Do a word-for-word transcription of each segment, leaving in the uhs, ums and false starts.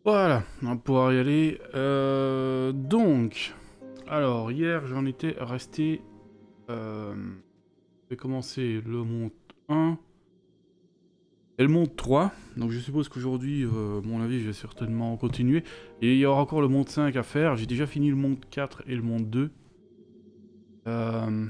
Voilà, on va pouvoir y aller. Euh, donc, alors, hier, j'en étais resté... Euh, je vais commencer le monde un et le monde trois. Donc, je suppose qu'aujourd'hui, euh, à mon avis, je vais certainement continuer. Et il y aura encore le monde cinq à faire. J'ai déjà fini le monde quatre et le monde deux. Euh...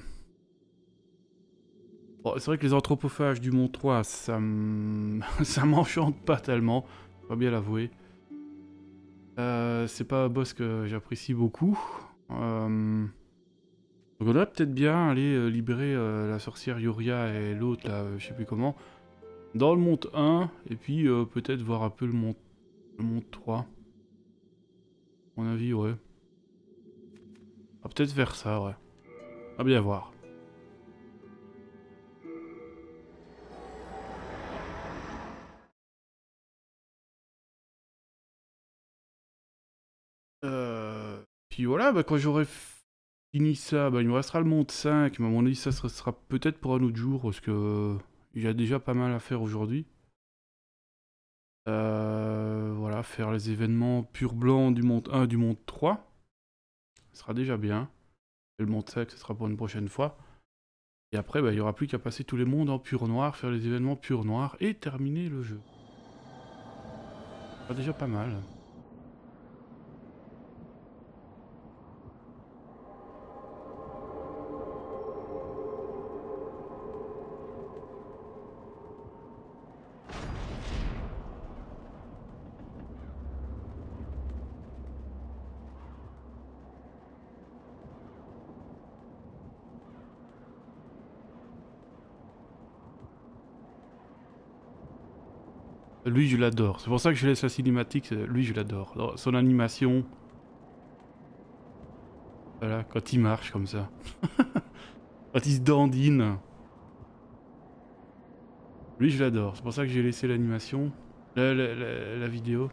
Bon, c'est vrai que les anthropophages du monde trois, ça m- ça m'enchante pas tellement. Faut pas bien l'avouer. Euh, c'est pas un boss que j'apprécie beaucoup. Euh... Donc on devrait peut-être bien aller euh, libérer euh, la sorcière Yuria et l'autre, là, euh, je sais plus comment, dans le monde un, et puis euh, peut-être voir un peu le monde, le monde trois. À mon avis, ouais. On va peut-être faire ça, ouais. On va bien voir. Euh... Puis voilà, bah, quand j'aurai fini ça, bah, il me restera le monde cinq, mais à mon avis ça sera, sera peut-être pour un autre jour, parce que euh, il y a déjà pas mal à faire aujourd'hui. Euh, voilà, faire les événements pur blanc du monde un, du monde trois. Ce sera déjà bien. Et le monde cinq, ce sera pour une prochaine fois. Et après, bah, il n'y aura plus qu'à passer tous les mondes en pur noir, faire les événements pur noir et terminer le jeu. Ce sera déjà pas mal. Lui, je l'adore. C'est pour ça que je laisse la cinématique. Lui, je l'adore. Son animation. Voilà, quand il marche comme ça. Quand il se dandine. Lui, je l'adore. C'est pour ça que j'ai laissé l'animation. La, la, la, la vidéo.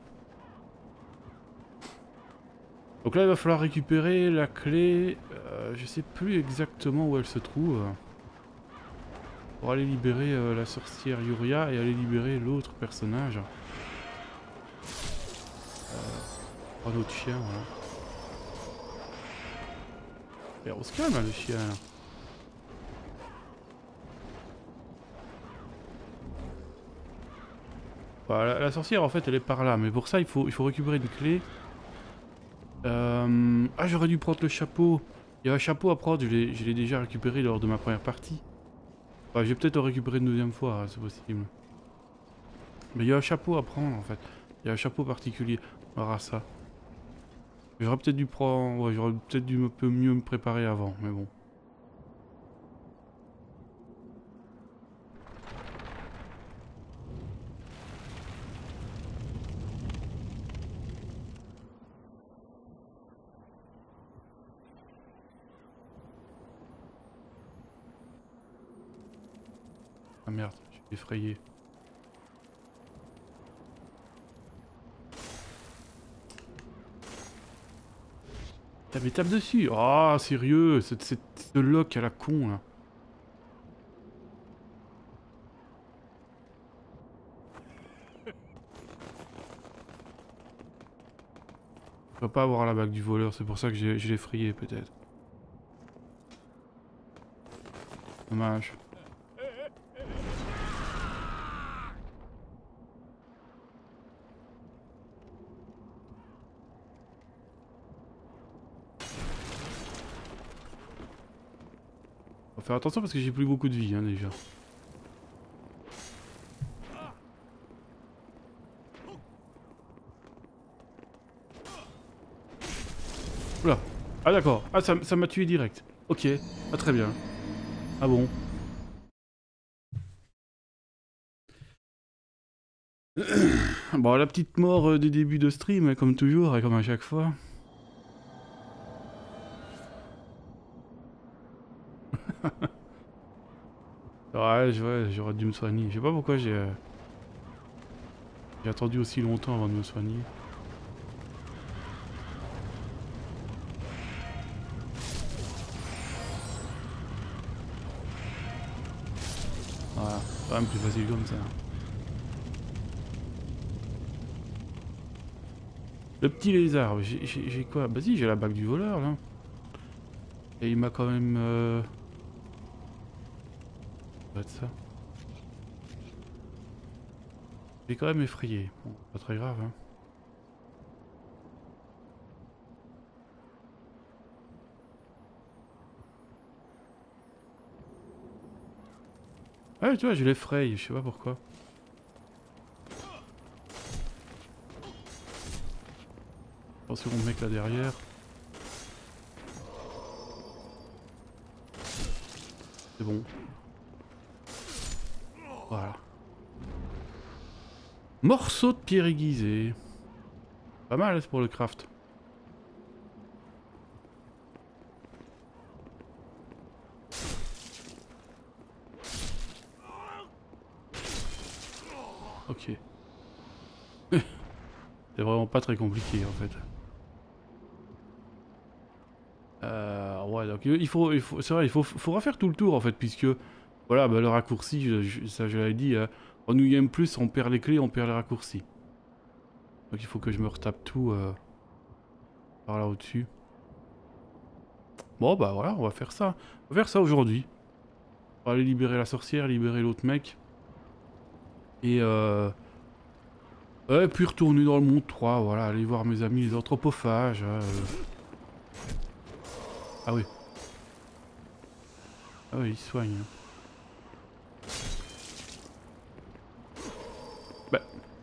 Donc là, il va falloir récupérer la clé. Euh, je sais plus exactement où elle se trouve. Pour aller libérer euh, la sorcière Yuria et aller libérer l'autre personnage. Euh, un autre chien, voilà. Et on se calme, hein, le chien, là. Voilà, la, la sorcière, en fait, elle est par là. Mais pour ça, il faut, il faut récupérer une clé. Euh... Ah, j'aurais dû prendre le chapeau. Il y a un chapeau à prendre, je l'ai déjà récupéré lors de ma première partie. Enfin, je vais peut-être le récupérer une deuxième fois, hein, c'est possible. Mais il y a un chapeau à prendre, en fait. Il y a un chapeau particulier. On verra ça. J'aurais peut-être dû prendre... Ouais, j'aurais peut-être dû un peu mieux me préparer avant, mais bon. Ah merde, je suis effrayé. Tape, mais tape dessus. Ah, oh, sérieux, c'est ce lock à la con, là. Je peux pas avoir la bague du voleur, c'est pour ça que je l'ai effrayé, peut-être. Dommage. Faut faire attention parce que j'ai plus beaucoup de vie, hein, déjà. Oula. Ah d'accord. Ah, ça m'a tué direct. Ok. Ah, très bien. Ah bon. Bon, la petite mort euh, du début de stream, hein, comme toujours, et comme à chaque fois. Ouais, j'aurais dû me soigner. Je sais pas pourquoi j'ai... Euh, j'ai attendu aussi longtemps avant de me soigner. Voilà, c'est quand même plus facile comme ça. Le petit lézard, j'ai quoi? Bah si, j'ai la bague du voleur là. Et il m'a quand même... Euh... Ça doit être ça. J'ai quand même effrayé. Bon, pas très grave hein. Ah tu vois, je l'effraye, je sais pas pourquoi. Attention au mec là derrière. C'est bon. Voilà. Morceau de pierre aiguisée. Pas mal c'est pour le craft. Ok. C'est vraiment pas très compliqué en fait. Euh, ouais donc il faut, il faut c'est vrai il faut, faut refaire tout le tour en fait puisque voilà bah, le raccourci, je, je, ça je l'avais dit, euh, en New Game Plus on perd les clés, on perd les raccourcis. Donc il faut que je me retape tout euh, par là au-dessus. Bon bah voilà, on va faire ça. On va faire ça aujourd'hui. On va aller libérer la sorcière, libérer l'autre mec. Et euh... ouais, puis retourner dans le monde trois, voilà, aller voir mes amis les anthropophages. Euh... Ah oui. Ah oui, ils soignent. Bah.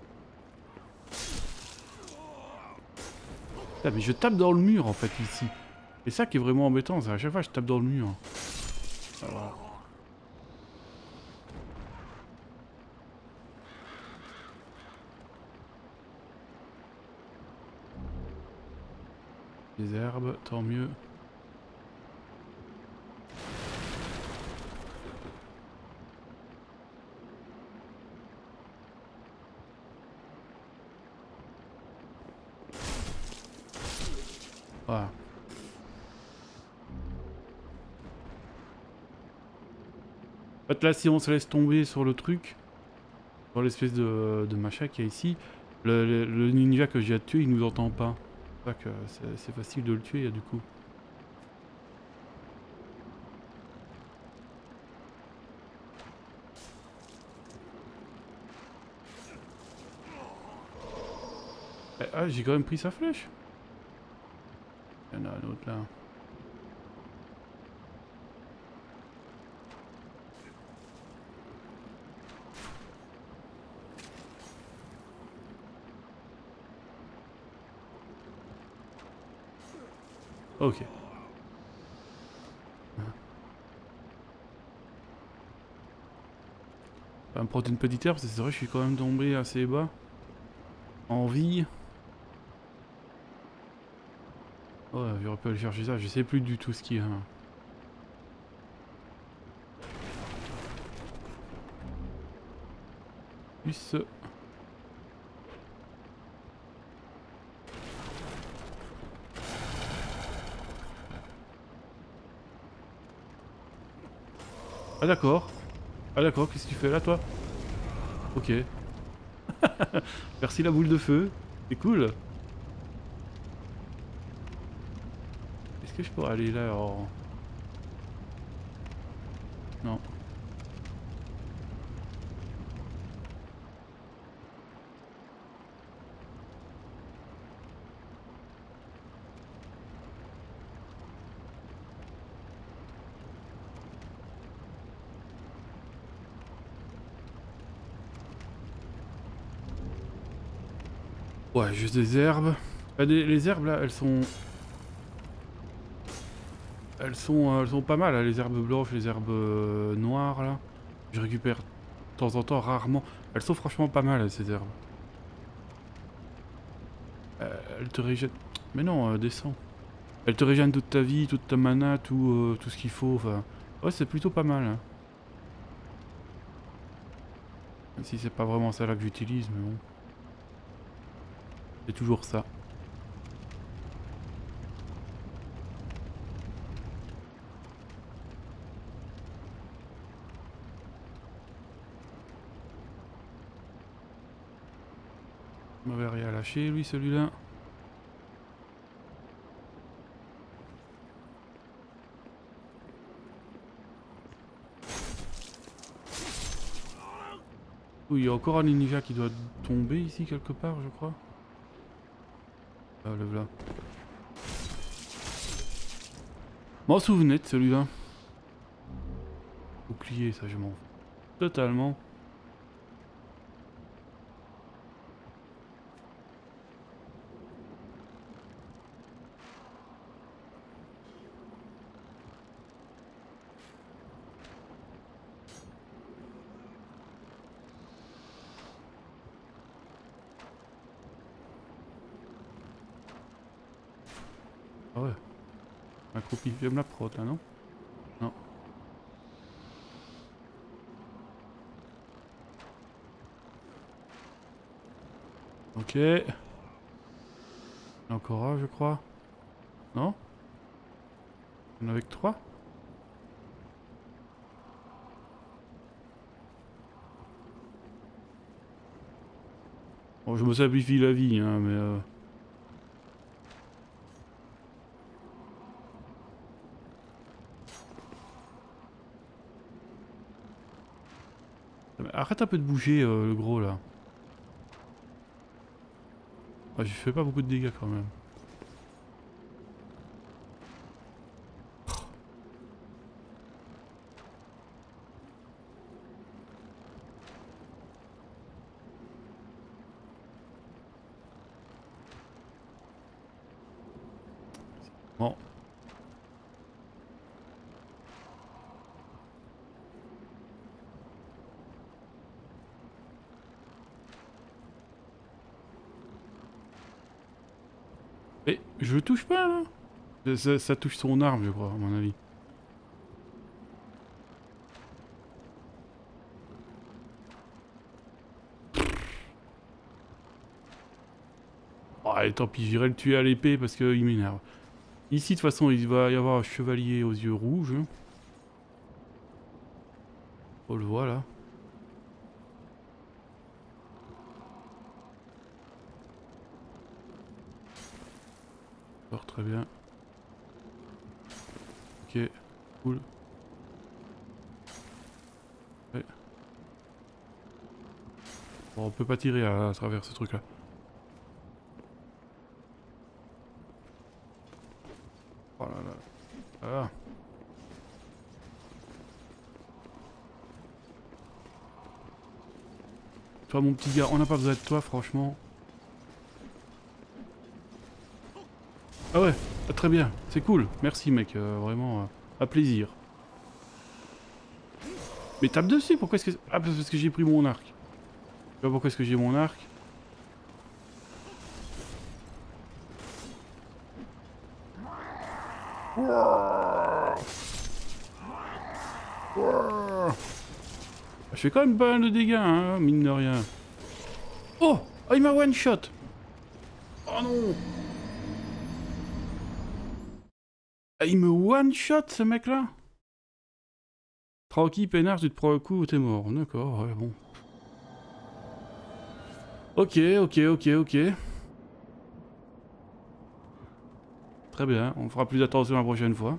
Ah, mais je tape dans le mur en fait ici. Et ça qui est vraiment embêtant, c'est à chaque fois je tape dans le mur. Ah, voilà. Des herbes, tant mieux. Voilà. En fait là si on se laisse tomber sur le truc, sur l'espèce de, de machin qu'il y a ici, le, le, le ninja que j'ai à tuer il nous entend pas. C'est que c'est facile de le tuer du coup. Ah j'ai quand même pris sa flèche. Il y en a un autre là. Ok. Ça va me prendre une petite herbe, c'est vrai je suis quand même tombé assez bas. En vie. Ouais, j'aurais pu aller chercher ça, je sais plus du tout ce qu'il y a. Plus... Ah d'accord. Ah d'accord, qu'est-ce que tu fais là toi? Ok. Merci la boule de feu. C'est cool. Est-ce que je pourrais aller là en... Non. Ouais, juste des herbes. Ah, des, les herbes là, elles sont... Elles sont, euh, elles sont pas mal, hein, les herbes blanches, les herbes euh, noires là. Je récupère de temps en temps, rarement. Elles sont franchement pas mal ces herbes. Euh, elles te régènent... Mais non, euh, descends. Elles te régènent toute ta vie, toute ta mana, tout, euh, tout ce qu'il faut. Enfin... Ouais, c'est plutôt pas mal. Hein. Même si c'est pas vraiment ça là que j'utilise, mais bon. C'est toujours ça. Il m'avait rien lâché lui celui-là. Oui, il y a encore un ninja qui doit tomber ici quelque part, je crois. Ah, le voilà. M'en souvenais de celui-là. Bouclier, ça je m'en fous. Totalement. Ah ouais. Un croupi. J'aime la prot là, non? Non. Ok. Il y en a encore un, je crois. Non? Il y en avait que trois? Bon, je me simplifie la vie, hein, mais... Euh... Arrête un peu de bouger, euh, le gros, là. Ah, je fais pas beaucoup de dégâts, quand même. Bon. Mais je le touche pas, là. Ça, ça touche son arme, je crois, à mon avis. Oh, allez, tant pis, j'irai le tuer à l'épée parce qu'il m'énerve. Ici, de toute façon, il va y avoir un chevalier aux yeux rouges. On le voit, là. Alors, très bien. Ok, cool. Ouais. Bon, on peut pas tirer à, à travers ce truc-là. Oh là là. Voilà. Toi, mon petit gars, on n'a pas besoin de toi, franchement. Ah ouais, ah, très bien, c'est cool. Merci, mec, euh, vraiment, euh, à plaisir. Mais tape dessus, pourquoi est-ce que... Ah, parce que j'ai pris mon arc. Tu vois pourquoi est-ce que j'ai mon arc? Je fais quand même pas mal de dégâts, hein, mine de rien. Oh, oh il m'a one shot. Oh non. Ah, il me one shot ce mec là. Tranquille, peinard, tu te prends un coup, t'es mort. D'accord, ouais, bon. Ok, ok, ok, ok. Très bien, on fera plus attention la prochaine fois.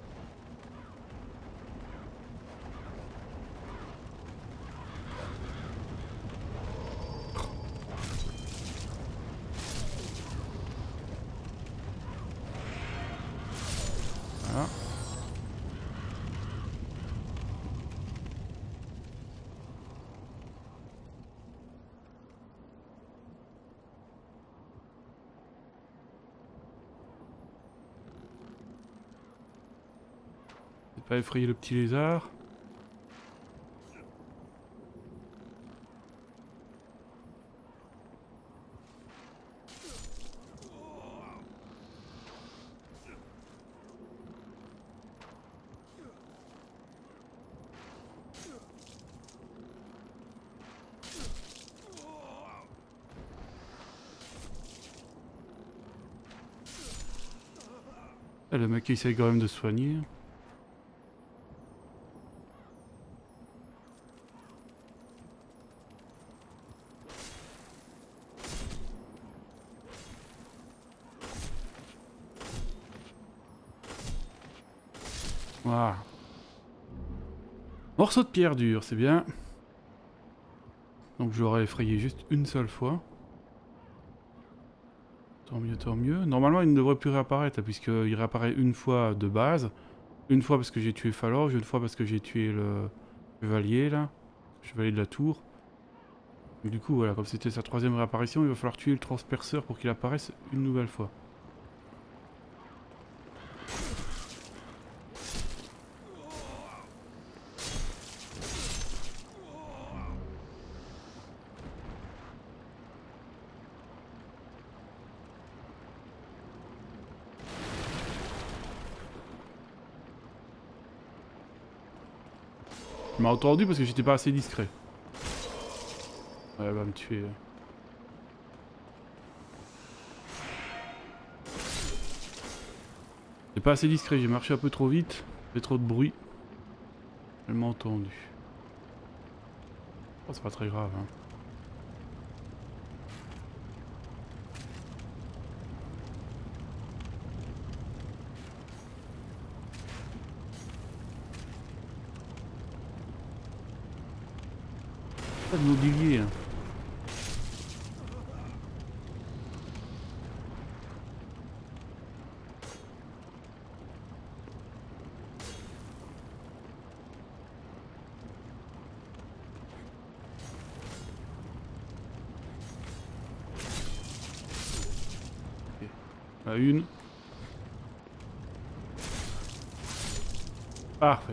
Voilà. Pas effrayer le petit lézard. Ah, le mec essaye quand même de se soigner. Voilà. Morceau de pierre dure, c'est bien. Donc je l'aurais effrayé juste une seule fois. Tant mieux, tant mieux. Normalement il ne devrait plus réapparaître puisqu'il réapparaît une fois de base. Une fois parce que j'ai tué Falorge, une fois parce que j'ai tué le chevalier là. Le chevalier de la tour. Et du coup voilà, comme c'était sa troisième réapparition, il va falloir tuer le transperceur pour qu'il apparaisse une nouvelle fois. Il m'a entendu parce que j'étais pas assez discret. Ouais, elle va me tuer. J'étais pas assez discret, j'ai marché un peu trop vite. Fait trop de bruit. Elle m'a entendu. Oh, c'est pas très grave, hein. Pas de mobilier, hein. Okay. Là, une. Parfait.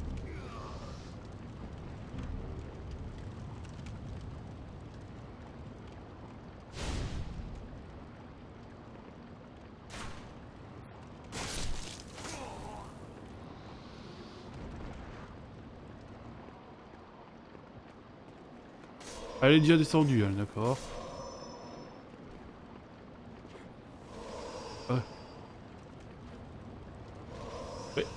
Elle est déjà descendue, elle, d'accord. Ouais. Ouais.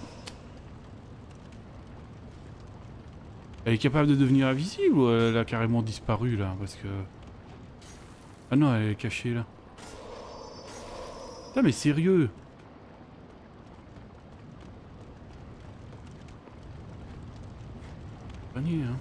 Elle est capable de devenir invisible ou elle a carrément disparu là? Parce que... Ah non, elle est cachée là. Putain mais sérieux! Panier, hein.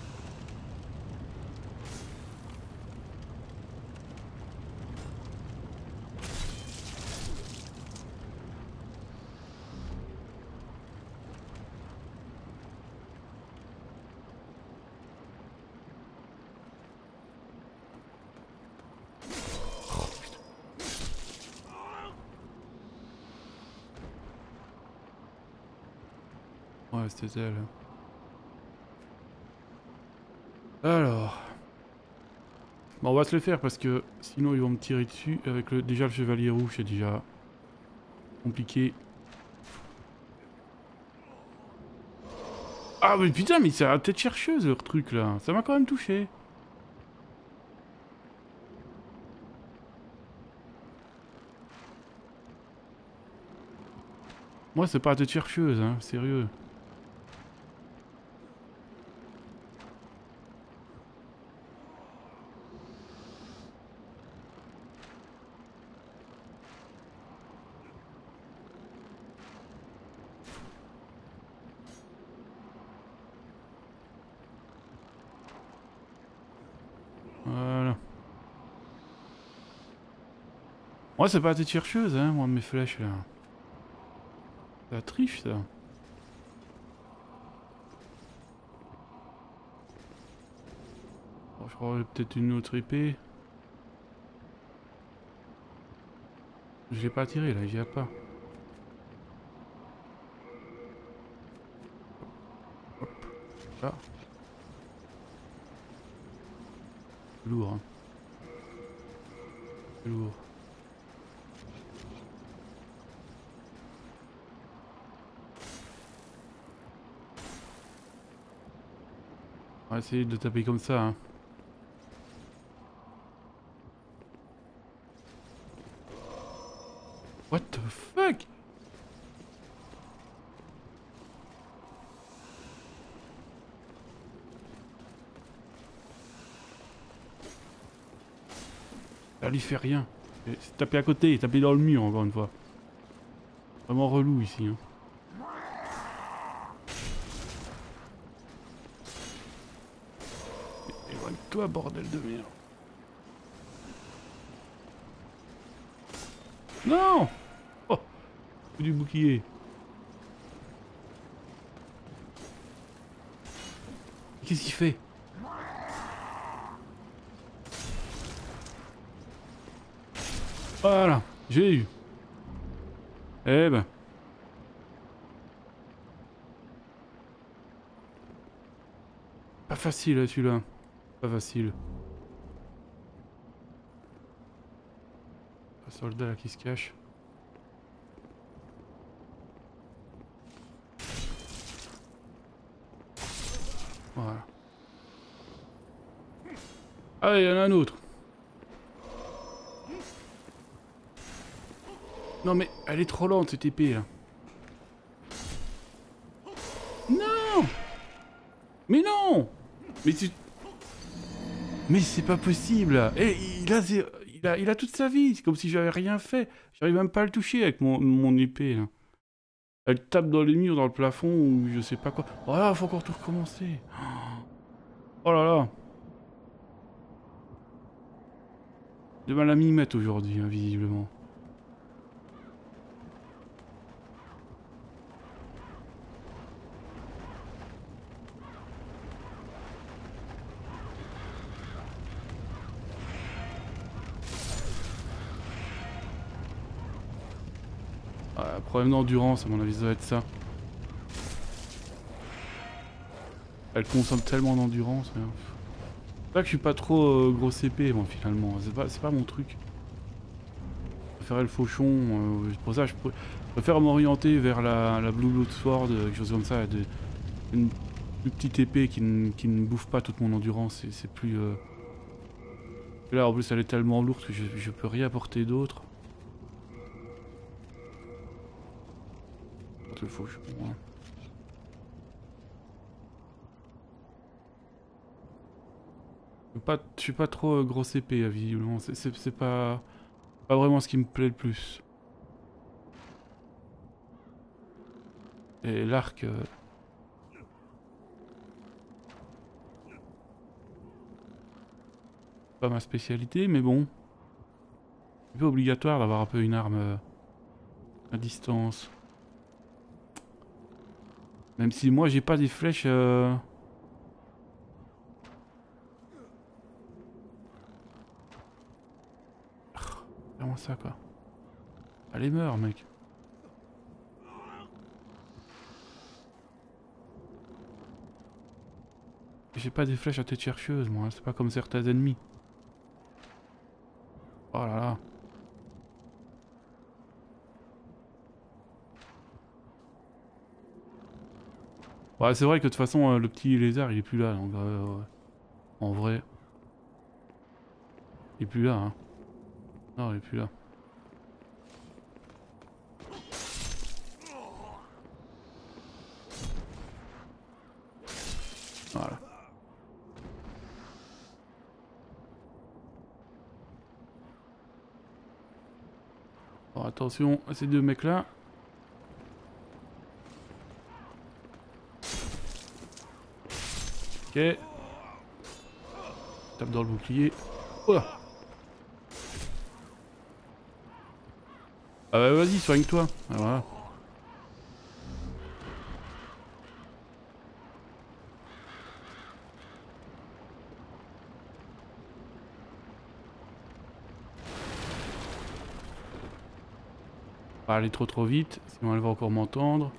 Ouais, c'était elle. Alors... Bon, on va se le faire parce que sinon ils vont me tirer dessus avec le... Déjà le chevalier rouge, c'est déjà compliqué. Ah mais putain, mais c'est la tête chercheuse leur truc là. Ça m'a quand même touché. Moi c'est pas la tête chercheuse, hein, sérieux. Voilà. Moi c'est pas la tête chercheuse, hein, moi mes flèches là. C'est la triche ça. Bon, je crois peut-être une autre épée. Je l'ai pas tiré là, j'y ai pas. Hop. Là. C'est lourd, hein. C'est lourd. On va essayer de taper comme ça, hein. What the fuck? Ça lui fait rien. C'est taper à côté, taper dans le mur encore une fois. Vraiment relou ici, hein. Et Soigne-toi, bordel de merde. Non! Oh! Du bouclier. Qu'est-ce qu'il fait? Voilà, j'ai eu. Eh ben. Pas facile celui-là. Pas facile. Un soldat là qui se cache. Voilà. Ah, il y en a un autre. Non mais elle est trop lente cette épée là. Non! Mais non! Mais tu... Mais c'est pas possible! Eh, il a, il a, il a toute sa vie, c'est comme si j'avais rien fait. J'arrive même pas à le toucher avec mon, mon épée là. Elle tape dans les murs, dans le plafond ou je sais pas quoi. Oh là, faut encore tout recommencer. Oh là là. De mal à m'y mettre aujourd'hui, hein, visiblement. Ah, problème d'endurance, à mon avis, ça doit être ça. Elle consomme tellement d'endurance. Mais... c'est pas que je suis pas trop euh, grosse épée, moi, finalement. C'est pas, c'est pas mon truc. Je préférais le fauchon. Euh, pour ça, je, pr je préfère m'orienter vers la, la Blue Blood Sword, euh, quelque chose comme ça. De, une plus petite épée qui, qui ne bouffe pas toute mon endurance. C'est plus... Euh... là, en plus, elle est tellement lourde que je, je peux rien apporter d'autre. Le fauchon, hein. Pas, je suis pas trop euh, grosse épée, visiblement. C'est pas, pas vraiment ce qui me plaît le plus. Et l'arc... Euh... pas ma spécialité, mais bon. C'est un peu obligatoire d'avoir un peu une arme euh, à distance. Même si moi j'ai pas des flèches... Euh... Comment ça quoi? Allez meurs mec. J'ai pas des flèches à tête chercheuse moi, hein. C'est pas comme certains ennemis. Oh là là. Ouais, c'est vrai que de toute façon, euh, le petit lézard, il est plus là. Donc, euh, ouais. En vrai. Il est plus là, hein. Non, il est plus là. Voilà. Bon, attention à ces deux mecs-là. Ok. Tape dans le bouclier. Oh là. Ah bah vas-y, soigne-toi. Ah, voilà. Pas aller trop trop vite, sinon elle va encore m'entendre.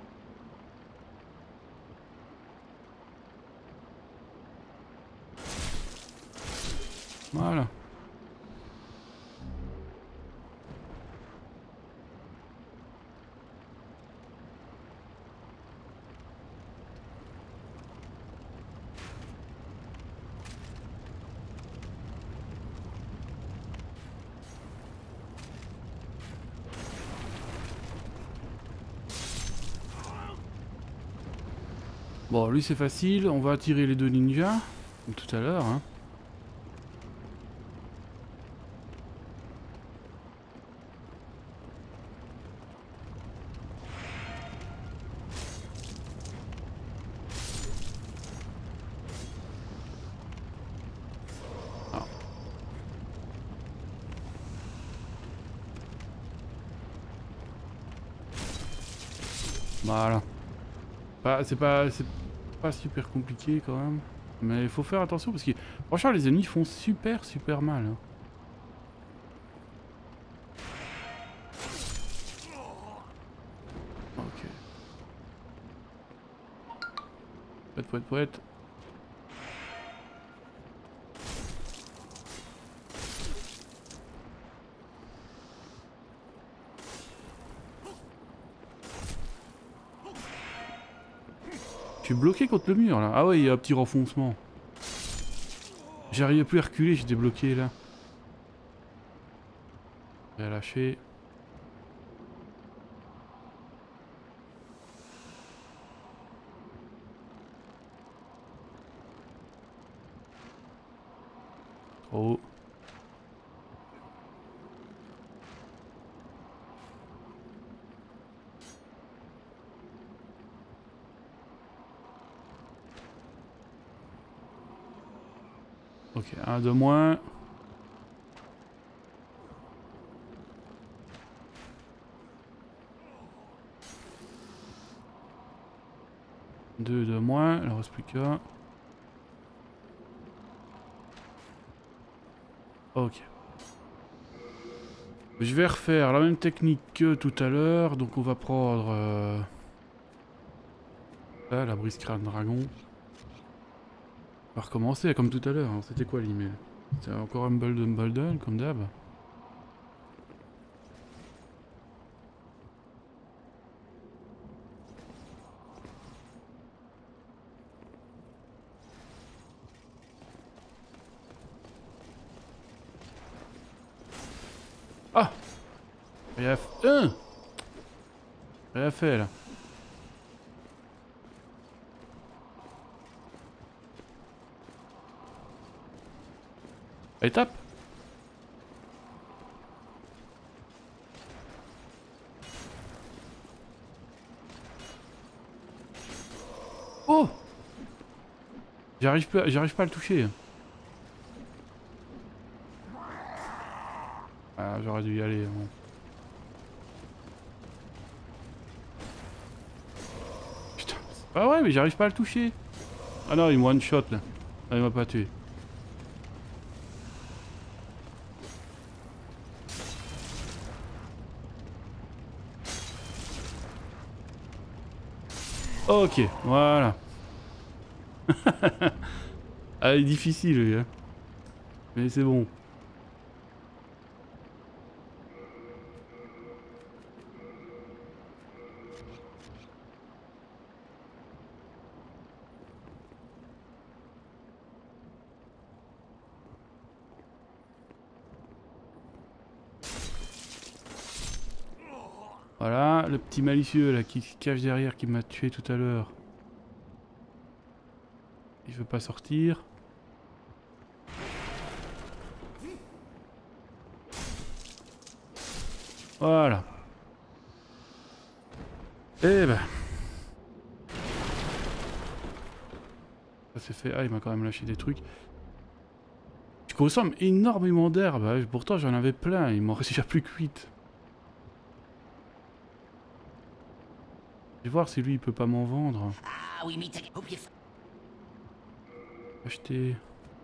Voilà. Bon, lui c'est facile, on va attirer les deux ninjas, comme tout à l'heure, hein. Voilà. Bah, c'est pas, c'est pas super compliqué quand même. Mais il faut faire attention parce que franchement les ennemis font super super mal. Hein. Ok. Poète, poète, poète. Je suis bloqué contre le mur là. Ah ouais, il y a un petit renfoncement. J'arrivais plus à reculer, j'étais bloqué là. Je vais lâcher. Oh. Ok, un de moins. Deux de moins, il en reste plus qu'un. Ok. Je vais refaire la même technique que tout à l'heure, donc on va prendre... Euh... Là, la brise crâne dragon. On va recommencer comme tout à l'heure, hein. C'était quoi l'email? C'était encore un Bundle Bundle comme d'hab. Ah, rien fait. Un rien fait là. Allez, tape. Oh, j'arrive pas, j'arrive pas à le toucher. Ah, j'aurais dû y aller. Bon. Putain, c'est pas vrai, mais j'arrive pas à le toucher. Ah non, il me one shot là. Ah, il m'a pas tué. Ok, voilà. Ah, il est difficile, lui, hein. Mais c'est bon. Voilà, le petit malicieux là qui se cache derrière qui m'a tué tout à l'heure. Il veut pas sortir. Voilà. Eh ben. Ça s'est fait. Ah, il m'a quand même lâché des trucs. Je consomme énormément d'herbe. Pourtant, j'en avais plein. Il m'en reste déjà plus que huit. Je vais voir si lui il peut pas m'en vendre. Acheter.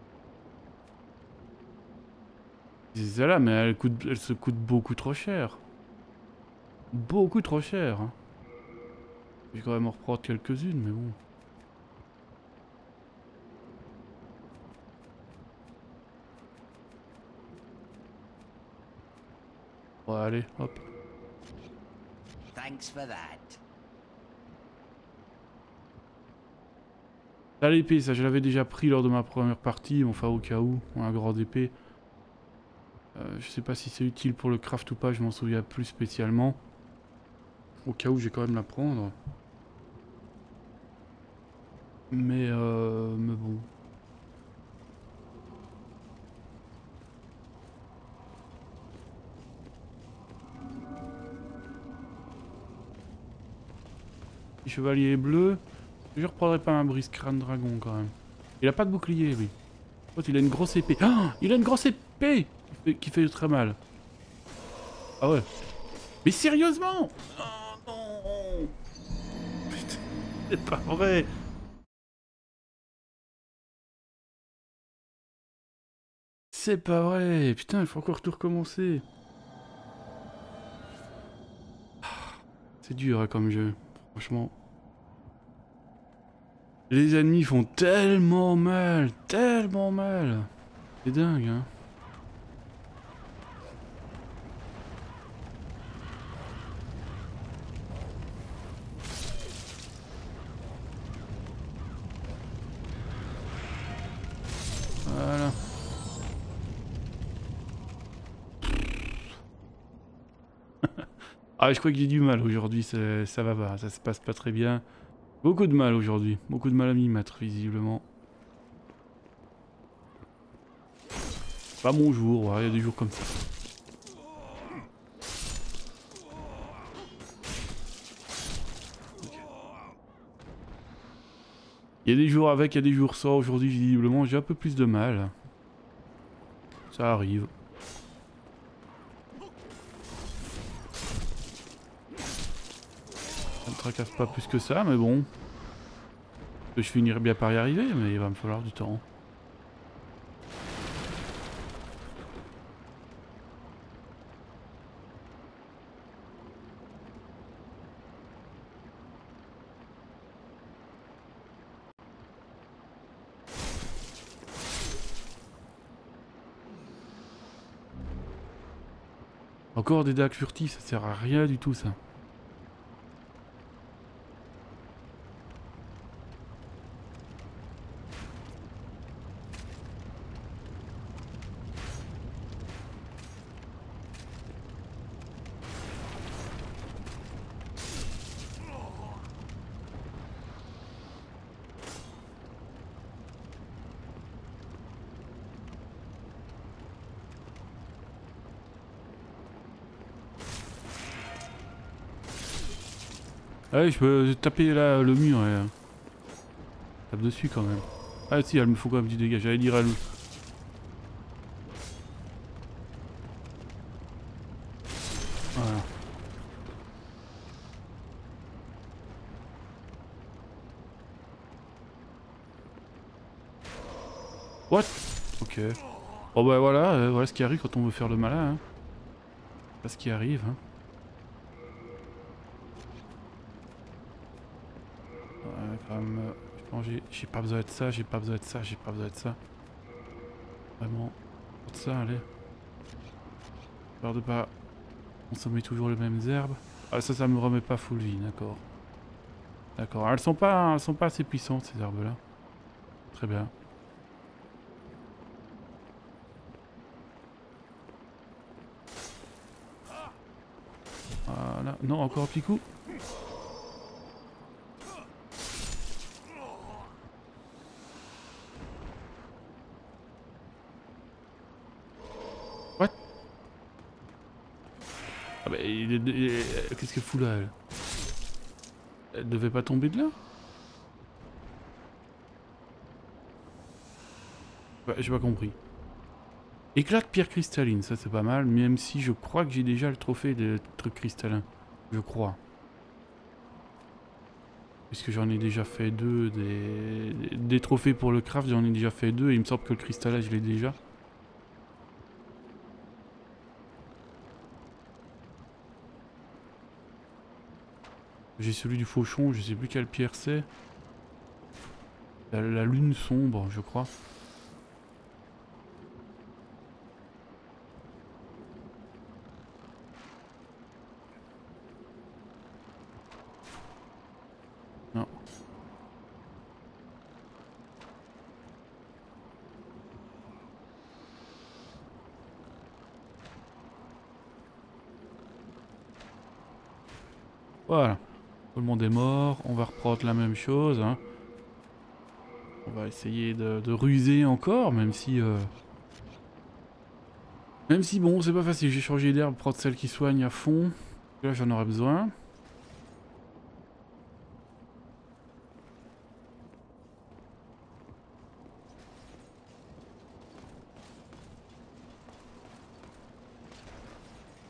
Celle-là, mais elle, coûte, elle se coûte beaucoup trop cher. Beaucoup trop cher. Hein. Je vais quand même en reprendre quelques-unes, mais bon. Bon, allez, hop. Thanks for that. Là, l'épée, ça je l'avais déjà pris lors de ma première partie, enfin au cas où, la grande épée. Euh, je sais pas si c'est utile pour le craft ou pas, je m'en souviens plus spécialement. Au cas où, je vais quand même la prendre. Mais, euh, mais bon. Chevalier bleu. Je reprendrai pas un brise crâne dragon quand même. Il a pas de bouclier lui. Oh, il a une grosse épée. Oh, il a une grosse épée qui fait, qui fait très mal. Ah ouais. Mais sérieusement? Oh non. C'est pas vrai. C'est pas vrai. Putain, il faut encore tout recommencer. C'est dur hein, comme jeu, franchement. Les ennemis font tellement mal, tellement mal. C'est dingue, hein. Voilà. Ah, je crois que j'ai du mal aujourd'hui, ça va pas, ça se passe pas très bien. Beaucoup de mal aujourd'hui, beaucoup de mal à m'y mettre, visiblement. Pas mon jour, il ouais, y a des jours comme ça. Okay. Il y a des jours avec, il y a des jours sans. Aujourd'hui, visiblement, j'ai un peu plus de mal. Ça arrive. Ça me tracasse pas plus que ça, mais bon. Je finirai bien par y arriver, mais il va me falloir du temps. Encore des dagues furtifs, ça sert à rien du tout ça. Ouais, je peux taper là le mur et... Tape dessus quand même. Ah si, elle me faut quand même du dégât, j'allais dire elle. Voilà. What? Ok. Bon bah voilà, euh, voilà ce qui arrive quand on veut faire le malin. Hein. Voilà ce qui arrive. Hein. Ouais, quand même... Euh, j'ai pas besoin de ça, j'ai pas besoin de ça, j'ai pas besoin de ça. Vraiment. Pour ça, allez. Peur de pas consommer toujours les mêmes herbes. Ah ça, ça me remet pas full vie, d'accord. D'accord. Elles sont pas, elles sont pas assez puissantes ces herbes là. Très bien. Voilà. Non, encore un petit coup. What? Ah bah, qu'est-ce qu'elle fout là, elle? Elle devait pas tomber de là? Bah, j'ai pas compris. Éclat de pierre cristalline, ça c'est pas mal, même si je crois que j'ai déjà le trophée de trucs cristallins. Je crois. Puisque j'en ai déjà fait deux, des... des trophées pour le craft, j'en ai déjà fait deux, et il me semble que le cristallage je l'ai déjà. J'ai celui du fauchon, je sais plus quelle pierre c'est. La, la lune sombre, je crois. Non. Voilà. Tout le monde est mort, on va reprendre la même chose. Hein. On va essayer de, de ruser encore, même si... Euh... Même si bon, c'est pas facile, j'ai changé d'herbe, prendre celle qui soigne à fond. Là j'en aurais besoin.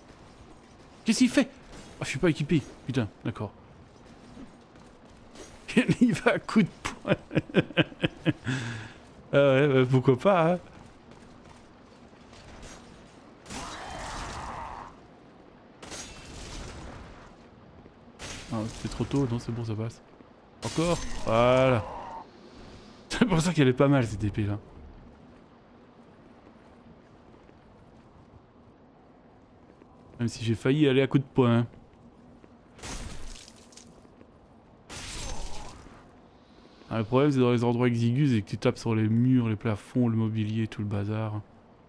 Qu'est-ce qu'il fait? Ah, je suis pas équipé. Putain, d'accord. Il va à coup de poing. Ah ouais, bah pourquoi pas, hein. Ah, c'était trop tôt, non c'est bon, ça passe. Encore. Voilà. C'est pour ça qu'elle est pas mal cette épée là. Même si j'ai failli aller à coup de poing. Hein. Ah, le problème c'est dans les endroits exigus et que tu tapes sur les murs, les plafonds, le mobilier, tout le bazar.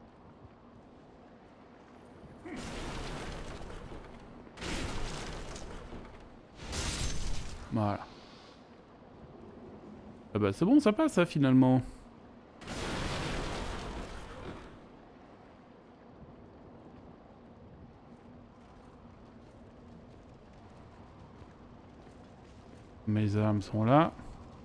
Voilà. Ah bah c'est bon, ça passe ça finalement. Mes armes sont là.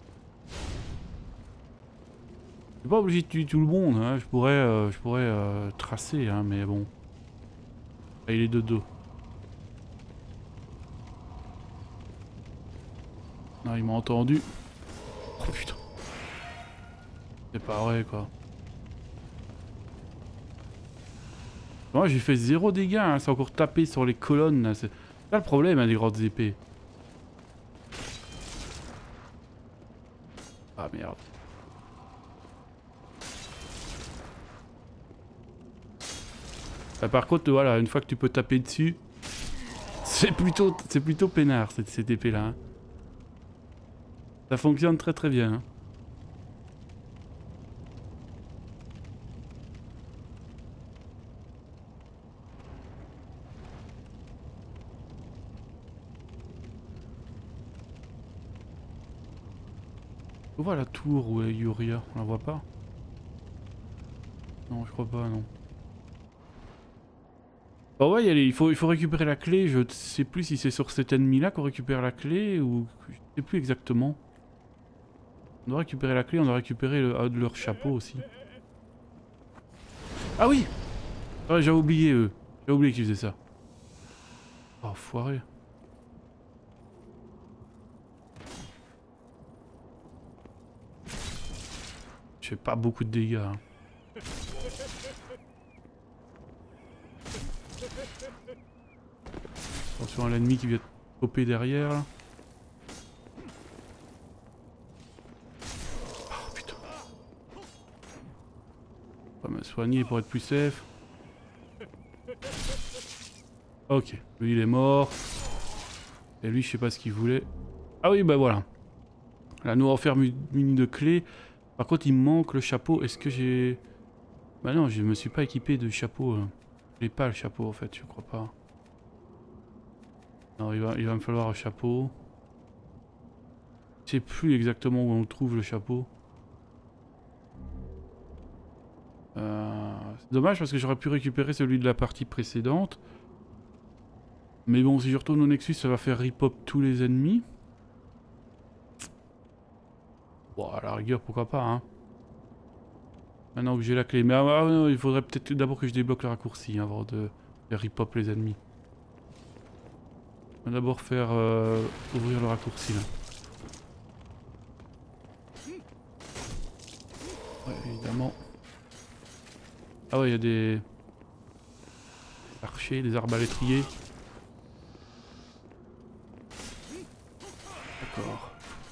Je suis pas obligé de tuer tout le monde, hein. Je pourrais, euh, je pourrais euh, tracer, hein, mais bon. Ah, il est de dos. Non, il m'a entendu. Oh putain. C'est pas vrai quoi. Moi j'ai fait zéro dégâts, hein. C'est encore tapé sur les colonnes. C'est pas le problème hein, des grandes épées. Ah merde. Bah, par contre voilà, une fois que tu peux taper dessus, c'est plutôt, c'est plutôt peinard cette, cette épée là. Hein. Ça fonctionne très très bien. Hein. On voit la tour où est Yuria, on la voit pas? Non, je crois pas, non. Bah ouais, il faut, il faut récupérer la clé, je sais plus si c'est sur cet ennemi là qu'on récupère la clé ou... Je sais plus exactement. On doit récupérer la clé, on doit récupérer le, leur chapeau aussi. Ah oui! Ouais, j'ai oublié eux. J'ai oublié qu'ils faisaient ça. Oh, foiré. Je fais pas beaucoup de dégâts. Hein. Attention à l'ennemi qui vient de popper derrière. Là. Oh putain. On va me soigner pour être plus safe. Ok, lui il est mort. Et lui je sais pas ce qu'il voulait. Ah oui bah voilà. Là nous on ferme une de clés. Par contre il me manque le chapeau. Est-ce que j'ai... Bah non je me suis pas équipé de chapeau. J'ai pas le chapeau en fait, je crois pas. Non il va, il va me falloir un chapeau. Je sais plus exactement où on trouve le chapeau. Euh, c'est dommage parce que j'aurais pu récupérer celui de la partie précédente. Mais bon, si je retourne au Nexus, ça va faire rip-hop tous les ennemis. Bon, à la rigueur, pourquoi pas, hein. Maintenant que j'ai la clé. Mais ah, ah, non, il faudrait peut-être d'abord que je débloque le raccourci hein, avant de faire rip-hop les ennemis. On va d'abord faire euh, ouvrir le raccourci là. Ouais, évidemment. Ah ouais, il y a des archers, des arbalétriers. D'accord.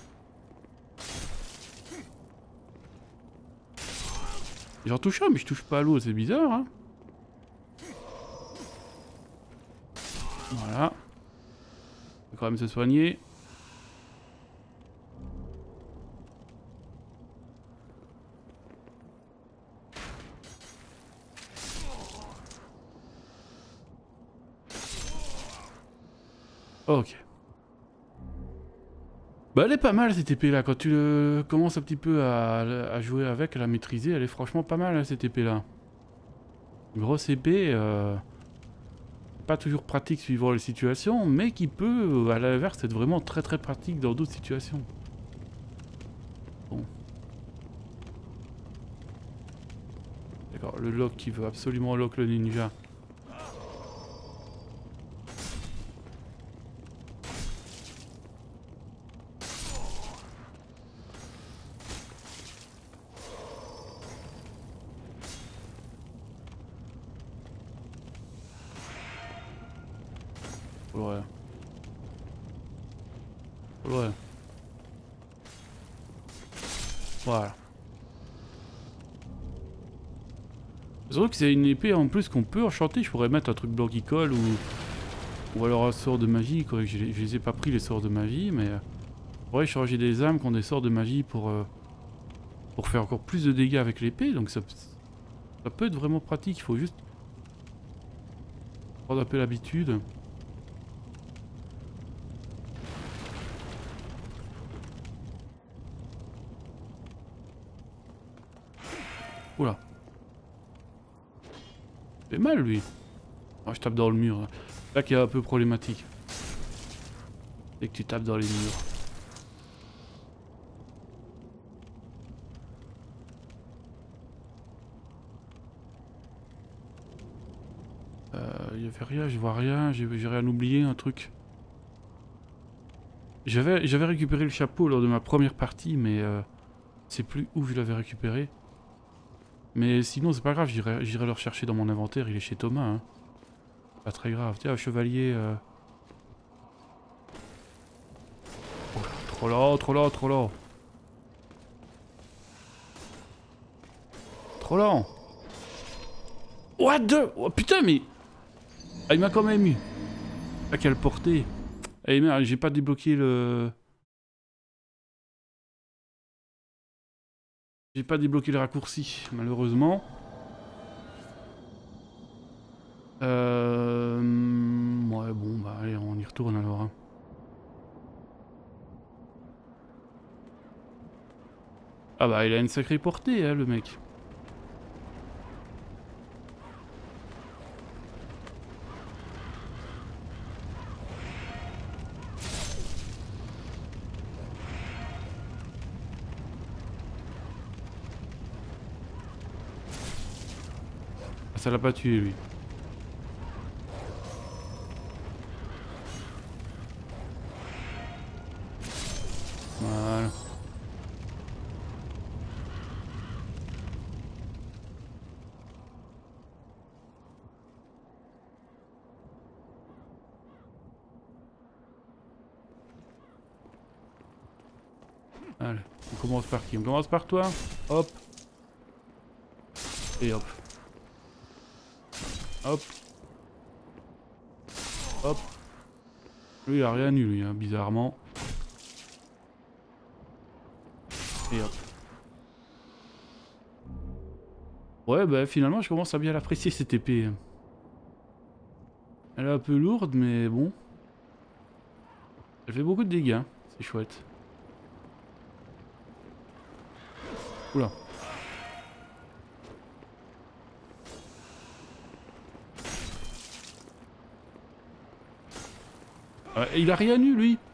J'en touche un, mais je touche pas à l'eau, c'est bizarre, hein. Voilà. On va quand même se soigner. Ok. Bah elle est pas mal cette épée là, quand tu le... commences un petit peu à, à jouer avec, à la maîtriser, elle est franchement pas mal hein, cette épée là. Grosse épée, euh... pas toujours pratique suivant les situations, mais qui peut à l'inverse être vraiment très très pratique dans d'autres situations. Bon. D'accord, le lock qui veut absolument lock le ninja. Ouais. Ouais. Voilà. C'est vrai que c'est une épée en plus qu'on peut enchanter. Je pourrais mettre un truc blanc qui colle ou... Ou alors un sort de magie. Quoi. Je, je les ai pas pris les sorts de magie, mais... Je pourrais changer des âmes qui ont des sorts de magie pour... Euh... Pour faire encore plus de dégâts avec l'épée. Donc ça... Ça peut être vraiment pratique. Il faut juste... Prendre un peu l'habitude. Oula. Il fait mal lui. Oh, je tape dans le mur. Là, là qui est un peu problématique. C'est que tu tapes dans les murs. Il n'y avait rien, je vois rien, j'ai rien oublié, un truc. J'avais j'avais récupéré le chapeau lors de ma première partie, mais euh, je sais plus où je l'avais récupéré. Mais sinon, c'est pas grave, j'irai le rechercher dans mon inventaire, il est chez Thomas. Hein. Pas très grave. Tiens, chevalier. Euh... Oh, trop lent, trop lent, trop lent. Trop lent. What the... Oh putain, mais... Ah, il m'a quand même eu. À quelle portée? Eh merde, j'ai pas débloqué le... J'ai pas débloqué le raccourci, malheureusement. Euh... Ouais, bon, bah allez, on y retourne alors. Hein. Ah bah, il a une sacrée portée, hein, le mec. Ça l'a pas tué lui. Voilà. Allez, on commence par qui? On commence par toi. Hop. Et hop. Hop. Hop. Lui il a rien eu lui, hein, bizarrement. Et hop. Ouais bah finalement je commence à bien l'apprécier cette épée. Elle est un peu lourde mais bon. Elle fait beaucoup de dégâts, c'est chouette. Oula. Euh, il a rien eu lui.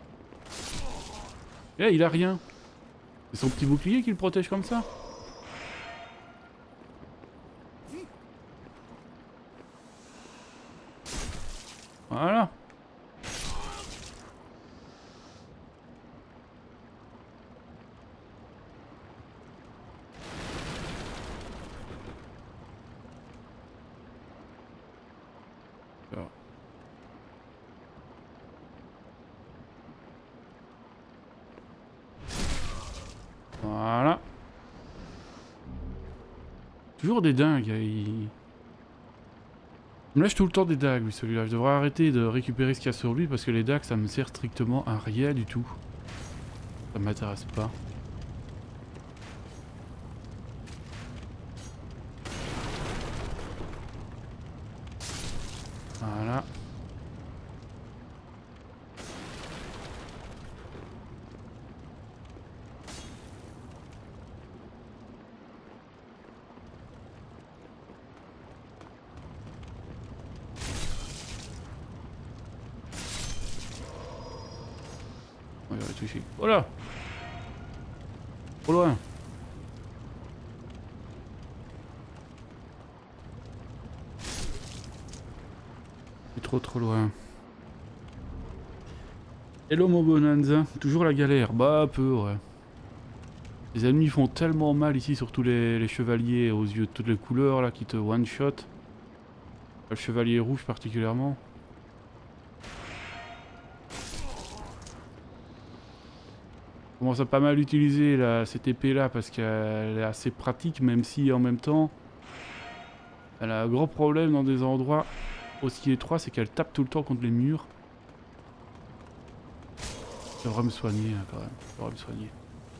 Eh, il a rien. C'est son petit bouclier qui le protège comme ça. Voilà. Voilà. Toujours des dingues. Il... il me lâche tout le temps des dagues, lui, celui-là. Je devrais arrêter de récupérer ce qu'il y a sur lui parce que les dagues, ça me sert strictement à rien du tout. Ça m'intéresse pas. Voilà. On va toucher. Oh là! Trop loin! C'est trop trop loin. Hello mon bonanza, toujours la galère, bah un peu ouais. Les ennemis font tellement mal ici, surtout les, les chevaliers aux yeux de toutes les couleurs là qui te one shot. Le chevalier rouge particulièrement. commence à pas mal utiliser là, cette épée là parce qu'elle est assez pratique, même si en même temps elle a un gros problème dans des endroits aussi étroits, c'est qu'elle tape tout le temps contre les murs. Je devrais me soigner hein, quand même, je devrais me soigner.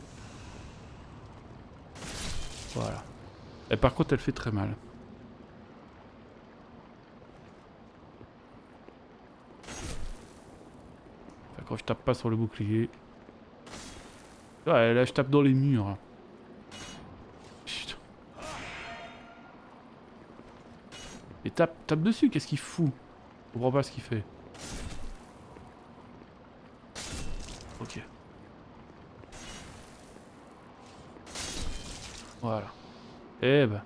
Voilà. Et par contre elle fait très mal. Enfin, quand je tape pas sur le bouclier. Ouais, là je tape dans les murs. Putain. Et tape, tape dessus, qu'est-ce qu'il fout? Je comprends pas ce qu'il fait. Ok. Voilà. Eh ben.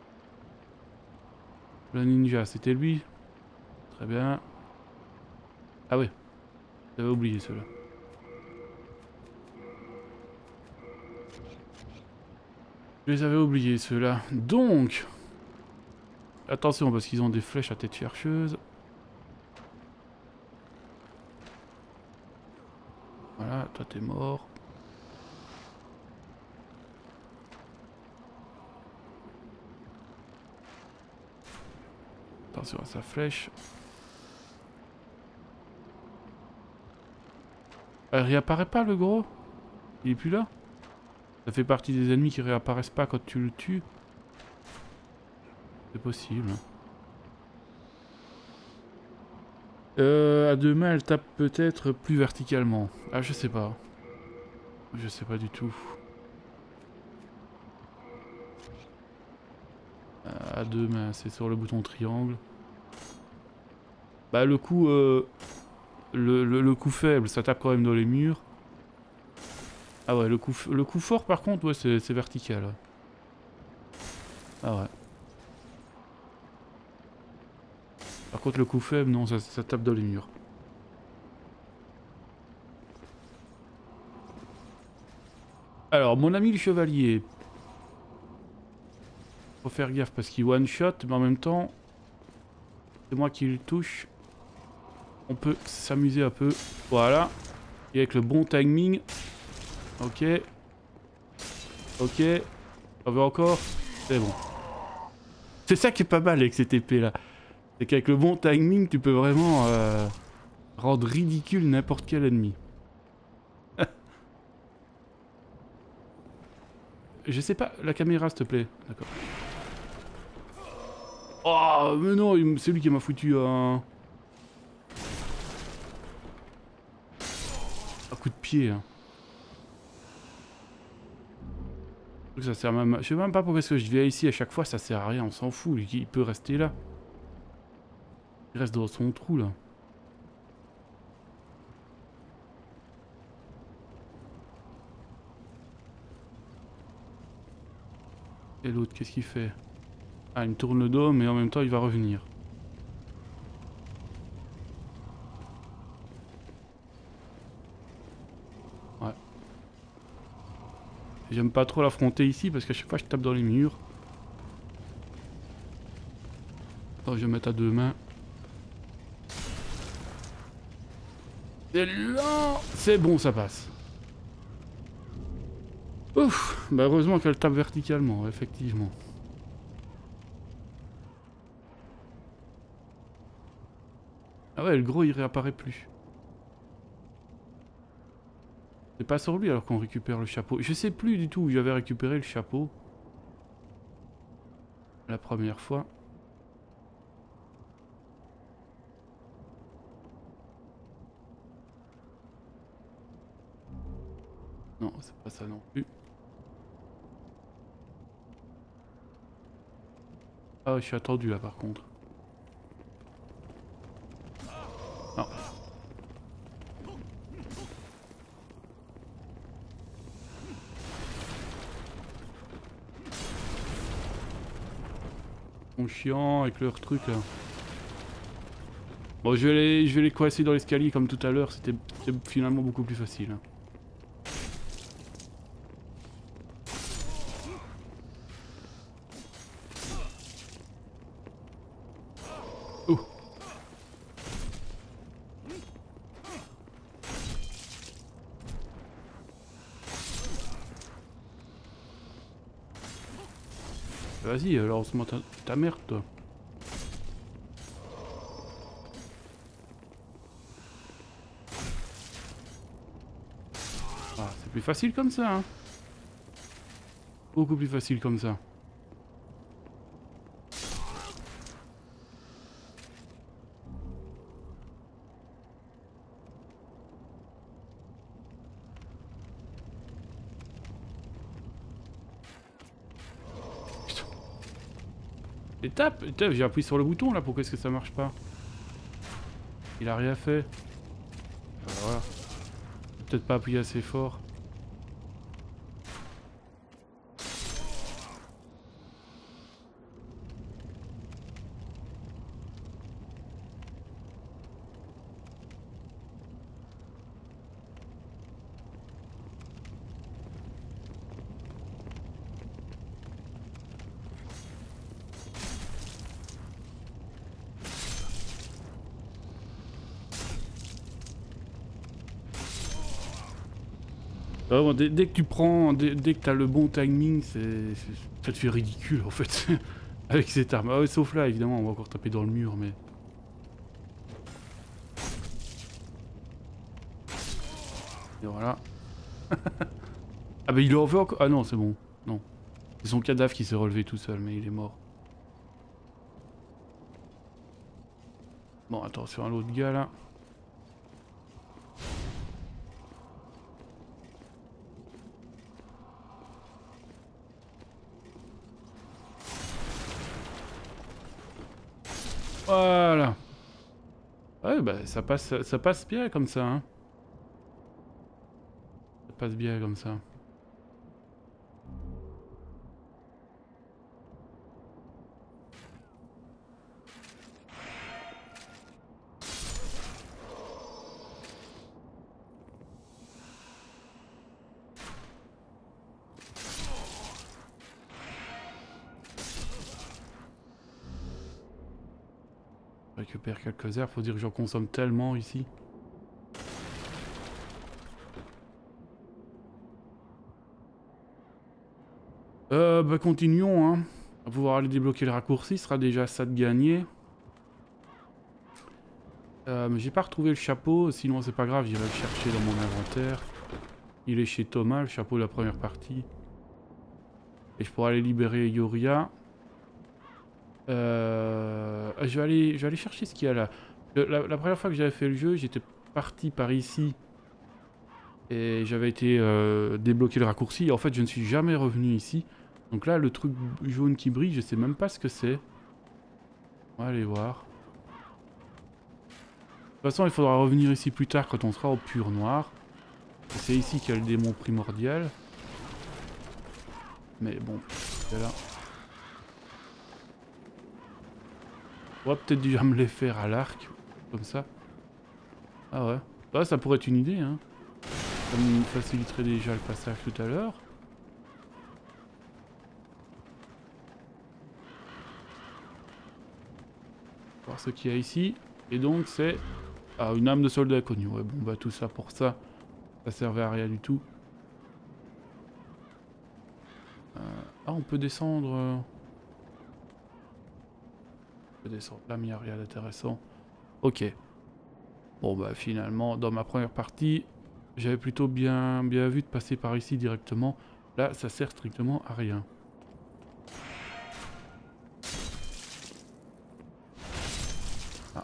Le ninja, c'était lui. Très bien. Ah oui. J'avais oublié cela. Je les avais oubliés ceux-là. Donc. Attention parce qu'ils ont des flèches à tête chercheuse. Voilà, toi t'es mort. Attention à sa flèche. Elle réapparaît pas le gros? Il est plus là? Ça fait partie des ennemis qui réapparaissent pas quand tu le tues. C'est possible. Euh, à deux mains, elle tape peut-être plus verticalement. Ah, je sais pas. Je sais pas du tout. Euh, à deux mains, c'est sur le bouton triangle. Bah le coup, euh, le, le, le coup faible, ça tape quand même dans les murs. Ah ouais, le coup, le coup fort par contre, ouais, c'est vertical. Ah ouais. Par contre le coup faible, non, ça, ça tape dans les murs. Alors, mon ami le chevalier. Faut faire gaffe parce qu'il one shot, mais en même temps, c'est moi qui le touche. On peut s'amuser un peu. Voilà. Et avec le bon timing. Ok. Ok. On veut encore. C'est bon. C'est ça qui est pas mal avec cette épée là. C'est qu'avec le bon timing, tu peux vraiment euh, rendre ridicule n'importe quel ennemi. Je sais pas, la caméra s'il te plaît. D'accord. Oh, mais non, c'est lui qui m'a foutu un... un coup de pied. Hein. Ça sert même... Je sais même pas pourquoi est-ce que je viens ici à chaque fois, ça sert à rien, on s'en fout. Il peut rester là. Il reste dans son trou là. Et l'autre, qu'est-ce qu'il fait? Ah, il me tourne le dos, mais en même temps, il va revenir. Ouais. J'aime pas trop l'affronter ici, parce qu'à chaque fois, je tape dans les murs. Attends, je vais mettre à deux mains. C'est lent. C'est bon, ça passe. Ouf, bah heureusement qu'elle tape verticalement, effectivement. Ah ouais, le gros il réapparaît plus. C'est pas sur lui alors qu'on récupère le chapeau. Je sais plus du tout où j'avais récupéré le chapeau. La première fois. Non, c'est pas ça non plus. Ah, je suis attendu là par contre. Non. Ils sont chiants avec leur truc là. Bon, je vais les, je vais les coincer dans l'escalier comme tout à l'heure. C'était finalement beaucoup plus facile. Hein. Oh. Vas-y, lance-moi ta, ta merde, toi. Ah, c'est plus facile comme ça, hein. Beaucoup plus facile comme ça. Et tape, tape j'ai appuyé sur le bouton là, pourquoi est-ce que ça marche pas? Il a rien fait. Alors, voilà. Peut-être pas appuyé assez fort. Ah bon, dès, dès que tu prends, dès, dès que t'as le bon timing, c'est, ça te fait ridicule en fait, avec cette arme. Ah ouais, sauf là évidemment, on va encore taper dans le mur, mais... Et voilà. Ah bah il en veut encore... Ah non, c'est bon, non. C'est son cadavre qui s'est relevé tout seul, mais il est mort. Bon, attention à l'autre gars là. Voilà. Ouais, bah ça passe, ça passe bien comme ça, hein. Ça passe bien comme ça. Je récupère quelques herbes, faut dire que j'en consomme tellement ici. Euh, bah continuons, hein. On va pouvoir aller débloquer le raccourci, ce sera déjà ça de gagner. Euh, mais j'ai pas retrouvé le chapeau, sinon c'est pas grave, j'irai le chercher dans mon inventaire. Il est chez Thomas, le chapeau de la première partie. Et je pourrais aller libérer Yoria. Euh, je, vais aller, je vais aller chercher ce qu'il y a là. Le, la, la première fois que j'avais fait le jeu, j'étais parti par ici. Et j'avais été euh, débloquer le raccourci. Et en fait, je ne suis jamais revenu ici. Donc là, le truc jaune qui brille, je sais même pas ce que c'est. On va aller voir. De toute façon, il faudra revenir ici plus tard quand on sera au pur noir. C'est ici qu'il y a le démon primordial. Mais bon, c'est là. On va peut-être déjà me les faire à l'arc, comme ça. Ah ouais. Ah, ça pourrait être une idée, hein. Ça me faciliterait déjà le passage tout à l'heure. Voir ce qu'il y a ici. Et donc c'est... Ah, une âme de soldat inconnu. Ouais, bon, bah tout ça pour ça. Ça servait à rien du tout. Euh... Ah, on peut descendre... On peut descendre là, mais il n'y a rien d'intéressant. Ok. Bon, bah finalement, dans ma première partie, j'avais plutôt bien, bien vu de passer par ici directement. Là, ça sert strictement à rien. Ah.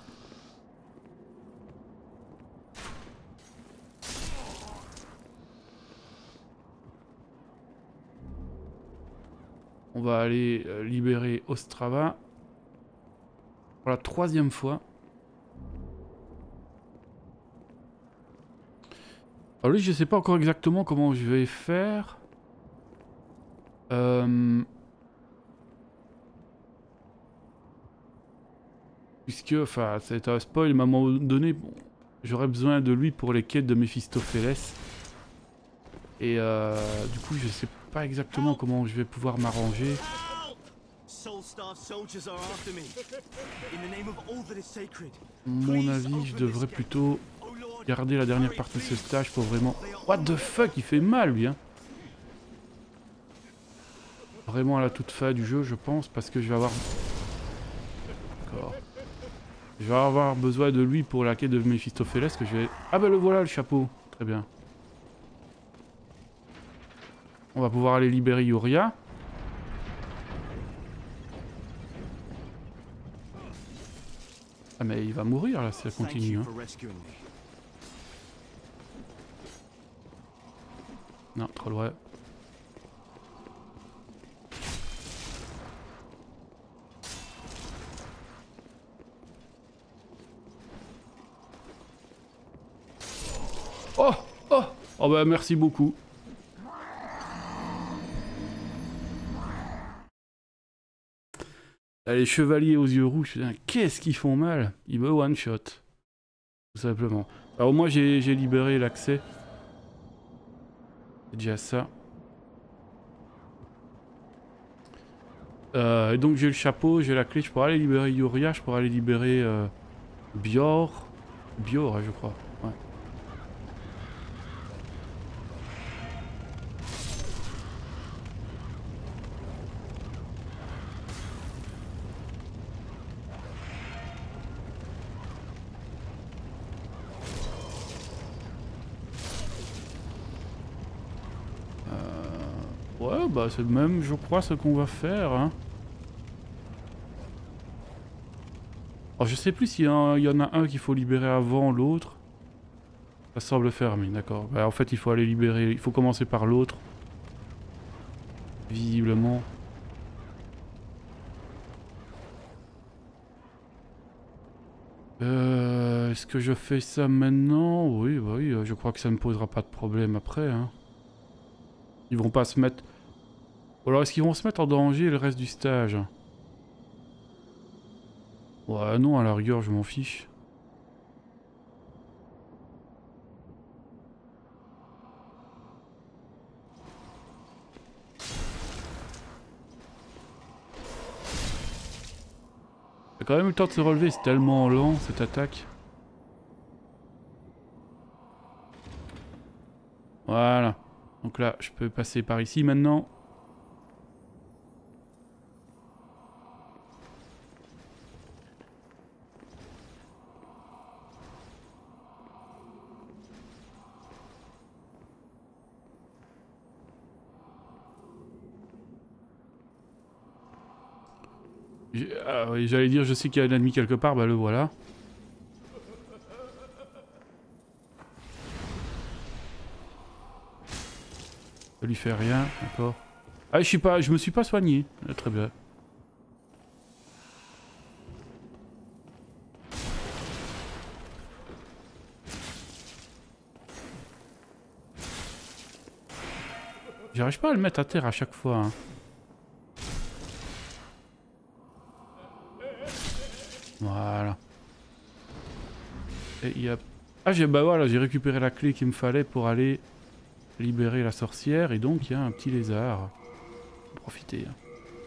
On va aller euh, libérer Ostrava pour la troisième fois. Alors lui, je sais pas encore exactement comment je vais faire. Euh... Puisque, enfin, c'est un spoil, mais à un moment donné, bon, j'aurais besoin de lui pour les quêtes de Mephistopheles. Et euh, du coup, je sais pas exactement comment je vais pouvoir m'arranger. Mon avis, je devrais plutôt garder la dernière partie de ce stage pour vraiment... What the fuck, il fait mal, lui, hein. vraiment à la toute fin du jeu, je pense, parce que je vais avoir... D'accord. Je vais avoir besoin de lui pour la quête de Méphistophélès que je vais... Ah bah le voilà le chapeau. Très bien. On va pouvoir aller libérer Yoria. Ah mais il va mourir là si ça continue. Hein. Non, trop loin. Oh oh oh bah merci beaucoup. Là, les chevaliers aux yeux rouges, qu'est-ce qu'ils font mal? Ils me one shot. Tout simplement. Alors moi j'ai libéré l'accès. C'est déjà ça. Euh, et donc j'ai le chapeau, j'ai la clé, je pourrais aller libérer Yoria, je pourrais aller libérer euh, Bior. Bior, je crois. Ouais. Ouais, bah c'est même, je crois, ce qu'on va faire. Hein. Alors je sais plus s'il y, y en a un qu'il faut libérer avant l'autre. Ça semble fermé, d'accord. Bah, en fait, il faut aller libérer, il faut commencer par l'autre. Visiblement. Euh, Est-ce que je fais ça maintenant? Oui, bah oui, je crois que ça ne me posera pas de problème après. Hein. Ils vont pas se mettre... Ou alors est-ce qu'ils vont se mettre en danger le reste du stage? Ouais, non, à la rigueur, je m'en fiche. Il a quand même eu le temps de se relever, c'est tellement lent cette attaque. Voilà. Donc là, je peux passer par ici maintenant. Ah oui, j'allais dire, je sais qu'il y a un ennemi quelque part, bah le voilà. Ça lui fait rien, d'accord. Ah, je suis pas, je me suis pas soigné. Ah, très bien. J'arrive pas à le mettre à terre à chaque fois. Hein. Voilà. Et il y a... Ah, j'ai bah voilà, j'ai récupéré la clé qu'il me fallait pour aller libérer la sorcière. Et donc, il y a un petit lézard. Profitez. Hein.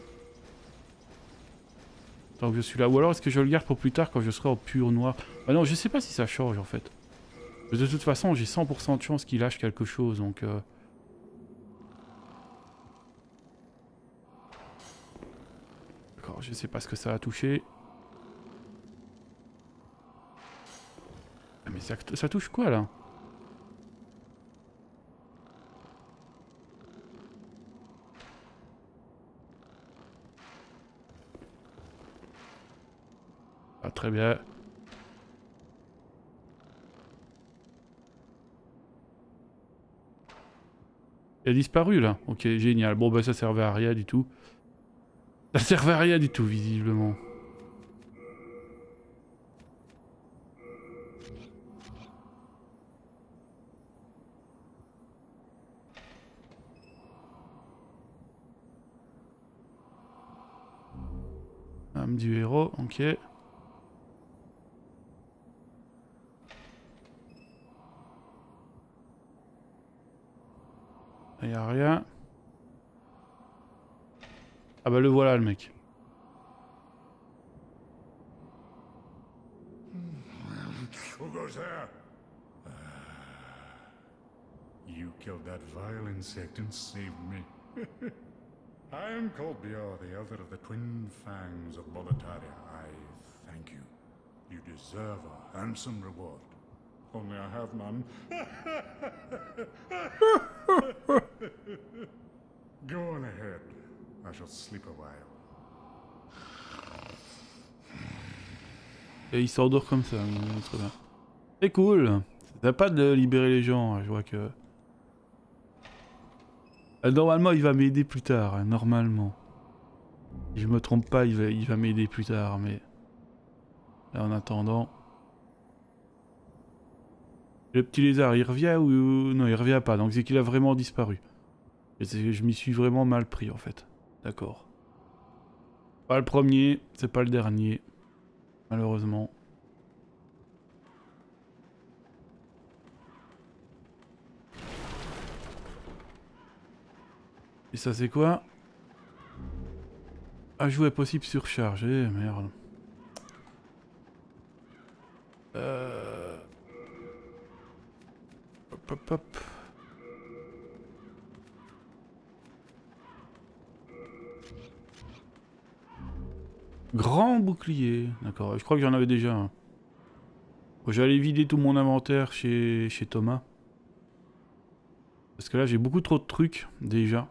Tant que je suis là. Ou alors, est-ce que je le garde pour plus tard quand je serai en pur noir? Ah non, je sais pas si ça change en fait. Mais de toute façon, j'ai cent pour cent de chance qu'il lâche quelque chose. Donc... Euh... D'accord, je sais pas ce que ça a touché. Mais ça, ça touche quoi là? Ah très bien. Il a disparu là. Ok, génial. Bon bah ça servait à rien du tout. Ça servait à rien du tout visiblement. Âme du héros, ok. Il n'y a rien. Ah bah le voilà le mec. Who goes there? Uh, you killed that vile insect and saved me. I am called Bior, the elder of the Twin Fangs of Boletaria. I thank you. You deserve a handsome reward. Only I have none. Go on ahead. I shall sleep a while. Et il s'endort comme ça, très bien. C'est cool. C'est sympa de libérer les gens, je vois que... Normalement il va m'aider plus tard, hein, normalement. Si je me trompe pas, il va, il va m'aider plus tard, mais... Là en attendant... Le petit lézard, il revient ou... Non, il revient pas, donc c'est qu'il a vraiment disparu. Et c'est que je m'y suis vraiment mal pris en fait. D'accord. Pas le premier, c'est pas le dernier. Malheureusement. Et ça c'est quoi? Ajout est possible surchargé, merde. Euh... Hop hop hop. Grand bouclier, d'accord, je crois que j'en avais déjà un. Bon, j'allais vider tout mon inventaire chez, chez Thomas. Parce que là j'ai beaucoup trop de trucs déjà.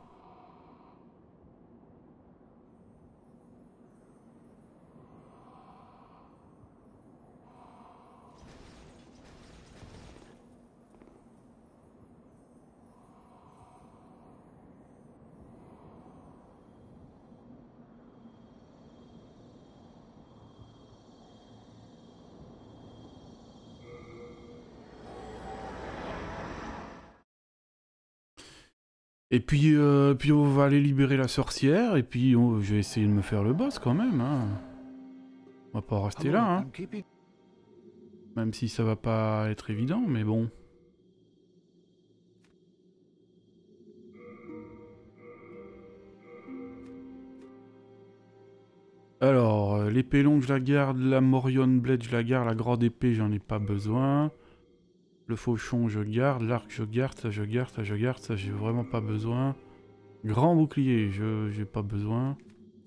Et puis, euh, puis on va aller libérer la sorcière, et puis on, je vais essayer de me faire le boss quand même. Hein. On va pas rester là, hein. Même si ça va pas être évident, mais bon. Alors, euh, l'épée longue je la garde, la Morion Blade je la garde, la grande épée j'en ai pas besoin. Le fauchon je garde, l'arc je garde, ça je garde, ça je garde, ça j'ai vraiment pas besoin. Grand bouclier, je j'ai pas besoin.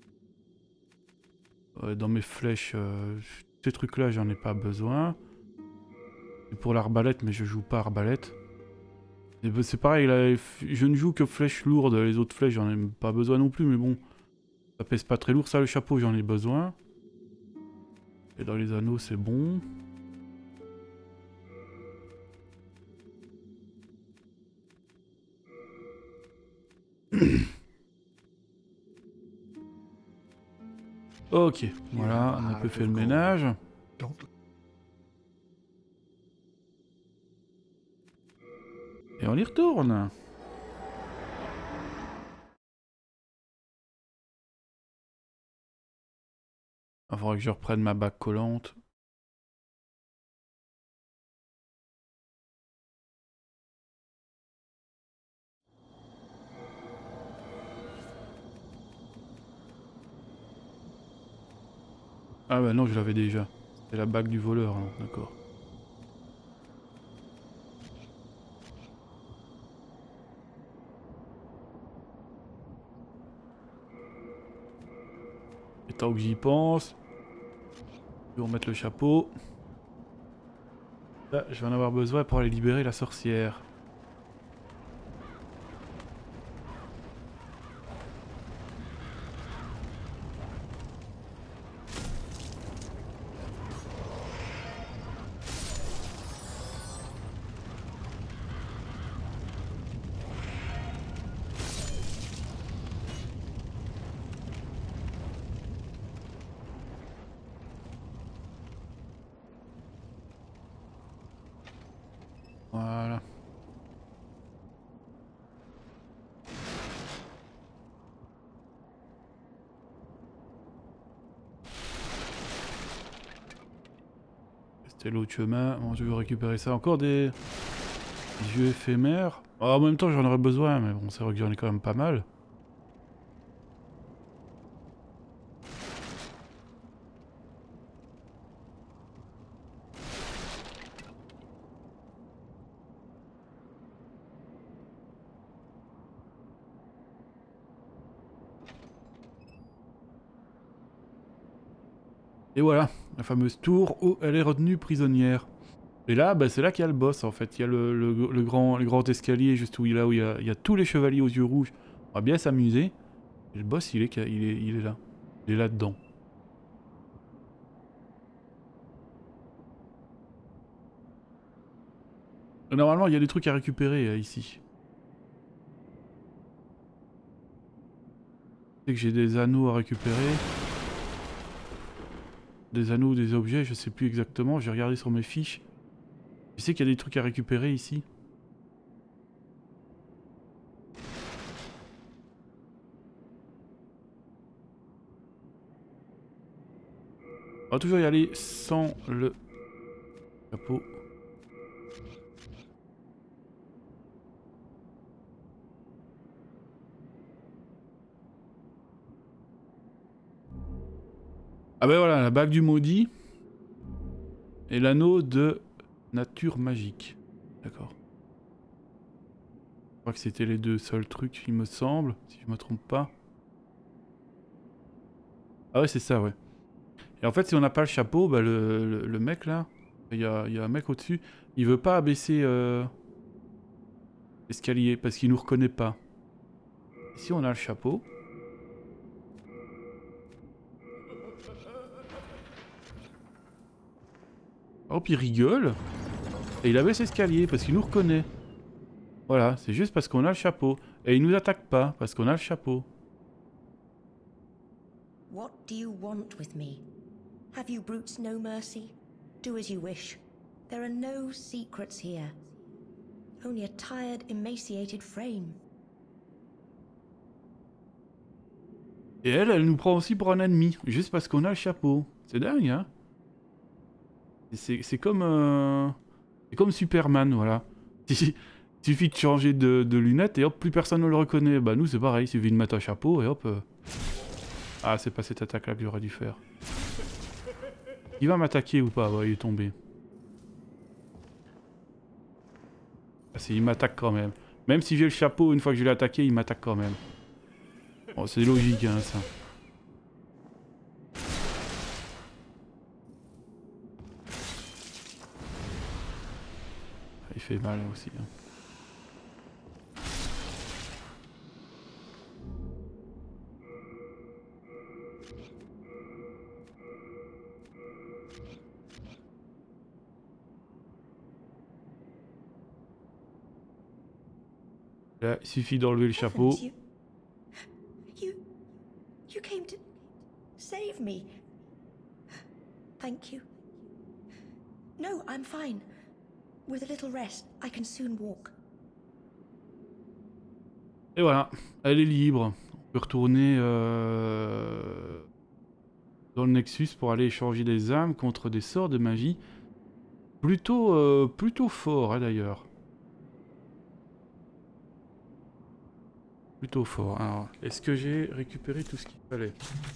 Euh, dans mes flèches, euh, ces trucs là j'en ai pas besoin. Et pour l'arbalète, mais je joue pas arbalète. C'est pareil, là, je ne joue que flèches lourdes, les autres flèches j'en ai pas besoin non plus, mais bon. Ça pèse pas très lourd, ça le chapeau j'en ai besoin. Et dans les anneaux c'est bon. Ok, voilà, on a un peu fait le ménage. Et on y retourne. Il faudra que je reprenne ma bague collante. Ah bah non, je l'avais déjà. C'est la bague du voleur, hein, d'accord. Et tant que j'y pense, je vais remettre le chapeau. Là, je vais en avoir besoin pour aller libérer la sorcière. Voilà. C'était l'autre chemin. Bon, je vais récupérer ça. Encore des yeux éphémères. Oh, en même temps, j'en aurais besoin, mais bon, c'est vrai que j'en ai quand même pas mal. Et voilà, la fameuse tour où elle est retenue prisonnière. Et là, bah, c'est là qu'il y a le boss en fait. Il y a le, le, le, grand, le grand escalier juste où il, là où il y, a, il y a tous les chevaliers aux yeux rouges. On va bien s'amuser. Et le boss, il est, il est, il est là. Il est là-dedans. Normalement, il y a des trucs à récupérer euh, ici. Je sais que j'ai des anneaux à récupérer. Des anneaux, des objets, je sais plus exactement. J'ai regardé sur mes fiches. Je sais qu'il y a des trucs à récupérer ici. On va toujours y aller sans le chapeau. Ah ben voilà, la bague du maudit. Et l'anneau de nature magique. D'accord. Je crois que c'était les deux seuls trucs, il me semble, si je me trompe pas. Ah ouais, c'est ça, ouais. Et en fait, si on n'a pas le chapeau, bah le, le, le mec là, il y a, y a un mec au-dessus, il veut pas abaisser euh, l'escalier parce qu'il nous reconnaît pas. Et si on a le chapeau... Hop, il rigole. Et il abaisse l'escalier parce qu'il nous reconnaît. Voilà, c'est juste parce qu'on a le chapeau. Et il nous attaque pas parce qu'on a le chapeau. What do you want with me? Have you brutes no mercy? Do as you wish. There are no secrets here. Only a tired, emaciated frame. Et elle, elle nous prend aussi pour un ennemi, juste parce qu'on a le chapeau. C'est dingue, hein? C'est comme... Euh... C'est comme Superman, voilà. Il suffit de changer de, de lunettes et hop, plus personne ne le reconnaît. Bah nous c'est pareil, il suffit de mettre un chapeau et hop... Euh... Ah, c'est pas cette attaque-là que j'aurais dû faire. Il va m'attaquer ou pas? Ouais, il est tombé. Ah, si, il m'attaque quand même. Même si j'ai le chapeau, une fois que je l'ai attaqué, il m'attaque quand même. Bon, c'est logique, hein, ça. Il fait mal aussi. Hein. Là, il suffit d'enlever le chapeau. You, you, you came to save me. Thank you. No, I'm fine. With a little rest, I can soon walk. Et voilà, elle est libre. On peut retourner euh, dans le Nexus pour aller échanger des âmes contre des sorts de magie. Plutôt, euh, plutôt fort, hein, d'ailleurs. Plutôt fort. Alors, est-ce que j'ai récupéré tout ce qu'il fallait?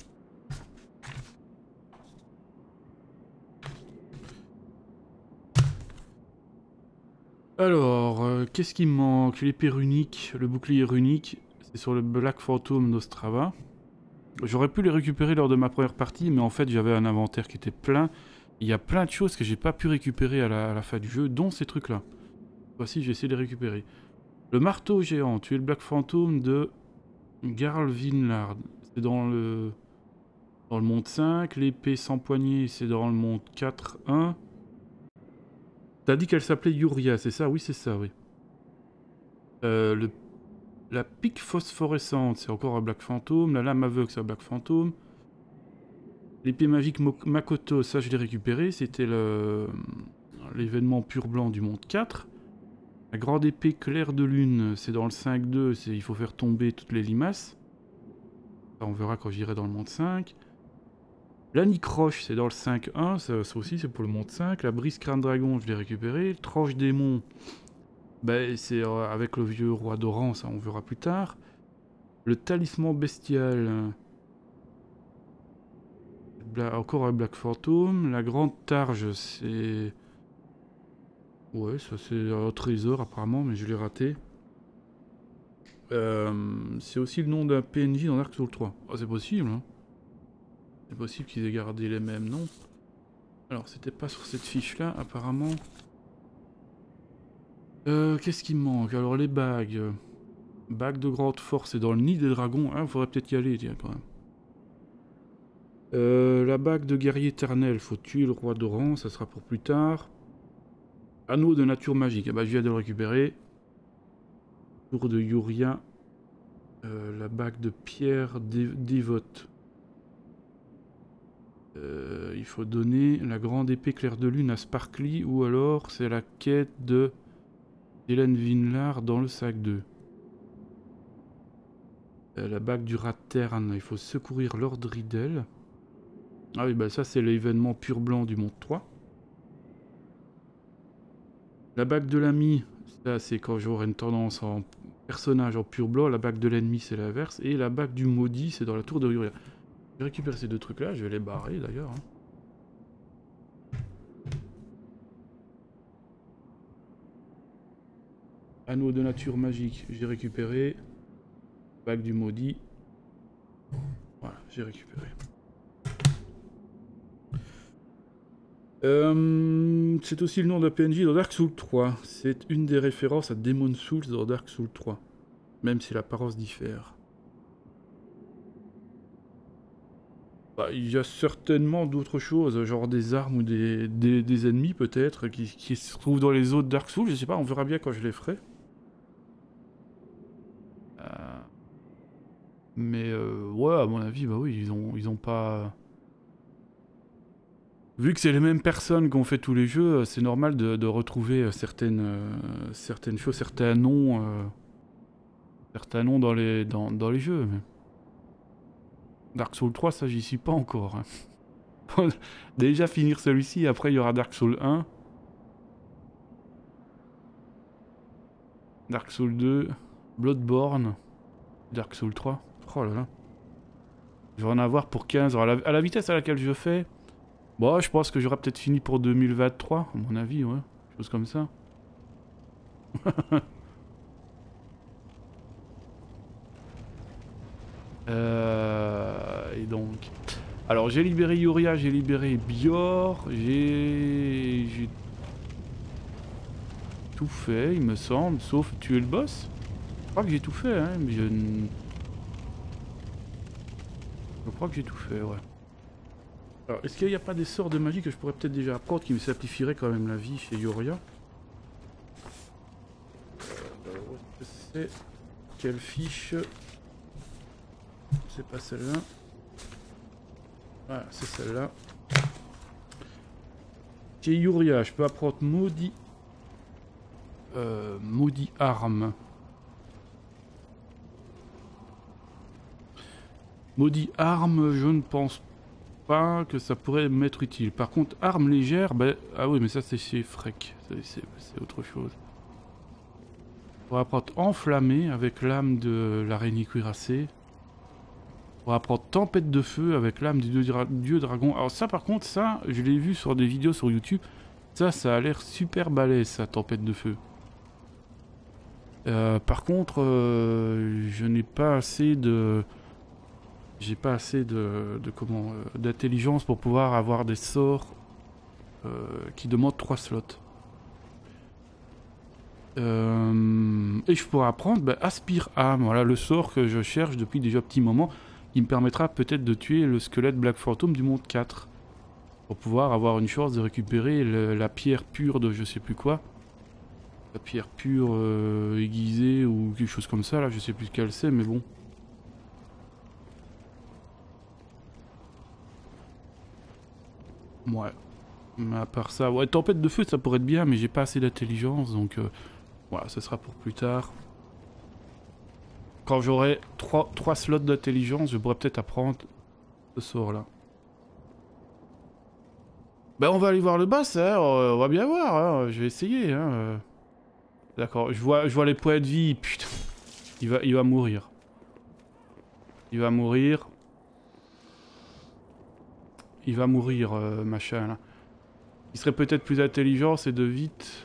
Alors, euh, qu'est-ce qui me manque? L'épée runique, le bouclier runique, c'est sur le Black Phantom d'Ostrava. J'aurais pu les récupérer lors de ma première partie, mais en fait j'avais un inventaire qui était plein. Il y a plein de choses que j'ai pas pu récupérer à la, à la fin du jeu, dont ces trucs-là. Voici, j'ai essayé de les récupérer. Le marteau géant, tu es le Black Phantom de Garl Vinlard. C'est dans le dans le monde cinq. L'épée sans poignée, c'est dans le monde quatre un. T'as dit qu'elle s'appelait Yuria, c'est ça? Oui, c'est ça, oui. Euh, le... La pique phosphorescente, c'est encore un Black Phantom. La lame aveugle, c'est un Black Phantom. L'épée magique Makoto, ça je l'ai récupéré. C'était le... l'événement pur blanc du monde quatre. La grande épée claire de lune, c'est dans le cinq deux, il faut faire tomber toutes les limaces. Ça, on verra quand j'irai dans le monde cinq. La Nicroche, c'est dans le cinq un, ça, ça aussi c'est pour le monde cinq. La brise crâne dragon, je l'ai récupéré. Le tranche démon, ben, c'est euh, avec le vieux roi d'Oran, ça on verra plus tard. Le talisman bestial, Bla encore un Black Phantom. La grande targe, c'est... Ouais, ça c'est un trésor apparemment, mais je l'ai raté. Euh, c'est aussi le nom d'un P N J dans Dark Souls trois. Oh, c'est possible, hein. C'est possible qu'ils aient gardé les mêmes noms. Alors, c'était pas sur cette fiche-là, apparemment. Euh, qu'est-ce qui me manque? Alors, les bagues. Bague de grande force, c'est dans le nid des dragons. Hein, faudrait peut-être y aller, tiens, quand même. Euh, la bague de guerrier éternel, faut tuer le roi d'Oran, ça sera pour plus tard. Anneau de nature magique, ah bah, je viens de le récupérer. Tour de Yuria. Euh, la bague de pierre dévote. Euh, il faut donner la grande épée claire de lune à Sparkly, ou alors c'est la quête de Hélène Vinlar dans le sac deux. Euh, la bague du rat terne, il faut secourir Lord Riddle. Ah oui, bah ça c'est l'événement pur blanc du monde trois. La bague de l'ami, ça c'est quand j'aurai une tendance en personnage en pur blanc. La bague de l'ennemi c'est l'inverse. Et la bague du maudit c'est dans la tour de Yuria. Je vais récupérer ces deux trucs là, je vais les barrer d'ailleurs. Hein. Anneau de nature magique, j'ai récupéré. Bague du maudit. Voilà, j'ai récupéré. Euh, c'est aussi le nom d'un P N J dans Dark Souls trois. C'est une des références à Demon's Souls dans Dark Souls trois. Même si l'apparence diffère. Bah, il y a certainement d'autres choses, genre des armes ou des, des, des ennemis peut-être, qui, qui se trouvent dans les autres Dark Souls. Je sais pas, on verra bien quand je les ferai. Euh... Mais euh, ouais, à mon avis, bah oui, ils ont, ils ont pas... Vu que c'est les mêmes personnes qui ont fait tous les jeux, c'est normal de, de retrouver certaines, euh, certaines choses, certains noms, euh, certains noms dans les, dans, dans les jeux. Mais... Dark Souls trois, ça j'y suis pas encore. Hein. Déjà finir celui-ci, après il y aura Dark Souls un. Dark Souls deux, Bloodborne, Dark Souls trois. Oh là là. Je vais en avoir pour quinze ans. À la, à la vitesse à laquelle je fais... Bon, je pense que j'aurai peut-être fini pour deux mille vingt-trois, à mon avis, ouais. Chose comme ça. euh, et donc... Alors, j'ai libéré Yuria, j'ai libéré Bior, j'ai... J'ai... tout fait, il me semble, sauf tuer le boss. Je crois que j'ai tout fait, hein, mais je... Je crois que j'ai tout fait, ouais. Alors, est-ce qu'il n'y a pas des sorts de magie que je pourrais peut-être déjà apprendre qui me simplifieraient quand même la vie chez Yuria? Alors, c'est... Quelle fiche? C'est pas celle-là. Voilà, c'est celle-là. Chez Yuria, je peux apprendre maudit... Euh, maudit arme. Maudit arme, je ne pense pas que ça pourrait m'être utile. Par contre, arme légère, ben... Ah oui, mais ça c'est chez Freck. C'est autre chose. On va apprendre enflammé avec l'âme de l'araignée cuirassée. On va apprendre tempête de feu avec l'âme du dieu, dra dieu dragon. Alors ça par contre, ça, je l'ai vu sur des vidéos sur YouTube. Ça, ça a l'air super balèze, ça, tempête de feu. Euh, par contre, euh, je n'ai pas assez de... J'ai pas assez de, de comment euh, d'intelligence pour pouvoir avoir des sorts euh, qui demandent trois slots. Euh, et je pourrais apprendre bah, Aspire âme, voilà le sort que je cherche depuis déjà un petit moment, qui me permettra peut-être de tuer le squelette Black Phantom du monde quatre. Pour pouvoir avoir une chance de récupérer le, la pierre pure de je sais plus quoi. La pierre pure euh, aiguisée ou quelque chose comme ça, là je sais plus ce qu'elle c'est, mais bon. Ouais. Mais à part ça, ouais, tempête de feu ça pourrait être bien, mais j'ai pas assez d'intelligence, donc euh, voilà, ce sera pour plus tard. Quand j'aurai trois slots d'intelligence, je pourrais peut-être apprendre ce sort-là. Ben on va aller voir le boss, hein, on va bien voir, hein, je vais essayer. Hein. D'accord, je vois, je vois les points de vie, putain, il va, il va mourir. Il va mourir. Il va mourir, euh, machin, là. Il serait peut-être plus intelligent, c'est de vite...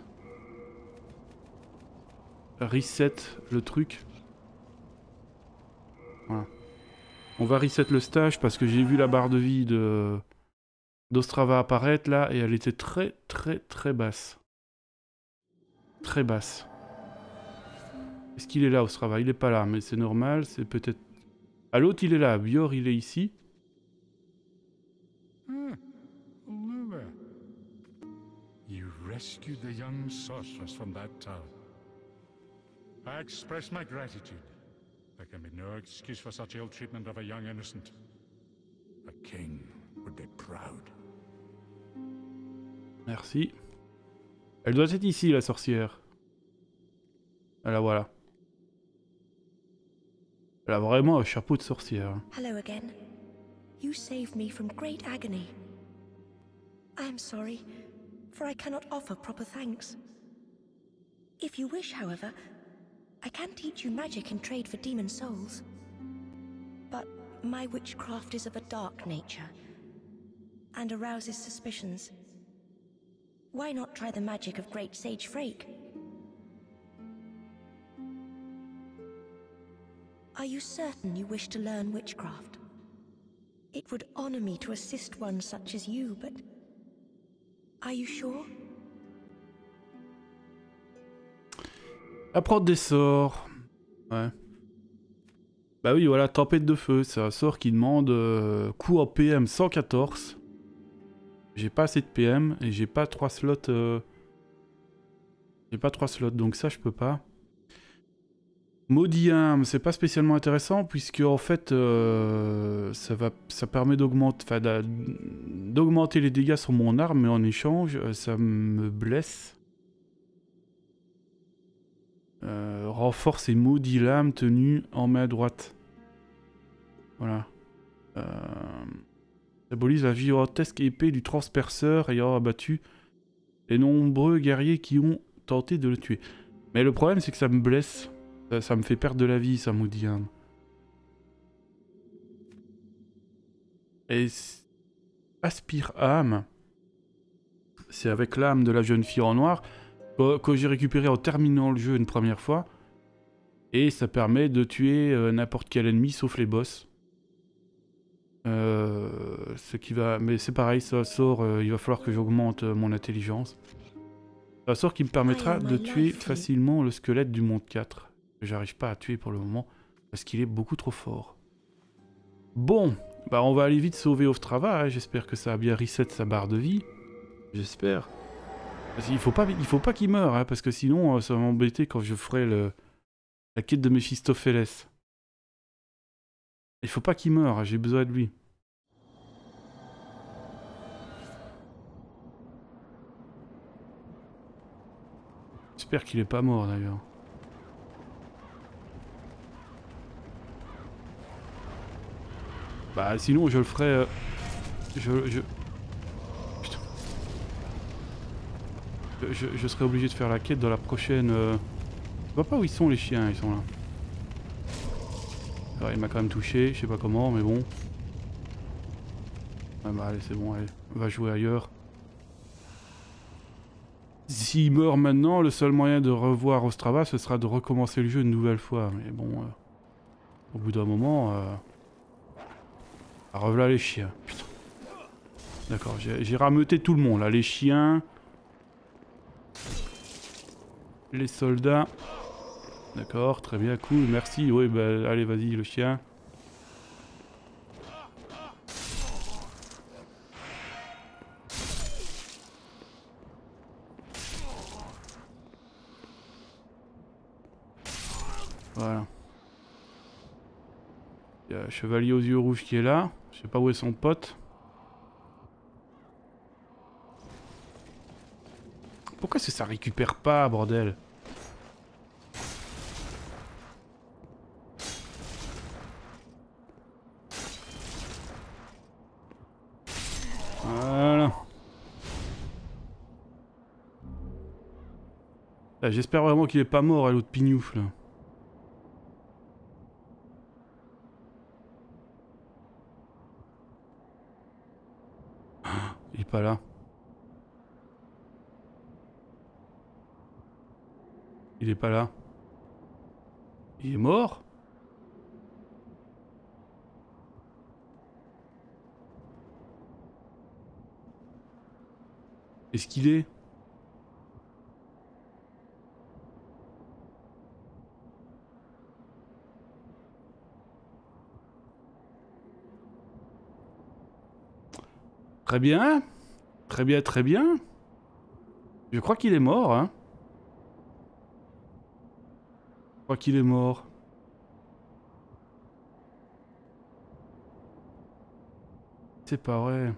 reset le truc. Voilà. On va reset le stage parce que j'ai vu la barre de vie de d'Ostrava apparaître là et elle était très très très basse. Très basse. Est-ce qu'il est là Ostrava? Il est pas là, mais c'est normal, c'est peut-être... Ah, l'autre il est là, Bior il est ici. Ah, hello there. You rescued the young sorceress from that tower. I express my gratitude. There can be no excuse for such ill treatment of a young innocent. A king would be proud. Merci. Elle doit être ici, la sorcière. Ah, la voilà. Elle a vraiment un chapeau de sorcière. Hello again. You saved me from great agony. I am sorry, for I cannot offer proper thanks. If you wish, however, I can teach you magic and trade for demon souls. But my witchcraft is of a dark nature, and arouses suspicions. Why not try the magic of Great Sage Frake? Are you certain you wish to learn witchcraft? It would honor me to assist one such as you, but... Are you sure? Apprendre des sorts. Ouais. Bah oui, voilà, tempête de feu. C'est un sort qui demande euh, coup en P M cent quatorze. J'ai pas assez de P M et j'ai pas trois slots. Euh... J'ai pas trois slots, donc ça je peux pas. Maudit âme, c'est pas spécialement intéressant puisque en fait euh, ça va, ça permet d'augmenter, enfin d'augmenter les dégâts sur mon arme, mais en échange ça me blesse. Euh, renforce et maudit l'âme tenue en main droite. Voilà. Euh, symbolise la gigantesque épée du transperceur ayant abattu les nombreux guerriers qui ont tenté de le tuer. Mais le problème c'est que ça me blesse. Ça, ça me fait perdre de la vie, ça maudit âme. Et aspire âme, c'est avec l'âme de la jeune fille en noir que, que j'ai récupéré en terminant le jeu une première fois. Et ça permet de tuer euh, n'importe quel ennemi sauf les boss. Euh, ce qui va, mais c'est pareil, ça sort. Euh, il va falloir que j'augmente euh, mon intelligence. C'est un sort qui me permettra de tuer facilement le squelette du monde quatre. Que j'arrive pas à tuer pour le moment parce qu'il est beaucoup trop fort. Bon, bah on va aller vite sauver Ostrava. Hein. J'espère que ça a bien reset sa barre de vie. J'espère. Il faut pas, il faut pas qu'il meure, hein, parce que sinon ça va m'embêter quand je ferai le, la quête de Mephistopheles. Il faut pas qu'il meure. Hein, j'ai besoin de lui. J'espère qu'il est pas mort d'ailleurs. Bah sinon je le ferai... Euh, je, je... Putain. Je, je serai obligé de faire la quête dans la prochaine... Euh... Je vois pas où ils sont les chiens, ils sont là. Alors, il m'a quand même touché, je sais pas comment, mais bon. Ah bah allez, c'est bon, allez, on va jouer ailleurs. S'il meurt maintenant, le seul moyen de revoir Ostrava, ce sera de recommencer le jeu une nouvelle fois. Mais bon, euh, au bout d'un moment... Euh... Ah, revoilà les chiens, putain. D'accord, j'ai rameuté tout le monde là, les chiens, les soldats. D'accord, très bien, cool, merci. Oui, bah allez, vas-y, le chien. Voilà. Il y a un chevalier aux yeux rouges qui est là. Je sais pas où est son pote. Pourquoi est-ce que ça récupère pas, bordel? Voilà. J'espère vraiment qu'il est pas mort à l'autre pignouf là. Il est pas là. Il est pas là. Il est mort? Est-ce qu'il est? Très bien. Très bien, très bien. Je crois qu'il est mort, hein. Je crois qu'il est mort. C'est pas vrai.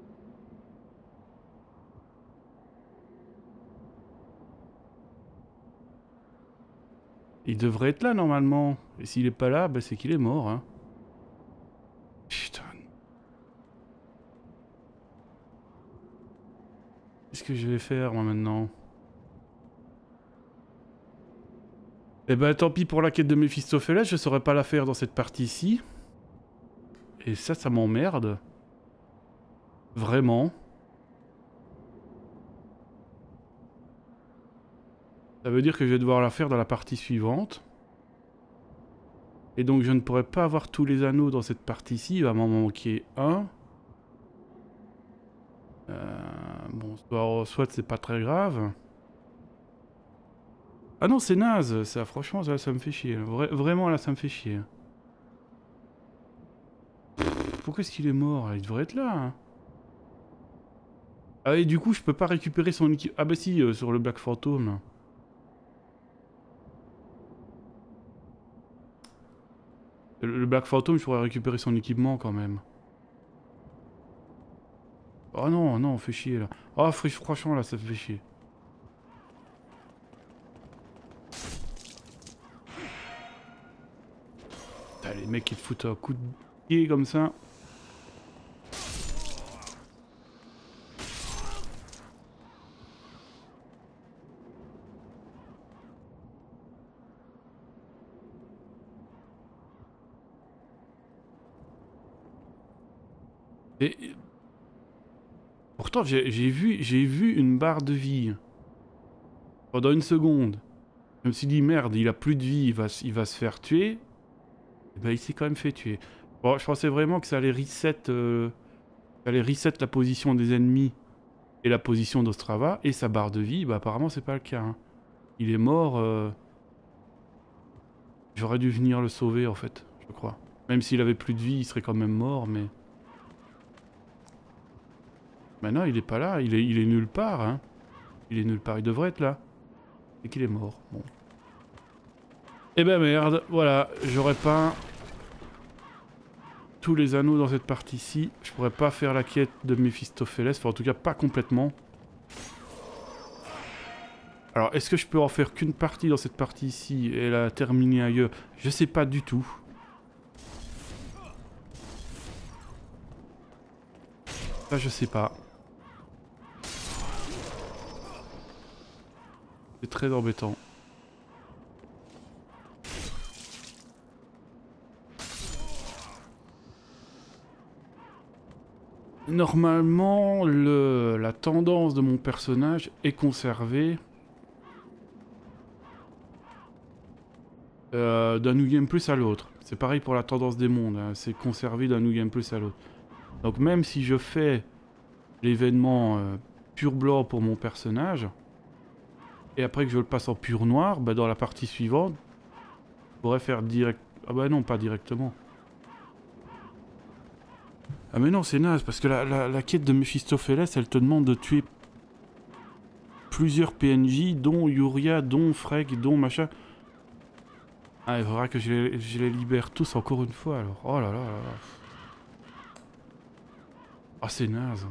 Il devrait être là normalement. Et s'il est pas là, bah, c'est qu'il est mort, hein. Putain. Qu'est-ce que je vais faire moi maintenant? Eh ben tant pis pour la quête de Méphistophélès, je saurais pas la faire dans cette partie-ci. Et ça, ça m'emmerde. Vraiment. Ça veut dire que je vais devoir la faire dans la partie suivante. Et donc je ne pourrai pas avoir tous les anneaux dans cette partie-ci, il va m'en manquer un. Euh, bon, soit, soit c'est pas très grave. Ah non, c'est naze, ça, franchement, ça, ça me fait chier. Vra vraiment, là, ça me fait chier. Pff, pourquoi est-ce qu'il est mort? Il devrait être là. Hein. Ah, et du coup, je peux pas récupérer son équipe. Ah, bah si, euh, sur le Black Phantom, là. Le, le Black Phantom, je pourrais récupérer son équipement quand même. Oh non, non, on fait chier là. Oh, franchement, là, ça fait chier. Putain, les mecs, ils te foutent un coup de pied comme ça. Et... Pourtant, j'ai vu, j'ai vu une barre de vie. Pendant une seconde. Je me suis dit, merde, il a plus de vie, il va, il va se faire tuer. Et ben, il s'est quand même fait tuer. Bon, je pensais vraiment que ça allait reset, euh, ça allait reset la position des ennemis et la position d'Ostrava et sa barre de vie. Bah, apparemment, c'est pas le cas. Hein. Il est mort. Euh... J'aurais dû venir le sauver, en fait, je crois. Même s'il avait plus de vie, il serait quand même mort, mais... Mais non, il est pas là, il est, il est nulle part. Hein. Il est nulle part, il devrait être là. Et qu'il est mort. Bon. Eh ben merde, voilà, j'aurais pas tous les anneaux dans cette partie-ci. Je pourrais pas faire la quête de Méphistophélès, enfin en tout cas pas complètement. Alors est-ce que je peux en faire qu'une partie dans cette partie-ci et la terminer ailleurs? Je sais pas du tout. Ça je sais pas. C'est très embêtant. Normalement, le, la tendance de mon personnage est conservée euh, d'un New Game Plus à l'autre. C'est pareil pour la tendance des mondes, hein, c'est conservé d'un New Game Plus à l'autre. Donc même si je fais l'événement euh, pur blanc pour mon personnage, et après que je le passe en pur noir, bah dans la partie suivante, je pourrais faire direct... Ah bah non, pas directement. Ah mais non, c'est naze, parce que la, la, la quête de Méphistophélès, elle te demande de tuer plusieurs P N J, dont Yuria, dont Freg, dont machin. Ah, il faudra que je les, je les libère tous encore une fois, alors. Oh là là là là. Ah, c'est naze.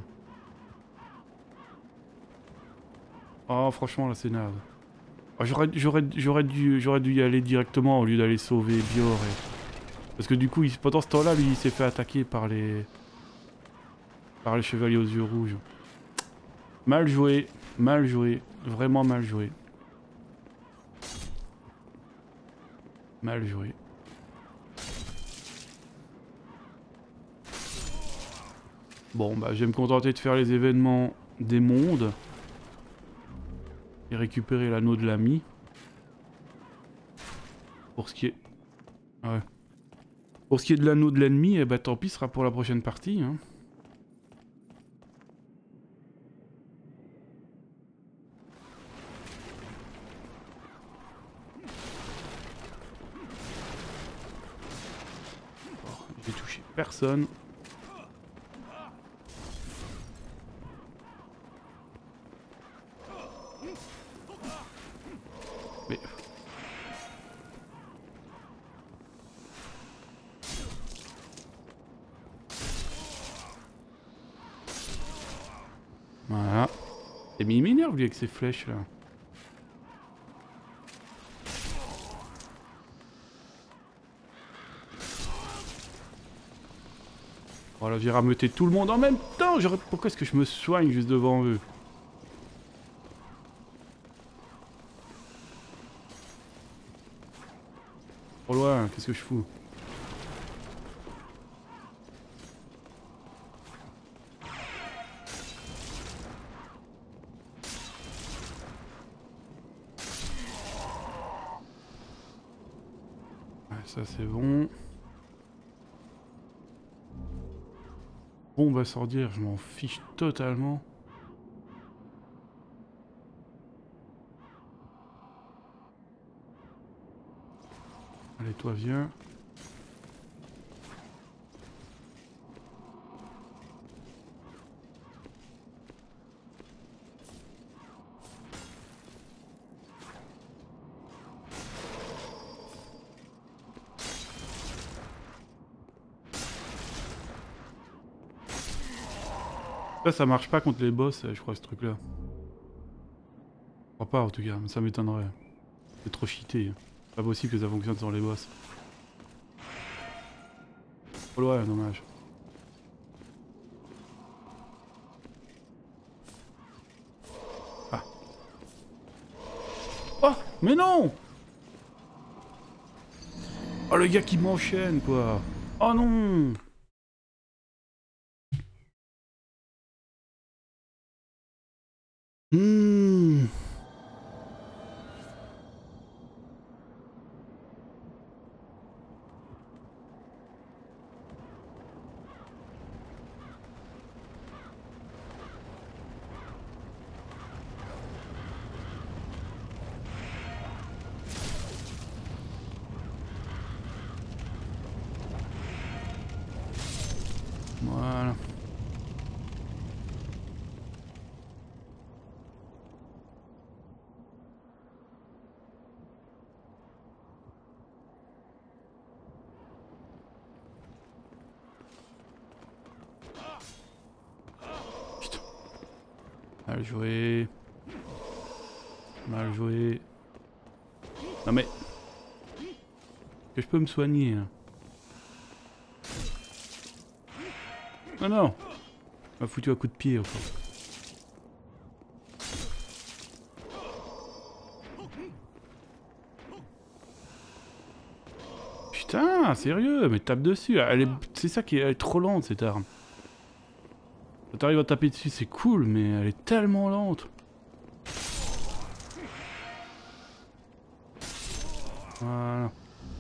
Oh, franchement, là, c'est naze. Oh, j'aurais dû, j'aurais dû y aller directement au lieu d'aller sauver Bior. Et... Parce que du coup, il, pendant ce temps-là, lui, il s'est fait attaquer par les... Par les chevaliers aux yeux rouges. Mal joué. Mal joué. Vraiment mal joué. Mal joué. Bon, bah, je vais me contenter de faire les événements des mondes. Et récupérer l'anneau de l'ami. Pour ce qui est... Ouais. Pour ce qui est de l'anneau de l'ennemi, eh ben, tant pis, ce sera pour la prochaine partie. Hein. Personne. Mais... Voilà. Et mais il m'énerve lui avec ses flèches là. Voilà, j'ai rameuté tout le monde en même temps. Pourquoi est-ce que je me soigne juste devant eux? Trop loin, qu'est-ce que je fous? Ouais, ça c'est bon. Bombe à sortir, je m'en fiche totalement. Allez, toi viens. Ça, ça marche pas contre les boss, je crois, ce truc-là. Je crois pas, en tout cas, mais ça m'étonnerait. C'est trop cheaté. C'est pas possible que ça fonctionne sur les boss. Oh ouais, dommage. Ah. Oh, mais non! Oh, le gars qui m'enchaîne, quoi. Oh non! Hmm. Voilà. Putain. Mal joué. Mal joué. Non mais... Que je peux me soigner. Hein. Non, non. M'a foutu un coup de pied, enfin. Putain, sérieux, mais tape dessus. Elle est... C'est ça qui est... Elle est trop lente, cette arme. Quand t'arrives à taper dessus, c'est cool, mais elle est tellement lente. Voilà.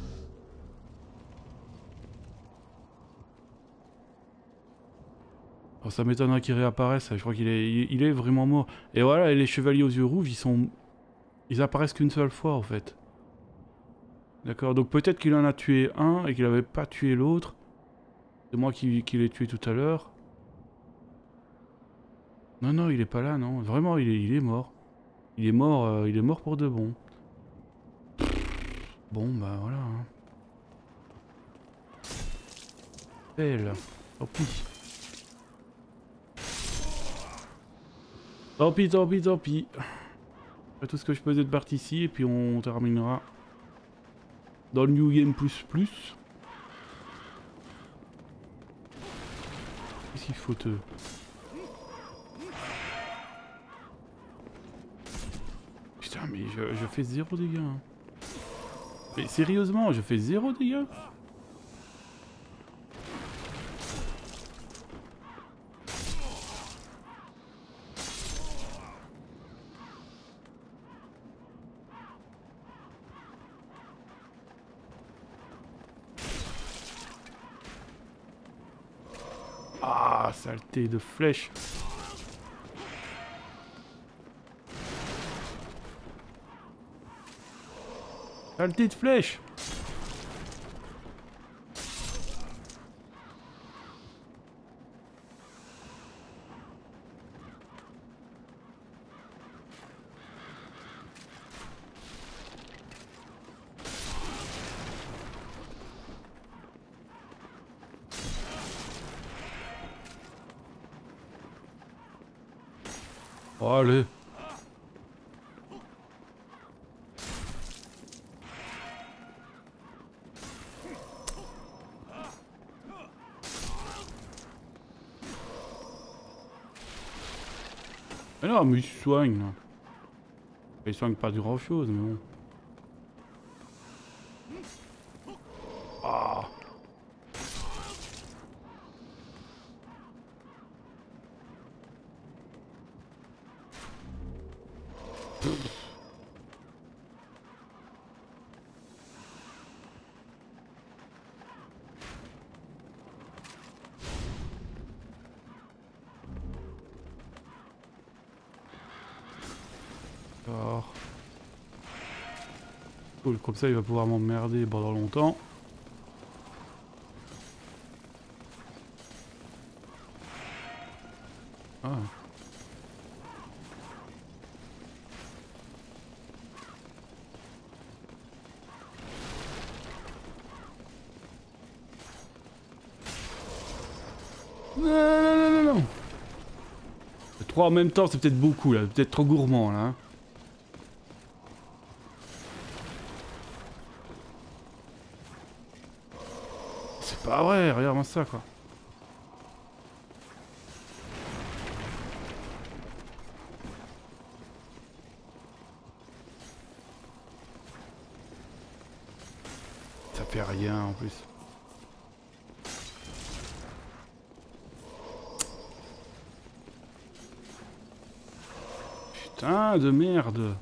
Oh, ça m'étonnerait qu'il réapparaisse, je crois qu'il est, il, il est vraiment mort. Et voilà, et les chevaliers aux yeux rouges, ils sont... Ils apparaissent qu'une seule fois, en fait. D'accord, donc peut-être qu'il en a tué un et qu'il n'avait pas tué l'autre. C'est moi qui, qui l'ai tué tout à l'heure. Non, non, il est pas là, non. Vraiment, il est, il est mort. Il est mort, euh, il est mort pour de bon. Bon, bah voilà. Hein. Belle. Tant pis. Tant pis, tant pis, tant pis. Je fais tout ce que je faisais de partie ici et puis on terminera dans le New Game plus plus. Qu'est-ce qu'il faut te... Putain, mais je, je fais zéro dégâts. Hein. Mais sérieusement, je fais zéro dégâts. Ah, saleté de flèche. Saleté de flèche. Oh, allez. Mais non, mais il soigne là. Il soigne pas du grand chose, mais bon. Ah. Alors. Cool, comme ça il va pouvoir m'emmerder pendant longtemps. Ah. Non, non, non, non, non. Trois en même temps, c'est peut-être beaucoup là, peut-être trop gourmand là. Hein. C'est pas vrai, regarde-moi ça quoi. Ça fait rien en plus. Putain de merde.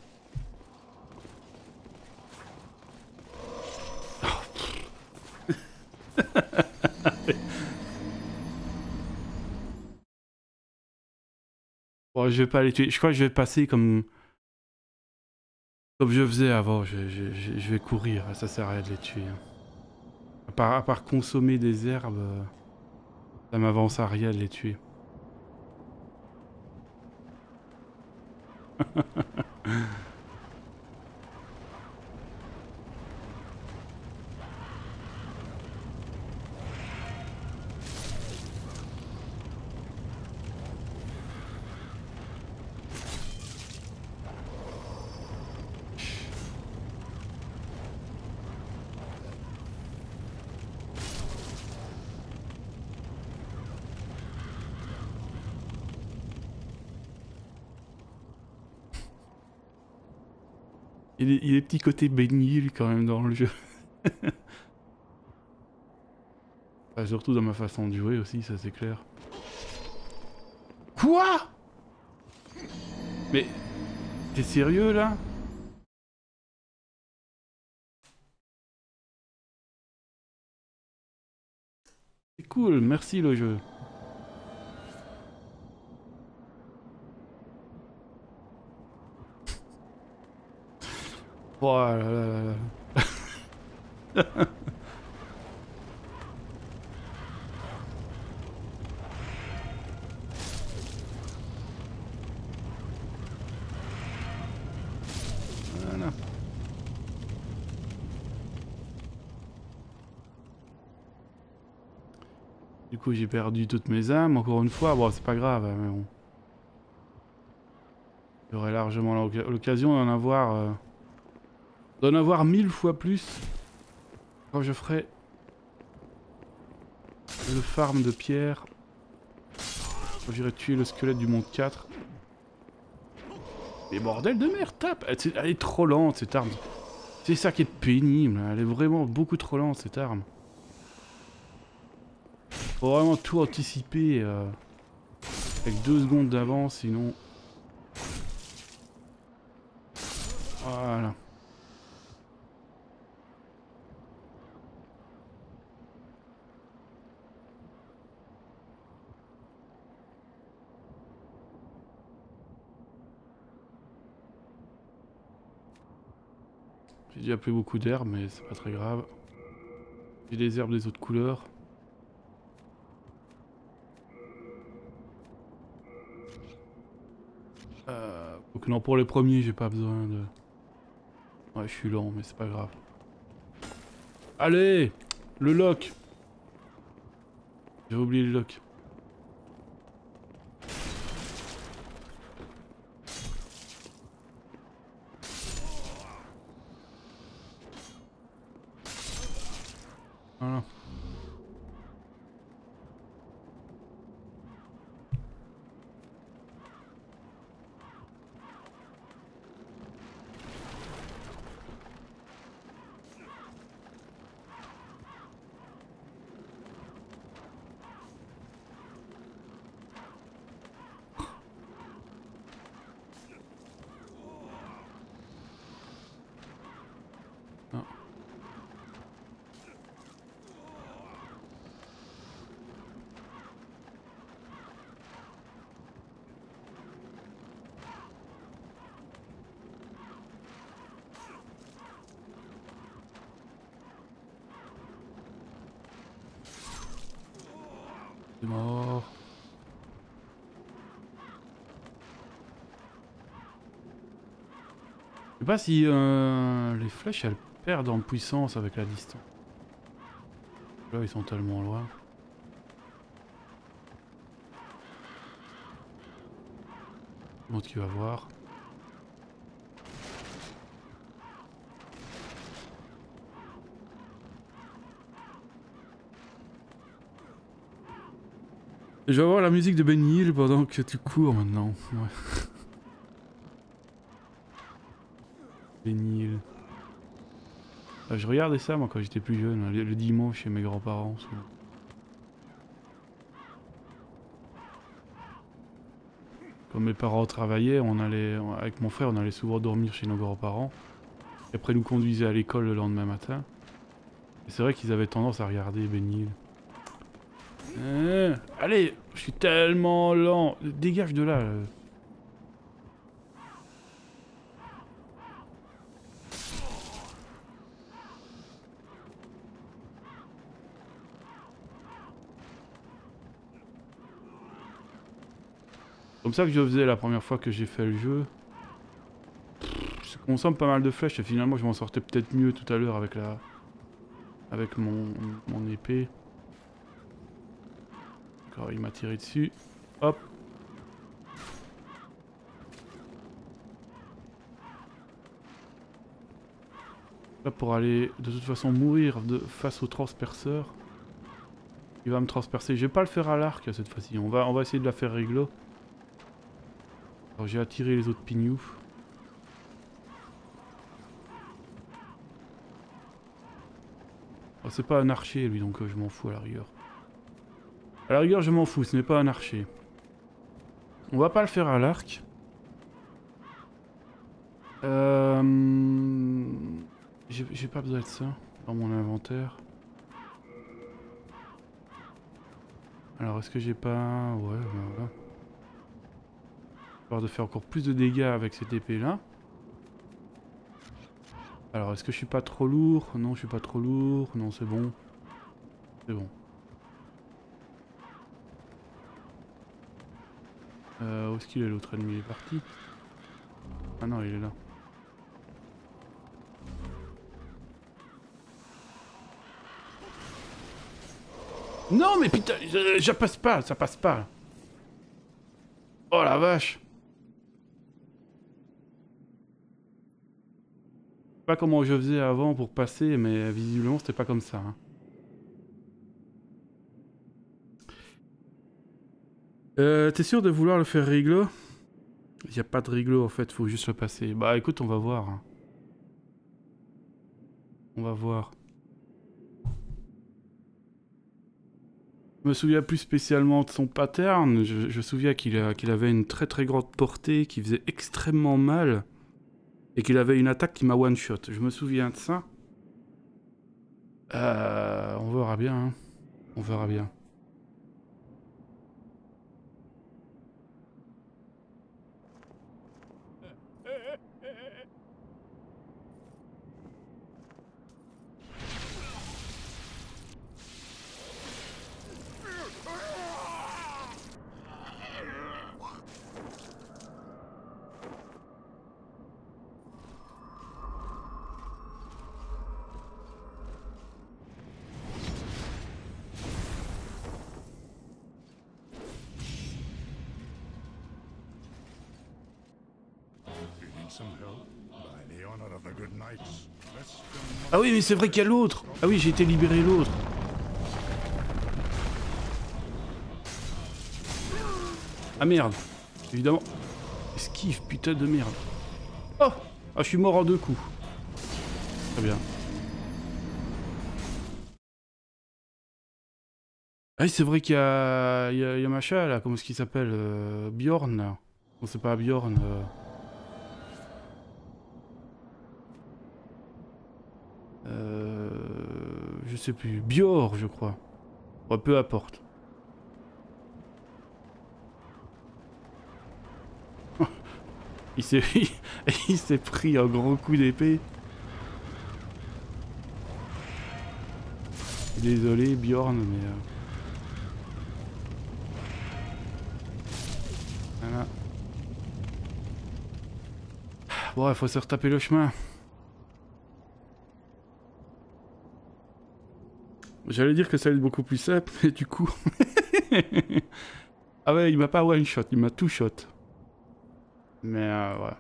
Bon, je vais pas les tuer. Je crois que je vais passer comme comme je faisais avant. Je, je, je, je vais courir. Ça sert à rien de les tuer. Hein. À part, à part consommer des herbes, ça m'avance à rien de les tuer. Il y a des petits côtés bénils quand même dans le jeu. Enfin, surtout dans ma façon de jouer aussi, ça c'est clair. Quoi? Mais... T'es sérieux là? C'est cool, merci le jeu. Oh là là là là. Voilà. Du coup j'ai perdu toutes mes âmes encore une fois, bon c'est pas grave mais bon. J'aurai largement l'occasion d'en avoir... Euh... d'en avoir mille fois plus quand je ferai le farm de pierre. Quand j'irai tuer le squelette du monde quatre. Mais bordel de merde, tape! Elle, elle est trop lente cette arme. C'est ça qui est pénible, elle est vraiment beaucoup trop lente cette arme. Faut vraiment tout anticiper euh, avec deux secondes d'avance sinon... Voilà. J'ai déjà pris beaucoup d'herbes, mais c'est pas très grave. J'ai des herbes des autres couleurs. Euh, donc non, pour les premiers, j'ai pas besoin de... Ouais, je suis lent, mais c'est pas grave. Allez! Le lock! J'ai oublié le lock. Voilà. Ah. C'est mort. Je sais pas si euh, les flèches elles perdent en puissance avec la distance. Là ils sont tellement loin. L'autre qui va voir. Je vais avoir la musique de Benny Hill pendant que tu cours maintenant. Ouais. Benny Hill. Euh, je regardais ça moi quand j'étais plus jeune, le, le dimanche chez mes grands-parents souvent. Quand mes parents travaillaient, on allait, avec mon frère, on allait souvent dormir chez nos grands-parents. Et après, ils nous conduisaient à l'école le lendemain matin. Et c'est vrai qu'ils avaient tendance à regarder Benny Hill. Euh, allez, je suis tellement lent. Dégage de là. là. Comme ça que je faisais la première fois que j'ai fait le jeu. Je consomme pas mal de flèches et finalement je m'en sortais peut-être mieux tout à l'heure avec la... avec mon, mon épée. D'accord, il m'a tiré dessus. Hop. Là pour aller de toute façon mourir de... face au transperceur. Il va me transpercer. Je vais pas le faire à l'arc cette fois-ci. On va, on va essayer de la faire réglo. Alors j'ai attiré les autres pignous. Oh, c'est pas un archer lui donc euh, je m'en fous à la rigueur. À la rigueur je m'en fous, ce n'est pas un archer. On va pas le faire à l'arc. Euh... J'ai pas besoin de ça dans mon inventaire. Alors est-ce que j'ai pas... Ouais, ben voilà. De faire encore plus de dégâts avec cette épée là. Alors est-ce que je suis pas trop lourd? Non, je suis pas trop lourd. Non, c'est bon. C'est bon. Euh, où est-ce qu'il est l'autre ennemi? Il est parti? Ah non, il est là. Non mais putain, je, je passe pas, ça passe pas. Oh la vache. Pas comment je faisais avant pour passer, mais visiblement c'était pas comme ça. Hein. Euh, T'es sûr de vouloir le faire réglo? Il n'y a pas de réglo en fait, faut juste le passer. Bah écoute, on va voir. Hein. On va voir. Je me souviens plus spécialement de son pattern. Je, je me souviens qu'il qu'il avait une très très grande portée, qui faisait extrêmement mal. Et qu'il avait une attaque qui m'a one-shot. Je me souviens de ça. Euh, on verra bien. Hein. On verra bien. Some help by the honor of the good knights. Let's Ah oui, mais c'est vrai qu'il y a l'autre. Ah oui, j'ai été libéré l'autre. Ah merde. Évidemment. Esquive, putain de merde. Oh. Ah, je suis mort en deux coups. Très bien. Ah oui, c'est vrai qu'il y a... Il y a, il y a machin là, comment est-ce qu'il s'appelle euh, Bjorn là. Non, c'est pas Bjorn. Euh... Euh... Je sais plus. Bjorn, je crois. Ouais, peu importe. Il s'est il s'est pris un gros coup d'épée. Désolé Bjorn, mais... Euh... Voilà. Bon, il faut se retaper le chemin. J'allais dire que ça allait être beaucoup plus simple, mais du coup... Ah ouais, il m'a pas one shot, il m'a two shot. Mais euh, ouais.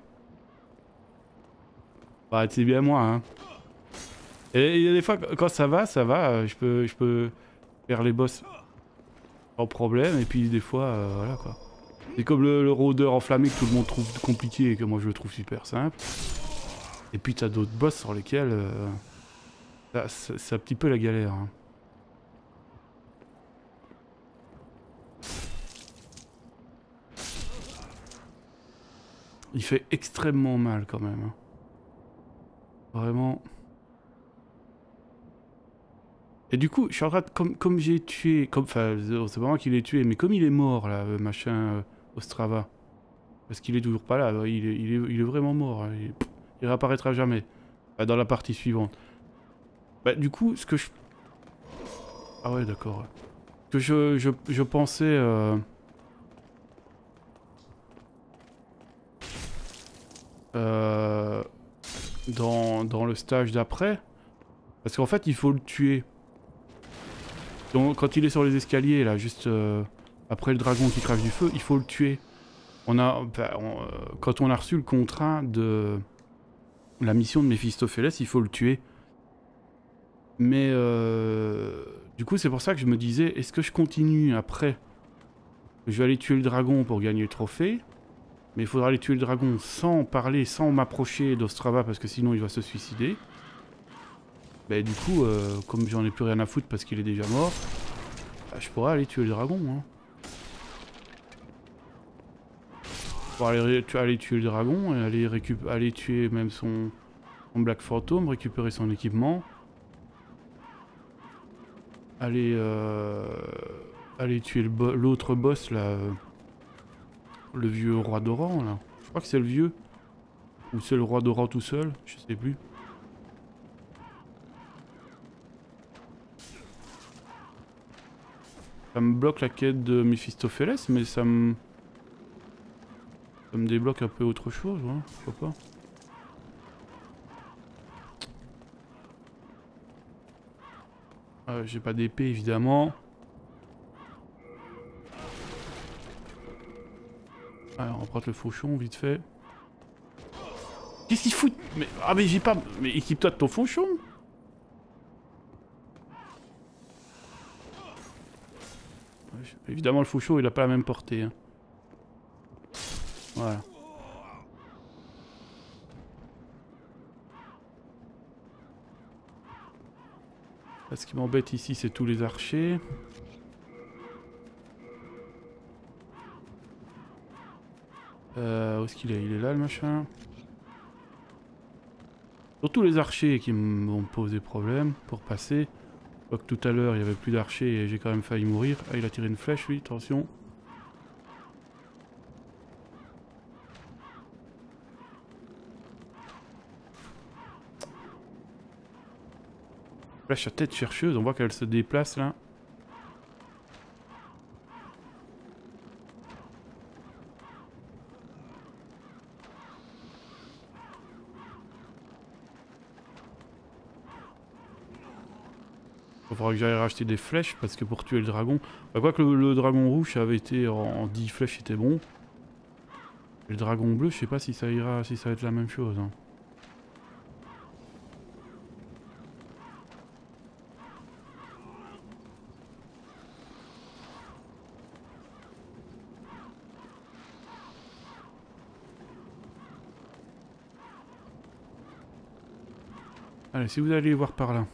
Bah, c'est bien moi, hein. Et il y a des fois, quand ça va, ça va, je peux, je peux faire les boss sans problème, et puis des fois, euh, voilà quoi. C'est comme le, le rôdeur enflammé que tout le monde trouve compliqué et que moi je le trouve super simple. Et puis t'as d'autres boss sur lesquels euh, c'est un petit peu la galère. Hein. Il fait extrêmement mal quand même. Hein. Vraiment. Et du coup, je suis en train de, comme, comme j'ai tué, comme, enfin, c'est pas moi qui l'ai tué, mais comme il est mort là, machin, euh, Ostrava, parce qu'il est toujours pas là, il est, il est, il est vraiment mort, hein, il, il réapparaîtra jamais, bah, dans la partie suivante. Bah du coup, ce que je... Ah ouais, d'accord. Que je, je, je pensais... Euh... Euh... Dans, dans le stage d'après, parce qu'en fait, il faut le tuer. Donc, quand il est sur les escaliers, là, juste euh, après le dragon qui crache du feu, il faut le tuer. On a, bah, on, euh, quand on a reçu le contrat de la mission de Méphistophélès, il faut le tuer. Mais euh, du coup, c'est pour ça que je me disais, est-ce que je continue après? Je vais aller tuer le dragon pour gagner le trophée. Mais il faudra aller tuer le dragon sans parler, sans m'approcher d'Ostrava, parce que sinon il va se suicider. Bah du coup, euh, comme j'en ai plus rien à foutre parce qu'il est déjà mort, bah, je pourrais aller tuer le dragon. Hein. Pour aller, tu, aller tuer le dragon et aller, récup aller tuer même son, son Black Phantom, récupérer son équipement. Aller, euh, aller tuer l'autre bo boss là, euh, le vieux roi d'Oran là. Je crois que c'est le vieux. Ou c'est le roi d'Oran tout seul, je sais plus. Ça me bloque la quête de Méphistophélès, mais ça me... Ça me débloque un peu autre chose, hein, pourquoi pas. Euh, J'ai pas d'épée, évidemment. Alors, on va prendre le fauchon, vite fait. Qu'est-ce qu'il fout? Mais, ah mais j'ai pas... Mais équipe-toi de ton fauchon. Évidemment, le fauchon, il a pas la même portée. Hein. Voilà. Là, ce qui m'embête ici, c'est tous les archers. Euh, où est-ce qu'il est? Il est là, le machin. Surtout les archers qui m'ont posé problème pour passer. Je vois que tout à l'heure, il y avait plus d'archers et j'ai quand même failli mourir. Ah, il a tiré une flèche, lui, attention. Flèche à tête chercheuse, on voit qu'elle se déplace, là. Il faudra que j'aille racheter des flèches parce que pour tuer le dragon... Bah, quoi que le, le dragon rouge avait été en, en dix flèches, c'était bon. Et le dragon bleu, je sais pas si ça ira, si ça va être la même chose. Hein. Allez, si vous allez voir par là.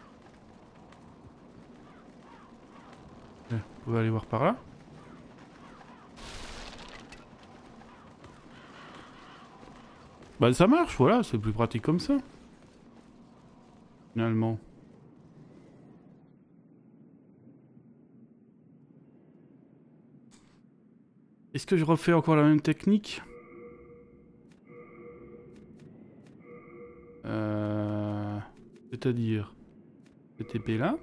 Allez, vous pouvez aller voir par là. Bah ça marche, voilà, c'est plus pratique comme ça. Finalement. Est-ce que je refais encore la même technique? Euh... C'est-à-dire... cette épée là.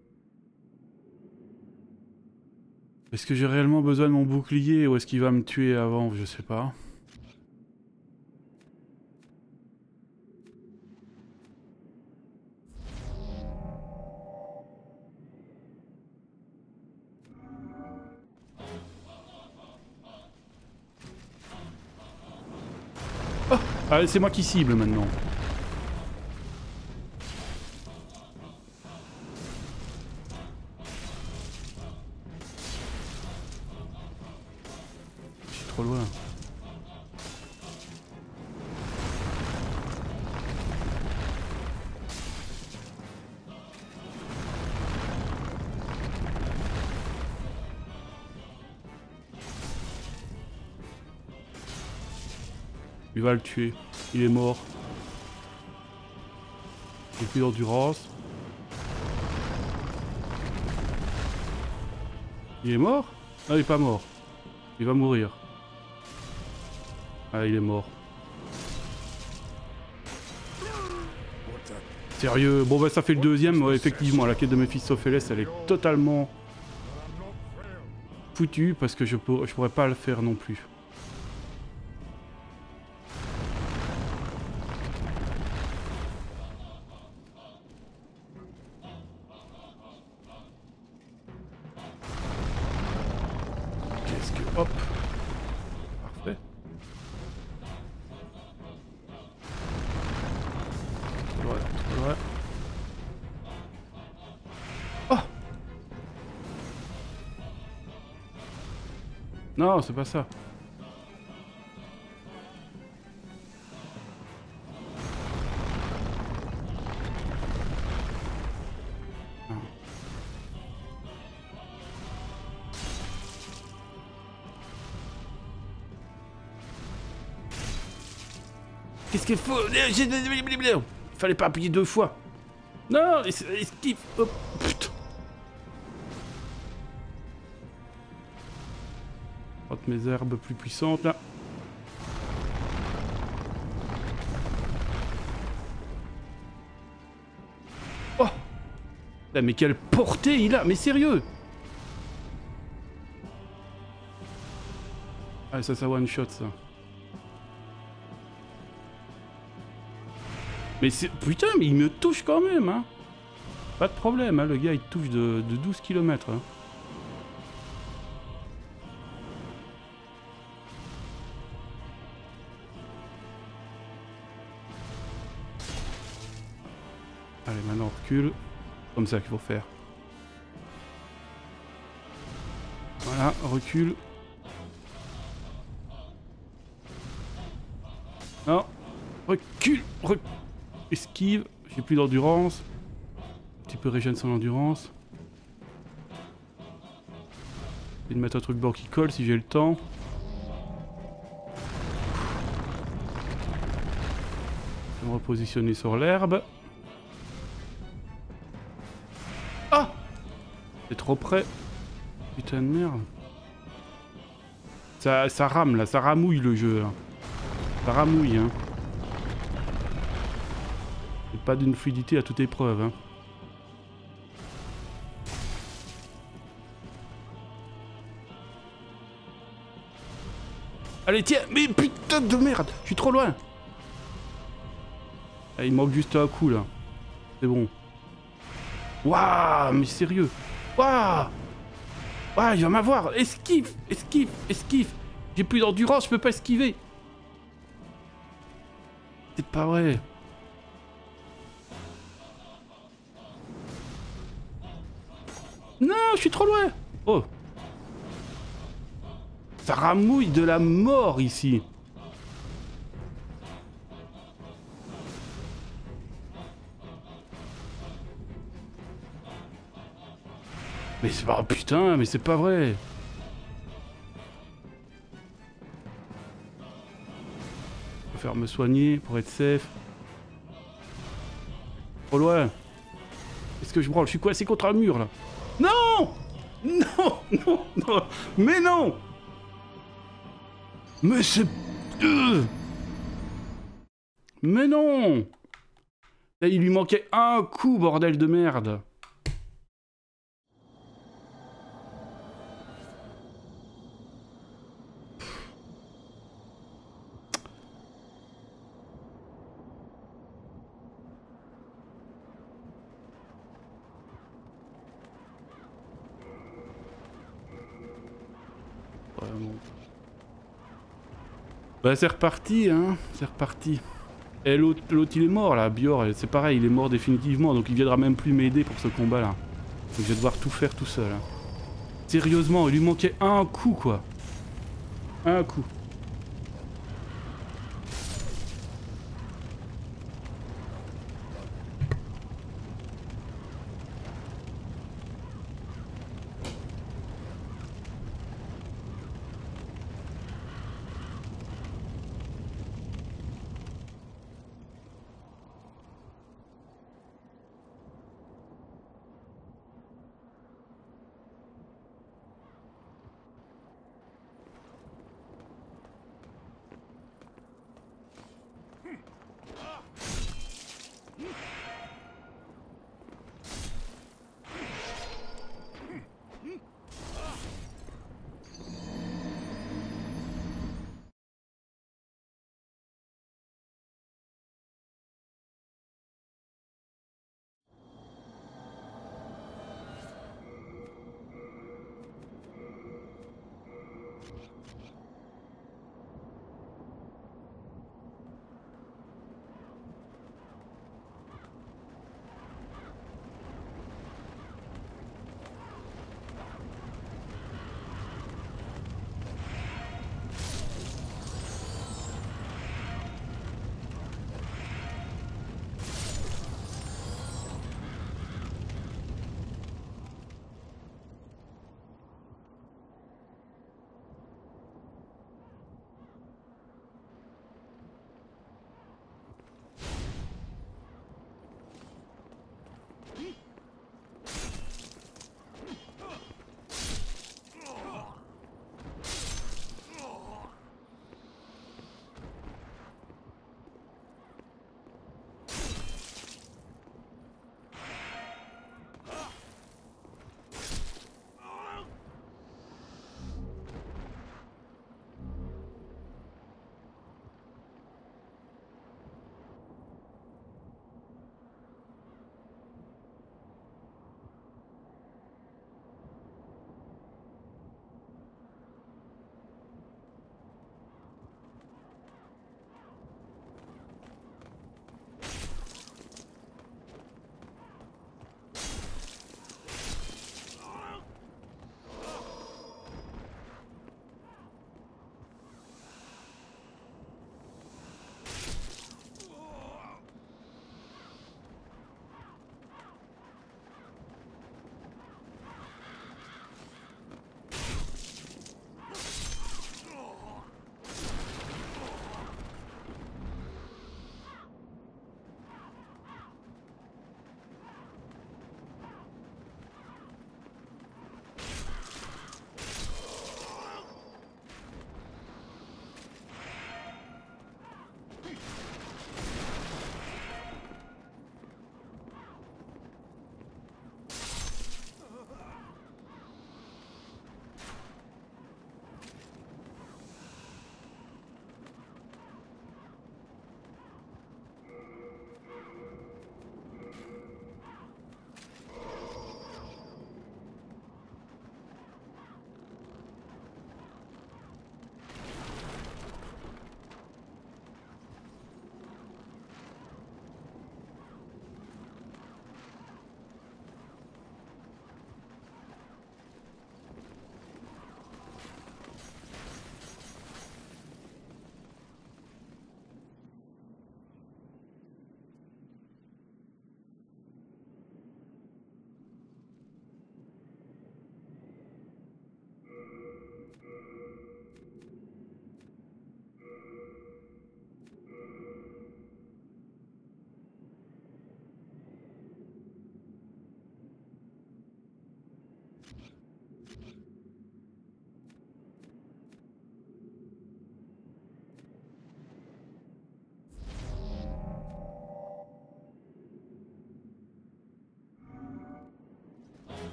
Est-ce que j'ai réellement besoin de mon bouclier ou est-ce qu'il va me tuer avant? Je sais pas. Ah, c'est moi qui cible maintenant. Je suis trop loin. Il va le tuer. Il est mort. Il n'a plus d'endurance. Il est mort? Non, il est pas mort. Il va mourir. Ah, il est mort. Sérieux? Bon bah ça fait le deuxième. Ouais, effectivement, la quête de Mephistopheles, elle est totalement foutue parce que je, pour... je pourrais pas le faire non plus. Hop. Parfait. Voilà, voilà. Oh! Non, c'est pas ça. Qu'est-ce qu'il faut? Il fallait pas appuyer deux fois. Non, esquive. Oh, putain. Hop, mes herbes plus puissantes là. Oh. Là, mais quelle portée il a. Mais sérieux. Ah, ça, ça one shot ça. Mais c'est... Putain, mais il me touche quand même, hein. Pas de problème, hein, le gars il touche de, de douze kilomètres. Hein. Allez, maintenant on recule. Comme ça qu'il faut faire. Voilà, recule. Non, recule, recule. Esquive, j'ai plus d'endurance. Un petit peu régène son endurance. Je vais de mettre un truc blanc qui colle si j'ai le temps. Je vais me repositionner sur l'herbe. Ah! C'est trop près. Putain de merde. Ça, ça rame là, ça ramouille le jeu là. Ça ramouille hein. Pas d'une fluidité à toute épreuve. Hein. Allez, tiens, mais putain de merde, je suis trop loin. Ah, il manque juste un coup là. C'est bon. Waouh, mais sérieux. Waouh. Waouh, il va m'avoir. Esquive, esquive, esquive. J'ai plus d'endurance, je peux pas esquiver. C'est pas vrai. Non, je suis trop loin. Oh. Ça ramouille de la mort ici. Mais c'est pas... Putain, mais c'est pas vrai. Je préfère me soigner pour être safe. Trop loin. Est-ce que je branle? Je suis coincé contre un mur, là. Non! Non! Non! Non! Mais non! Mais c'est... Euh Mais non! Là, il lui manquait un coup, bordel de merde. Vraiment. Bah c'est reparti, hein. C'est reparti. Et l'autre, il est mort là, Bior, c'est pareil, il est mort définitivement, donc il viendra même plus m'aider pour ce combat là. Donc je vais devoir tout faire tout seul. Hein. Sérieusement, il lui manquait un coup quoi. Un coup.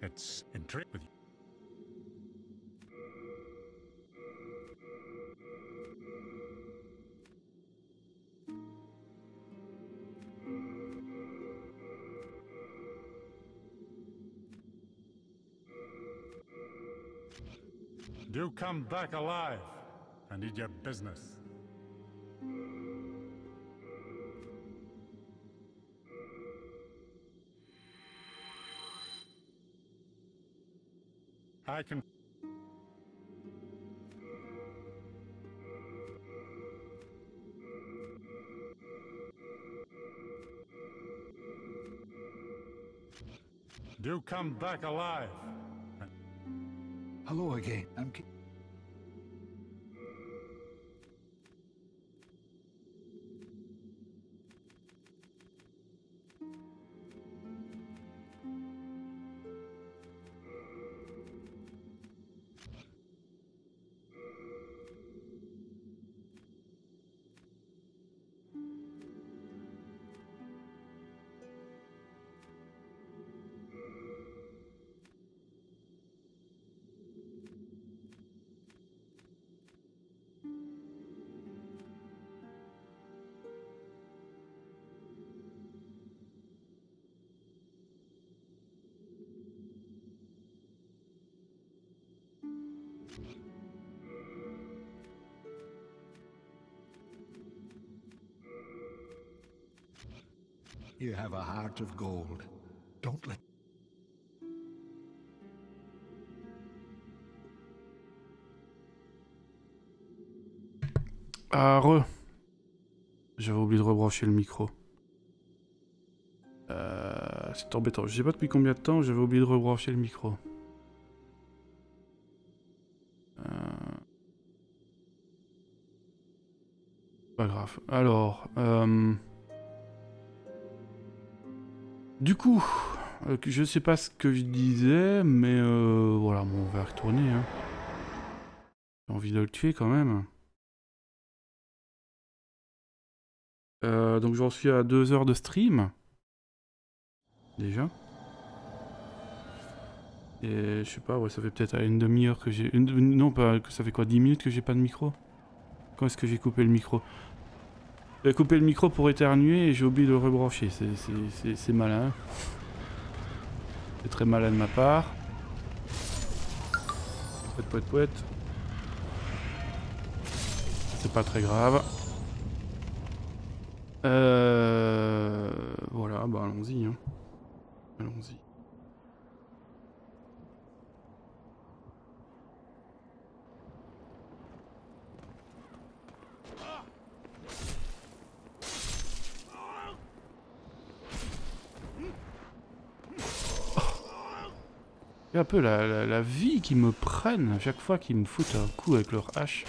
It's intriguing with you. Do come back alive. I need your business. I can... Do come back alive. Hello again. I'm... Ki- You have a heart of gold. Don't let... Ah, re. J'avais oublié de rebrancher le micro. Euh, c'est embêtant. Je sais pas depuis combien de temps j'avais oublié de rebrancher le micro. Euh... Pas grave. Alors... Euh... Du coup, euh, je sais pas ce que je disais, mais euh, voilà, bon, on va retourner. Hein. J'ai envie de le tuer quand même. Euh, donc j'en suis à deux heures de stream. Déjà. Et je sais pas, ouais, ça fait peut-être à une demi-heure que j'ai... Une... Non, pas... ça fait quoi, dix minutes que j'ai pas de micro? Quand est-ce que j'ai coupé le micro? J'ai coupé le micro pour éternuer et j'ai oublié de le rebrancher. C'est malin. C'est très malin de ma part. Pouette, pouette, pouette. C'est pas très grave. Euh... Voilà, bah allons-y. Hein. Allons-y. Il y a un peu la, la, la vie qu'ils me prennent à chaque fois qu'ils me foutent un coup avec leur hache.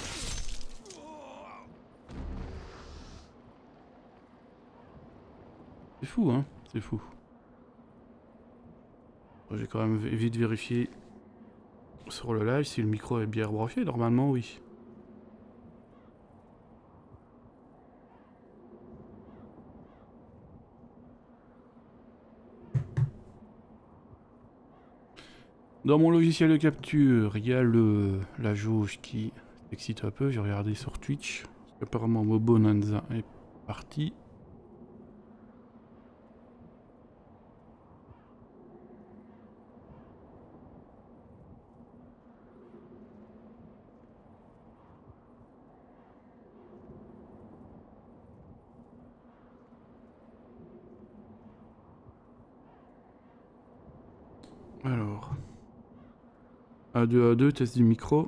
C'est fou, hein, c'est fou. J'ai quand même vite vérifié sur le live si le micro est bien branché. Normalement, oui. Dans mon logiciel de capture, il y a le, la jauge qui excite un peu. J'ai regardé sur Twitch. Apparemment, Mobonanza est parti. Alors... A deux A deux, test du micro.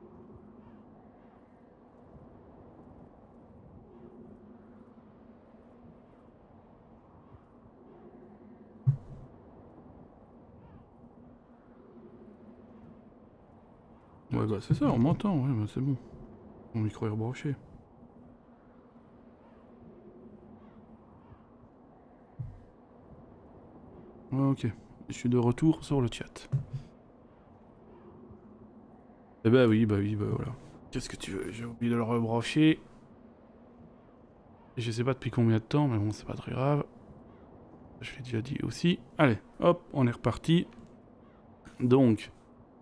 Ouais bah c'est ça, on m'entend, ouais bah c'est bon. Mon micro est rebranché. Ouais, ok, je suis de retour sur le chat. Eh bah oui, bah oui, bah voilà. Qu'est-ce que tu veux? J'ai oublié de le rebrancher. Je sais pas depuis combien de temps, mais bon, c'est pas très grave. Je l'ai déjà dit aussi. Allez, hop, on est reparti. Donc...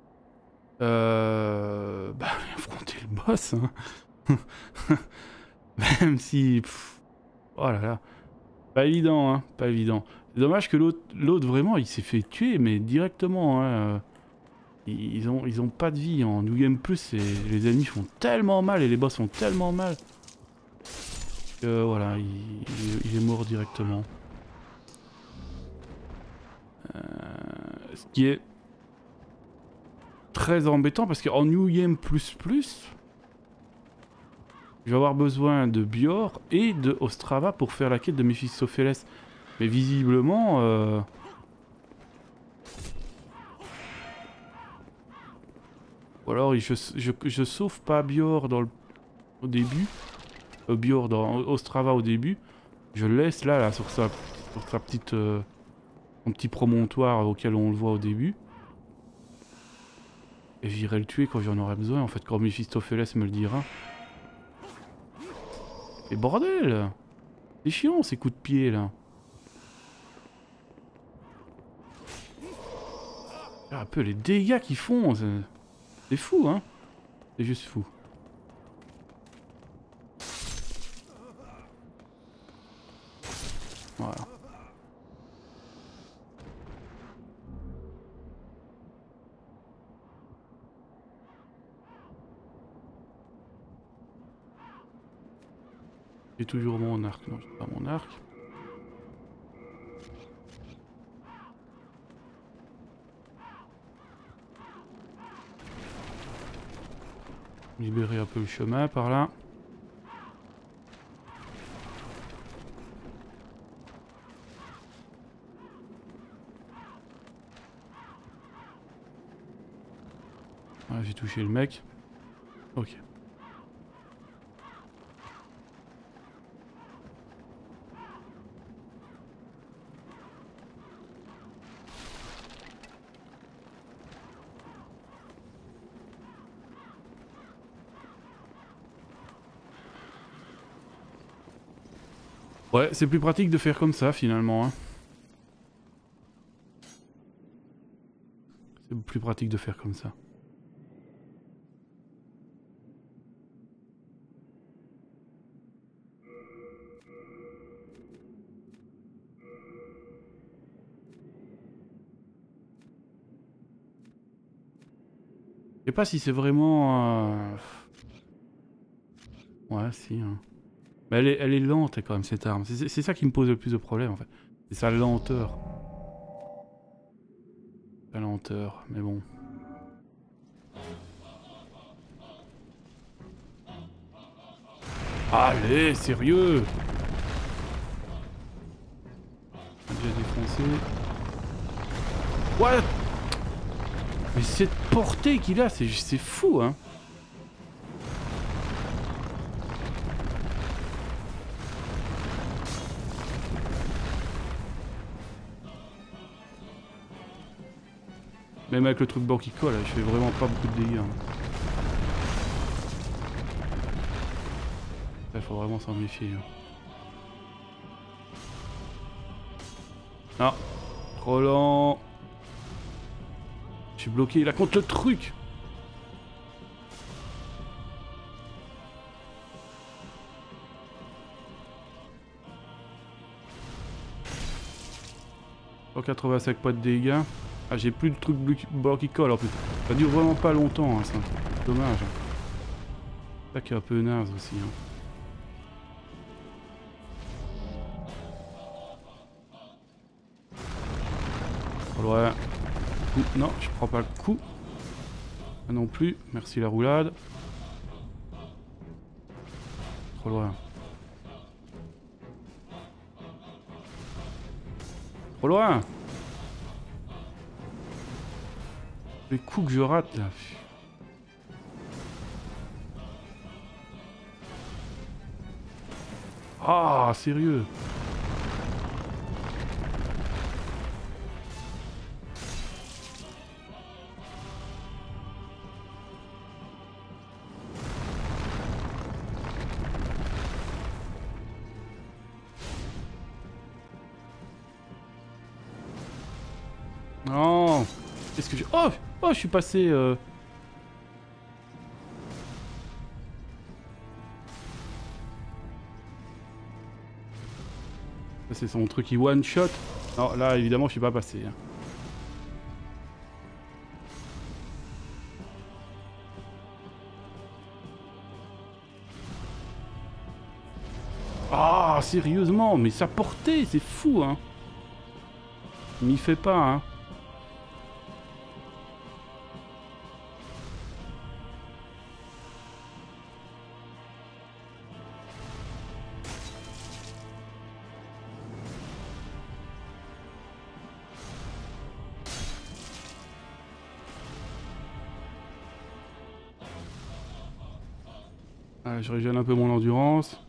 Euh... Bah, affronter le boss, hein. Même si... Pff, oh là là. Pas évident, hein. Pas évident. C'est dommage que l'autre, l'autre vraiment, il s'est fait tuer, mais directement, hein. Ils ont, ils ont pas de vie. En New Game Plus, les ennemis font tellement mal et les boss font tellement mal. Que voilà, il, il, il est mort directement. Euh, ce qui est très embêtant parce qu'en New Game Plus Plus, je vais avoir besoin de Bior et de Ostrava pour faire la quête de Mephistopheles. Mais visiblement... Euh... Ou alors je, je, je sauve pas Bior dans le, au début. Euh, Bior dans Ostrava au début. Je le laisse là, là sur sa, sur sa petite... Euh, son petit promontoire auquel on le voit au début. Et j'irai le tuer quand j'en aurai besoin, en fait, quand Mephistopheles me le dira. Et bordel! C'est chiant ces coups de pied là. Un peu les dégâts qu'ils font, c'est fou, hein? C'est juste fou. Voilà. J'ai toujours mon arc, non, j'ai pas mon arc. Libérer un peu le chemin par là. Ah, j'ai touché le mec. Ok. Ouais, c'est plus pratique de faire comme ça finalement. Hein. C'est plus pratique de faire comme ça. Je sais pas si c'est vraiment... Euh... Ouais, si. Hein. Mais elle est, elle est lente quand même cette arme. C'est ça qui me pose le plus de problèmes en fait. C'est sa lenteur. Sa lenteur, mais bon. Allez, sérieux! Déjà défoncé. What? Mais cette portée qu'il a, c'est fou, hein! Même avec le truc banquico, là, je fais vraiment pas beaucoup de dégâts. Il faut vraiment s'en méfier. Hein. Ah, trop lent. Je suis bloqué là contre le truc. cent quatre-vingt-cinq points de dégâts. Ah, j'ai plus de trucs bord qui colle en plus. Ça dure vraiment pas longtemps, hein, ça. Dommage. C'est ça qui est un peu naze aussi. Hein. Trop loin. Non, je prends pas le coup. Ah non plus. Merci la roulade. Trop loin. Trop loin. Les coups que je rate là. Ah, sérieux. Non. Qu'est-ce que j'ai... Oh, oh, je suis passé... Euh... Ça c'est son truc qui one shot. Non, là évidemment je suis pas passé. Hein. Ah, sérieusement, mais sa portée, c'est fou, hein. Il m'y fait pas, hein. Ah, je régène un peu mon endurance.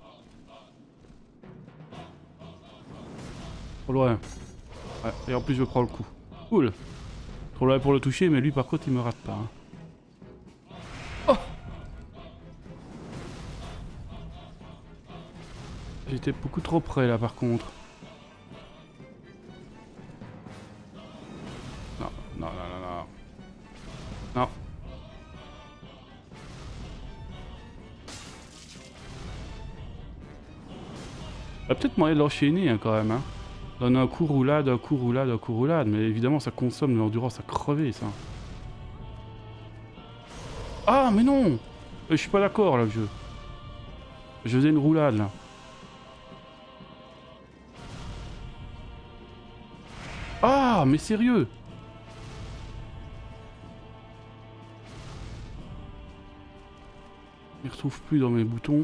Trop loin. Ouais, et en plus je prends le coup. Cool. Trop loin pour le toucher, mais lui par contre il me rate pas. Hein. Oh, j'étais beaucoup trop près là par contre. Non, non, non, non, non. Non. Il y a peut-être moyen de l'enchaîner hein, quand même. Hein. Donne un coup roulade, un coup roulade, un coup roulade, mais évidemment ça consomme de l'endurance à crever ça. Ah mais non, je suis pas d'accord là le jeu. Je faisais une roulade là. Ah mais sérieux. Je ne retrouve plus dans mes boutons.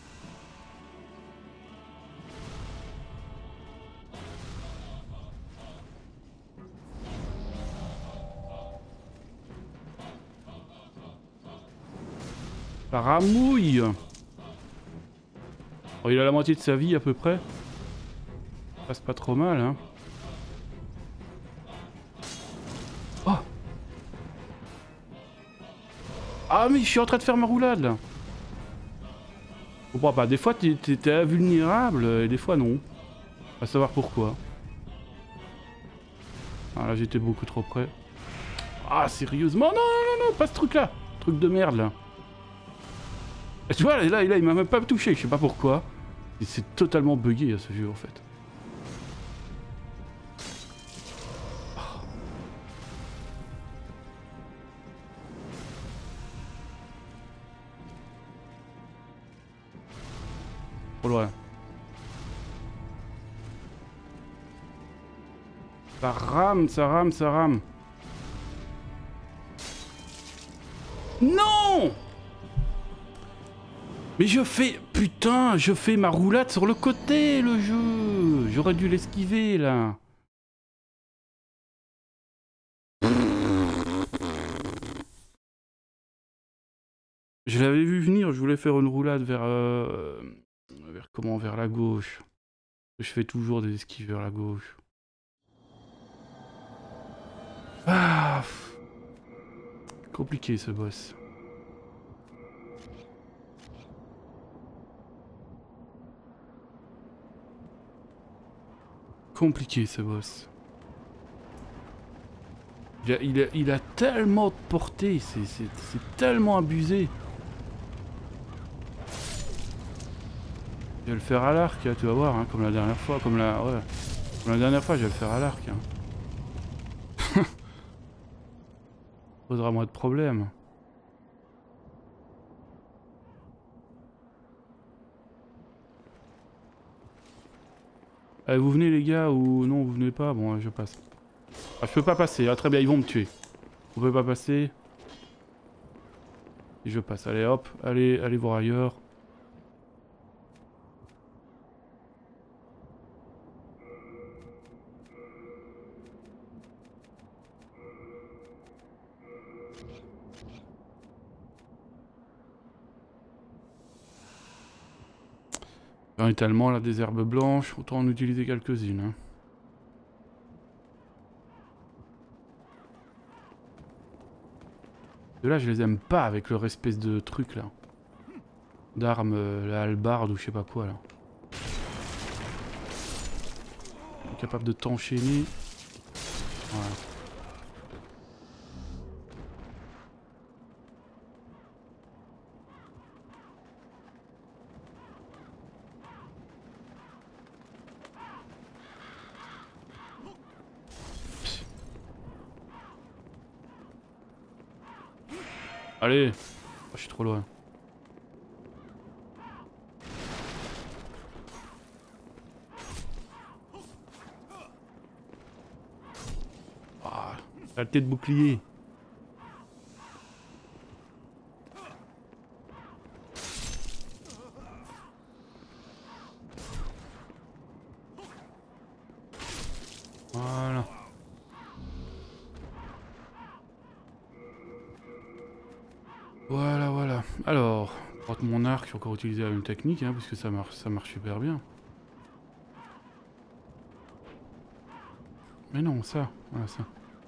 La ramouille. Oh, il a la moitié de sa vie à peu près. Ça passe pas trop mal, hein. Oh. Ah mais je suis en train de faire ma roulade là. Je comprends pas, des fois t'es invulnérable et des fois non. À savoir pourquoi. Ah là j'étais beaucoup trop près. Ah sérieusement, non non non non, pas ce truc là. Truc de merde là. Et tu vois, là, là, il m'a même pas touché, je sais pas pourquoi. C'est totalement buggé ce jeu en fait. Trop loin. Ça rame, ça rame, ça rame. Non! Mais je fais... Putain, je fais ma roulade sur le côté, le jeu. J'aurais dû l'esquiver, là. Je l'avais vu venir, je voulais faire une roulade vers... Euh, vers comment? Vers la gauche. Je fais toujours des esquives vers la gauche. Ah, compliqué, ce boss. Compliqué ce boss. Il a, il a, il a tellement de portée, c'est tellement abusé. Je vais le faire à l'arc, tu vas voir, hein, comme la dernière fois, comme la, ouais, comme la dernière fois, je vais le faire à l'arc. Hein. Posera moins de problèmes. Allez, vous venez les gars ou non vous venez pas? Bon je passe. Ah, je peux pas passer, ah, très bien ils vont me tuer. Vous pouvez pas passer. Et je passe, allez hop, allez, allez voir ailleurs. On est tellement là des herbes blanches, autant en utiliser quelques-unes. Hein. De là je les aime pas avec leur espèce de truc là. D'armes, euh, la hallebarde ou je sais pas quoi là. Capable de t'enchaîner. Voilà. Allez. Oh, je suis trop loin. Ah, la tête de bouclier. Voilà. Voilà, voilà. Alors, prendre mon arc, je vais encore utiliser la même technique, hein, parce que ça marche, ça marche super bien. Mais non, ça, voilà ça.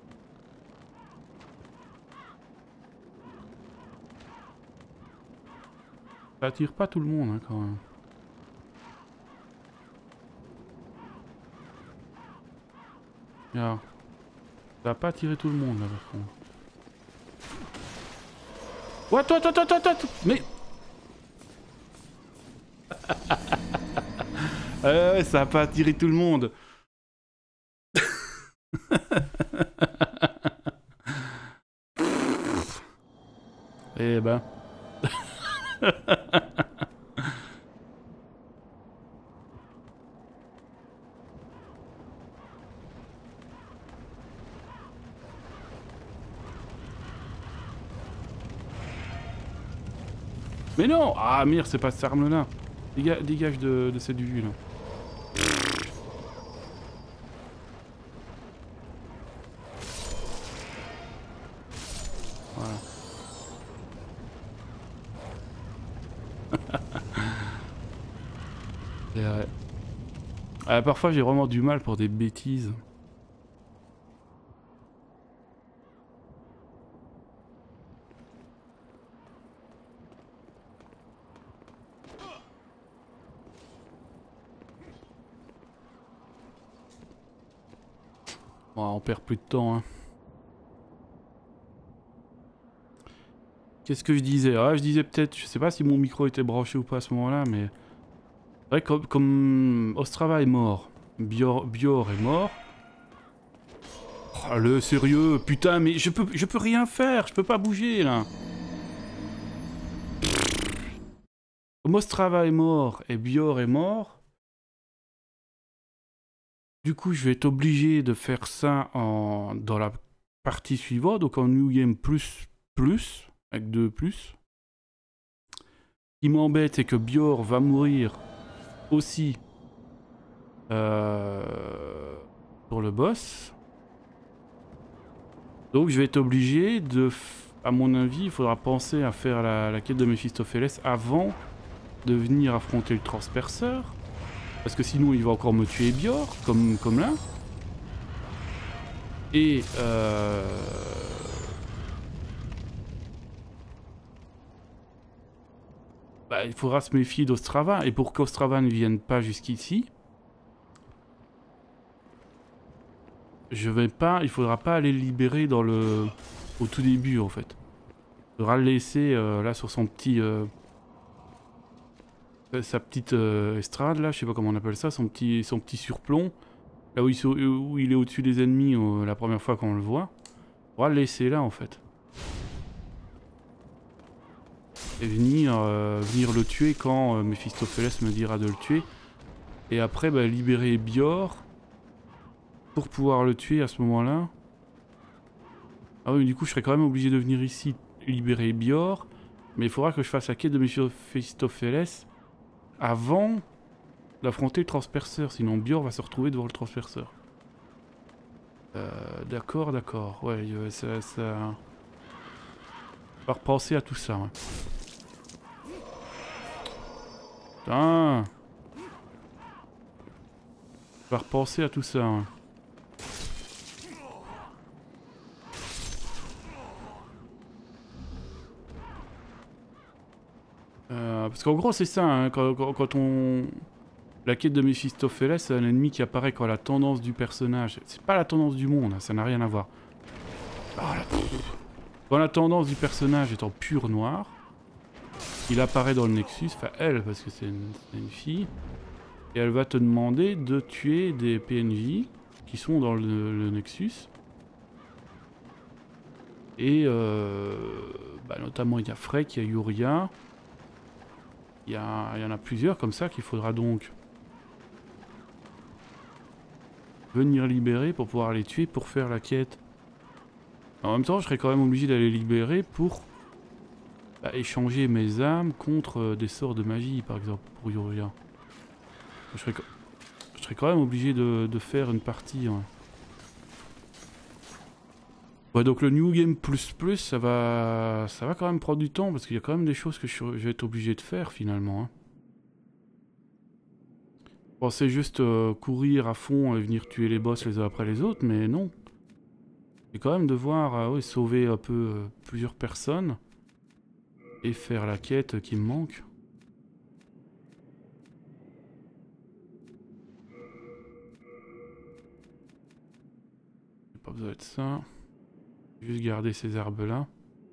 Ça attire pas tout le monde, hein, quand même. Regarde. Ça va pas attirer tout le monde, là, par contre. Oh, attends, attends, attends, attends, attends. Mais... euh, ouais, ça va pas attirer tout le monde. Eh ben... Mais non! Ah merde, c'est pas cette arme-là. Déga dégage de, de cette vue là. Voilà. C'est vrai. Ah, parfois j'ai vraiment du mal pour des bêtises. Bon, on perd plus de temps, hein. Qu'est-ce que je disais? Ah, je disais peut-être, je sais pas si mon micro était branché ou pas à ce moment-là, mais... C'est vrai que comme, comme Ostrava est mort, Bior, Bior est mort... Oh, le sérieux, putain, mais je peux, je peux rien faire, je peux pas bouger, là. Comme Ostrava est mort et Bior est mort... Du coup, je vais être obligé de faire ça en, dans la partie suivante, donc en New Game plus plus, avec deux plus. Ce qui m'embête, c'est que Bior va mourir aussi euh, pour le boss. Donc je vais être obligé de, à mon avis, il faudra penser à faire la, la quête de Mephistopheles avant de venir affronter le transperceur. Parce que sinon il va encore me tuer Bior, comme, comme là. Et euh... bah, il faudra se méfier d'Ostrava. Et pour qu'Ostrava ne vienne pas jusqu'ici, je vais pas, il faudra pas aller le libérer dans le, au tout début en fait. Il faudra le laisser euh, là sur son petit... Euh... sa petite euh, estrade là, je sais pas comment on appelle ça, son petit, son petit surplomb, là où il, où il est au-dessus des ennemis euh, la première fois qu'on le voit, on va le laisser là en fait. Et venir, euh, venir le tuer quand euh, Mephistopheles me dira de le tuer. Et après bah, libérer Bior pour pouvoir le tuer à ce moment-là. Ah oui, du coup je serais quand même obligé de venir ici libérer Bior, mais il faudra que je fasse la quête de Mephistopheles avant d'affronter le transperceur, sinon Bior va se retrouver devant le transperceur. Euh, d'accord, d'accord, ouais, euh, ça, ça... On va repenser à tout ça. Ouais. Putain. On va repenser à tout ça. Ouais. Euh, parce qu'en gros c'est ça, hein, quand, quand, quand on... La quête de Mephistopheles, c'est un ennemi qui apparaît quand la tendance du personnage... C'est pas la tendance du monde, hein, ça n'a rien à voir. Oh, la... Quand la tendance du personnage est en pur noir, il apparaît dans le Nexus, enfin elle, parce que c'est une, une fille, et elle va te demander de tuer des P N J qui sont dans le, le Nexus. Et euh, bah, notamment il y a Freck, il y a Yuria. Il y, a, il y en a plusieurs comme ça qu'il faudra donc venir libérer pour pouvoir les tuer pour faire la quête. En même temps, je serais quand même obligé d'aller libérer pour bah, échanger mes âmes contre euh, des sorts de magie, par exemple, pour Yuria. Je serais, je serais quand même obligé de, de faire une partie. Ouais. Ouais, donc le New Game Plus Plus, ça va, ça va quand même prendre du temps parce qu'il y a quand même des choses que je, je vais être obligé de faire finalement. Hein. Je pensais juste euh, courir à fond et venir tuer les boss les uns après les autres, mais non. Je vais quand même devoir euh, ouais, sauver un peu euh, plusieurs personnes et faire la quête qui me manque. J'ai pas besoin de ça. Juste garder ces arbres là.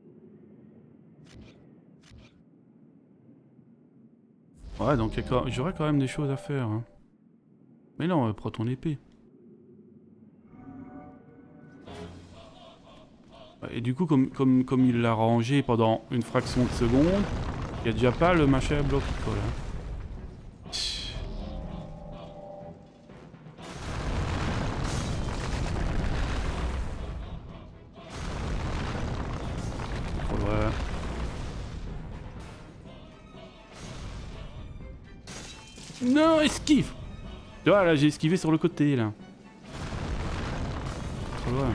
Ouais, donc j'aurais quand même des choses à faire. Hein. Mais non, prends ton épée. Et du coup, comme, comme, comme il l'a rangé pendant une fraction de seconde, il n'y a déjà pas le machin à bloc qui colle. Hein. Non, esquive! Tu vois, là, j'ai esquivé sur le côté, là. Trop loin.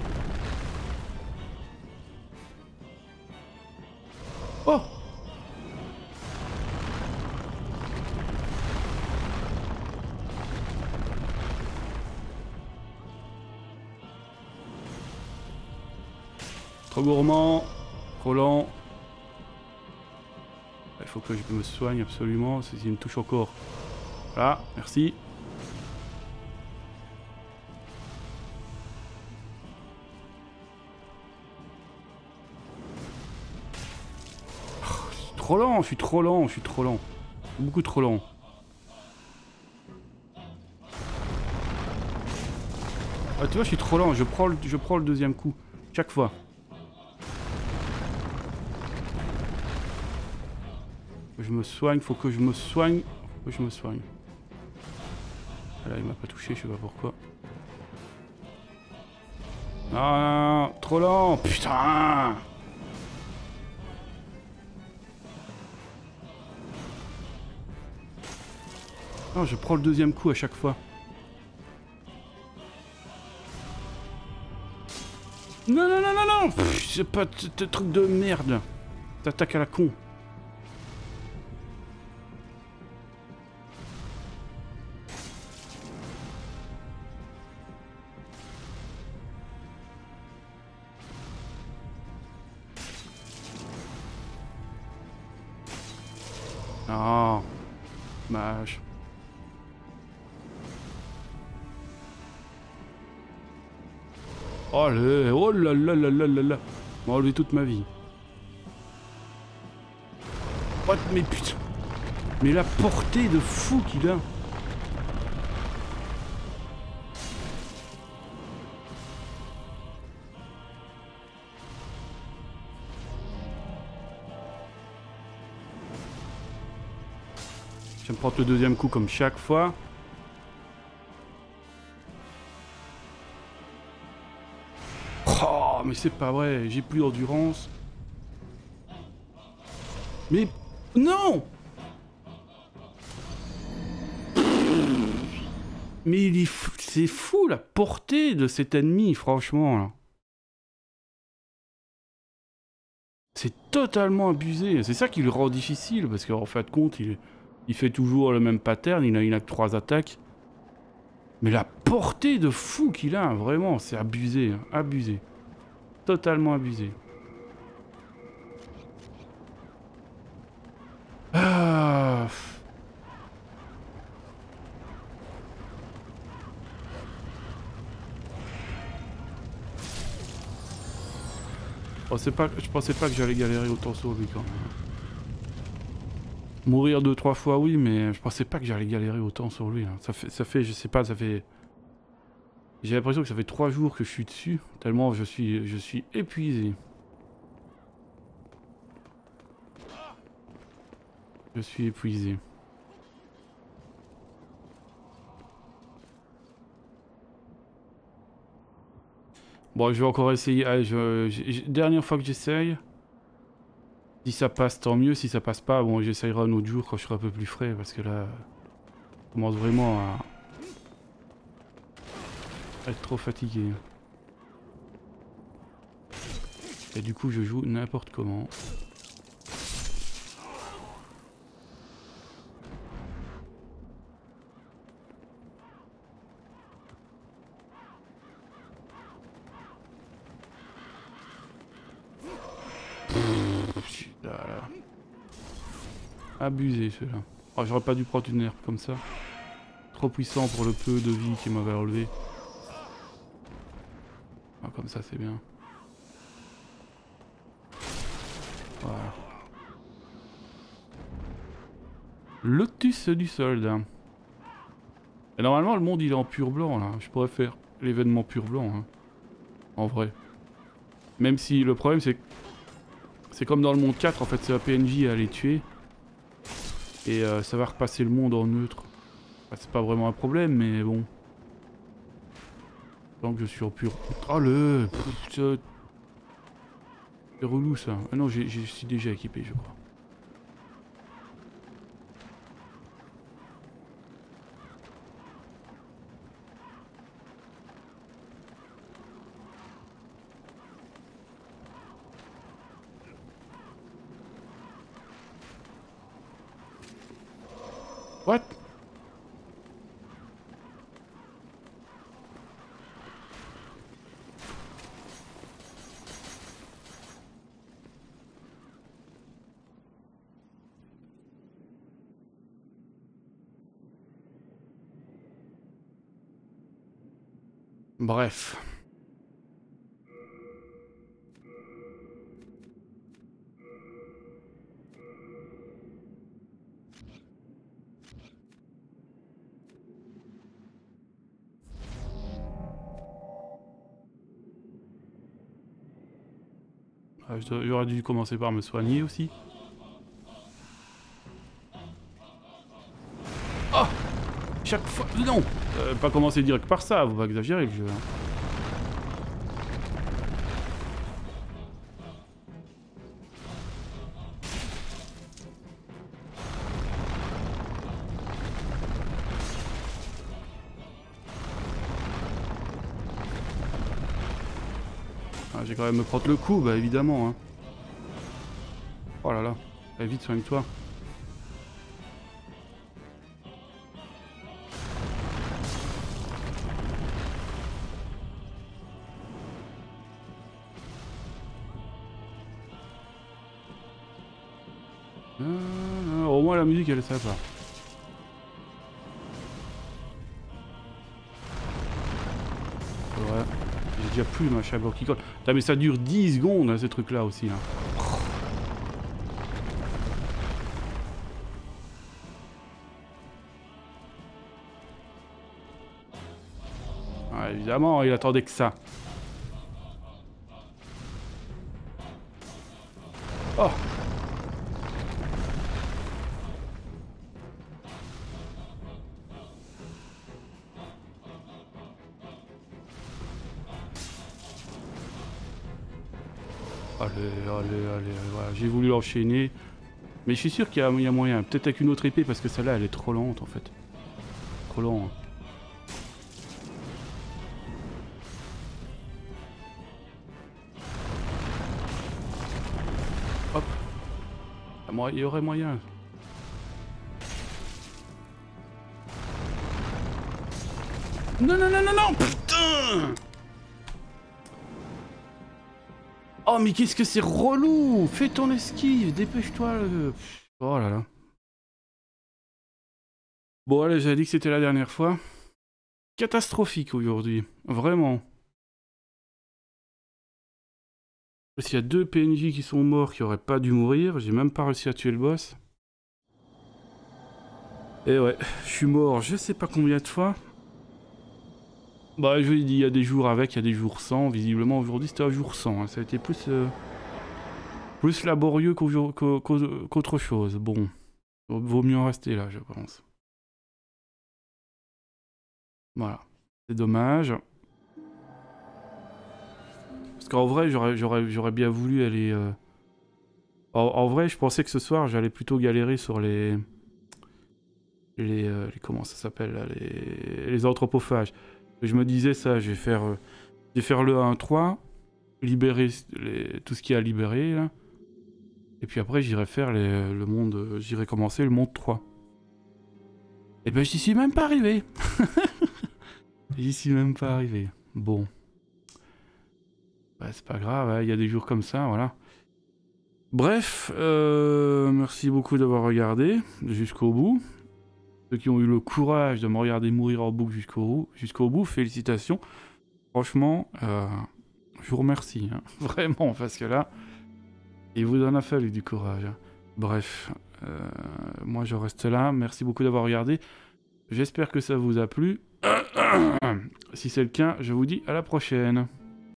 Oh! Trop gourmand, trop lent. Il faut que je me soigne absolument, s'il me touche encore. Voilà, merci. Oh, je suis trop lent, je suis trop lent, je suis trop lent. Beaucoup trop lent. Ah, tu vois, je suis trop lent, je prends le, je prends le deuxième coup. Chaque fois. Je me soigne, faut que je me soigne. Faut que je me soigne. Là, il m'a pas touché, je sais pas pourquoi. Non, non, non, trop lent, putain! Non, je prends le deuxième coup à chaque fois. Non, non, non, non, non! C'est pas ce truc de merde. T'attaques à la con. Non, dommage. Allez, oh là là là là là là. On va enlever toute ma vie. Oh, mais putain. Mais la portée de fou qu'il a. Je vais me prendre le deuxième coup comme chaque fois. Oh, mais c'est pas vrai, j'ai plus d'endurance. Mais non! Mais il est fou, c'est fou la portée de cet ennemi, franchement. Là. C'est totalement abusé. C'est ça qui le rend difficile, parce qu'en fin de compte, il, il fait toujours le même pattern, il a, il a que trois attaques. Mais la portée de fou qu'il a, vraiment, c'est abusé, hein, abusé. Totalement abusé. Ah. Je pensais pas, je pensais pas que j'allais galérer autant sur lui quand même. Mourir deux, trois fois, oui, mais je pensais pas que j'allais galérer autant sur lui. Hein. Ça fait, ça fait, je sais pas, ça fait... J'ai l'impression que ça fait trois jours que je suis dessus, tellement je suis, je suis épuisé. Je suis épuisé. Bon, je vais encore essayer. Allez, je, je, dernière fois que j'essaye. Si ça passe, tant mieux. Si ça passe pas, bon, j'essayerai un autre jour quand je serai un peu plus frais. Parce que là, je commence vraiment à, à être trop fatigué. Et du coup, je joue n'importe comment. Là, là. Abusé celui-là. Oh, j'aurais pas dû prendre une herbe comme ça. Trop puissant pour le peu de vie qu'il m'avait relevé. Ah, comme ça c'est bien. Voilà. Lotus du solde. Et normalement le monde il est en pur blanc là. Je pourrais faire l'événement pur blanc. Hein. En vrai. Même si le problème c'est que c'est comme dans le monde quatre, en fait c'est un P N J à les tuer. Et euh, ça va repasser le monde en neutre. Enfin, c'est pas vraiment un problème, mais bon. Tant que je suis en pur... Oh le... C'est relou ça. Ah non, je suis déjà équipé je crois. What? Bref. Ah, j'aurais dû commencer par me soigner aussi. Oh! Chaque fois... Non! Euh, pas commencer direct par ça, faut pas exagérer le jeu. Hein. Ah, j'ai quand même me prendre le coup, bah évidemment. Hein. Oh là là, allez, vite, soigne-toi. Euh, au moins la musique elle est sympa. Ouais, j'ai déjà plus ma chabot qui colle. Putain, mais ça dure dix secondes hein, ces trucs là aussi. Hein. Ouais, évidemment, il attendait que ça. Oh! Allez, allez, allez, voilà, j'ai voulu l'enchaîner. Mais je suis sûr qu'il y, y a moyen. Peut-être avec une autre épée parce que celle-là elle est trop lente en fait. Trop lente. Hop. Il y aurait moyen. Non, non, non, non, non, putain! Oh, mais qu'est-ce que c'est relou! Fais ton esquive, dépêche-toi. Le... Oh là là. Bon, allez, j'avais dit que c'était la dernière fois. Catastrophique aujourd'hui. Vraiment. S'il y a deux P N J qui sont morts qui auraient pas dû mourir, j'ai même pas réussi à tuer le boss. Et ouais, je suis mort je sais pas combien de fois. Bah, je vous l'ai dit, il y a des jours avec, il y a des jours sans. Visiblement, aujourd'hui, c'était un jour sans. Hein. Ça a été plus, euh, plus laborieux qu'autre chose. Bon. Vaut mieux en rester là, je pense. Voilà. C'est dommage. Parce qu'en vrai, j'aurais bien voulu aller... Euh... En, en vrai, je pensais que ce soir, j'allais plutôt galérer sur les... Les, euh, les comment ça s'appelle là, les... les anthropophages. Je me disais ça, je vais faire, euh... je vais faire le un trois, libérer les... tout ce qu'il y a à libérer, là. Et puis après, j'irai faire les... le monde... J'irai commencer le monde trois. Et ben, j'y suis même pas arrivé. J'y suis même pas arrivé. Bon. Bah, c'est pas grave, il hein, y a des jours comme ça, voilà. Bref, euh, merci beaucoup d'avoir regardé jusqu'au bout. Ceux qui ont eu le courage de me regarder mourir en boucle jusqu'au jusqu'au bout, félicitations. Franchement, euh, je vous remercie, hein, vraiment, parce que là, il vous en a fallu du courage. Hein. Bref, euh, moi je reste là. Merci beaucoup d'avoir regardé. J'espère que ça vous a plu. Si c'est le cas, je vous dis à la prochaine.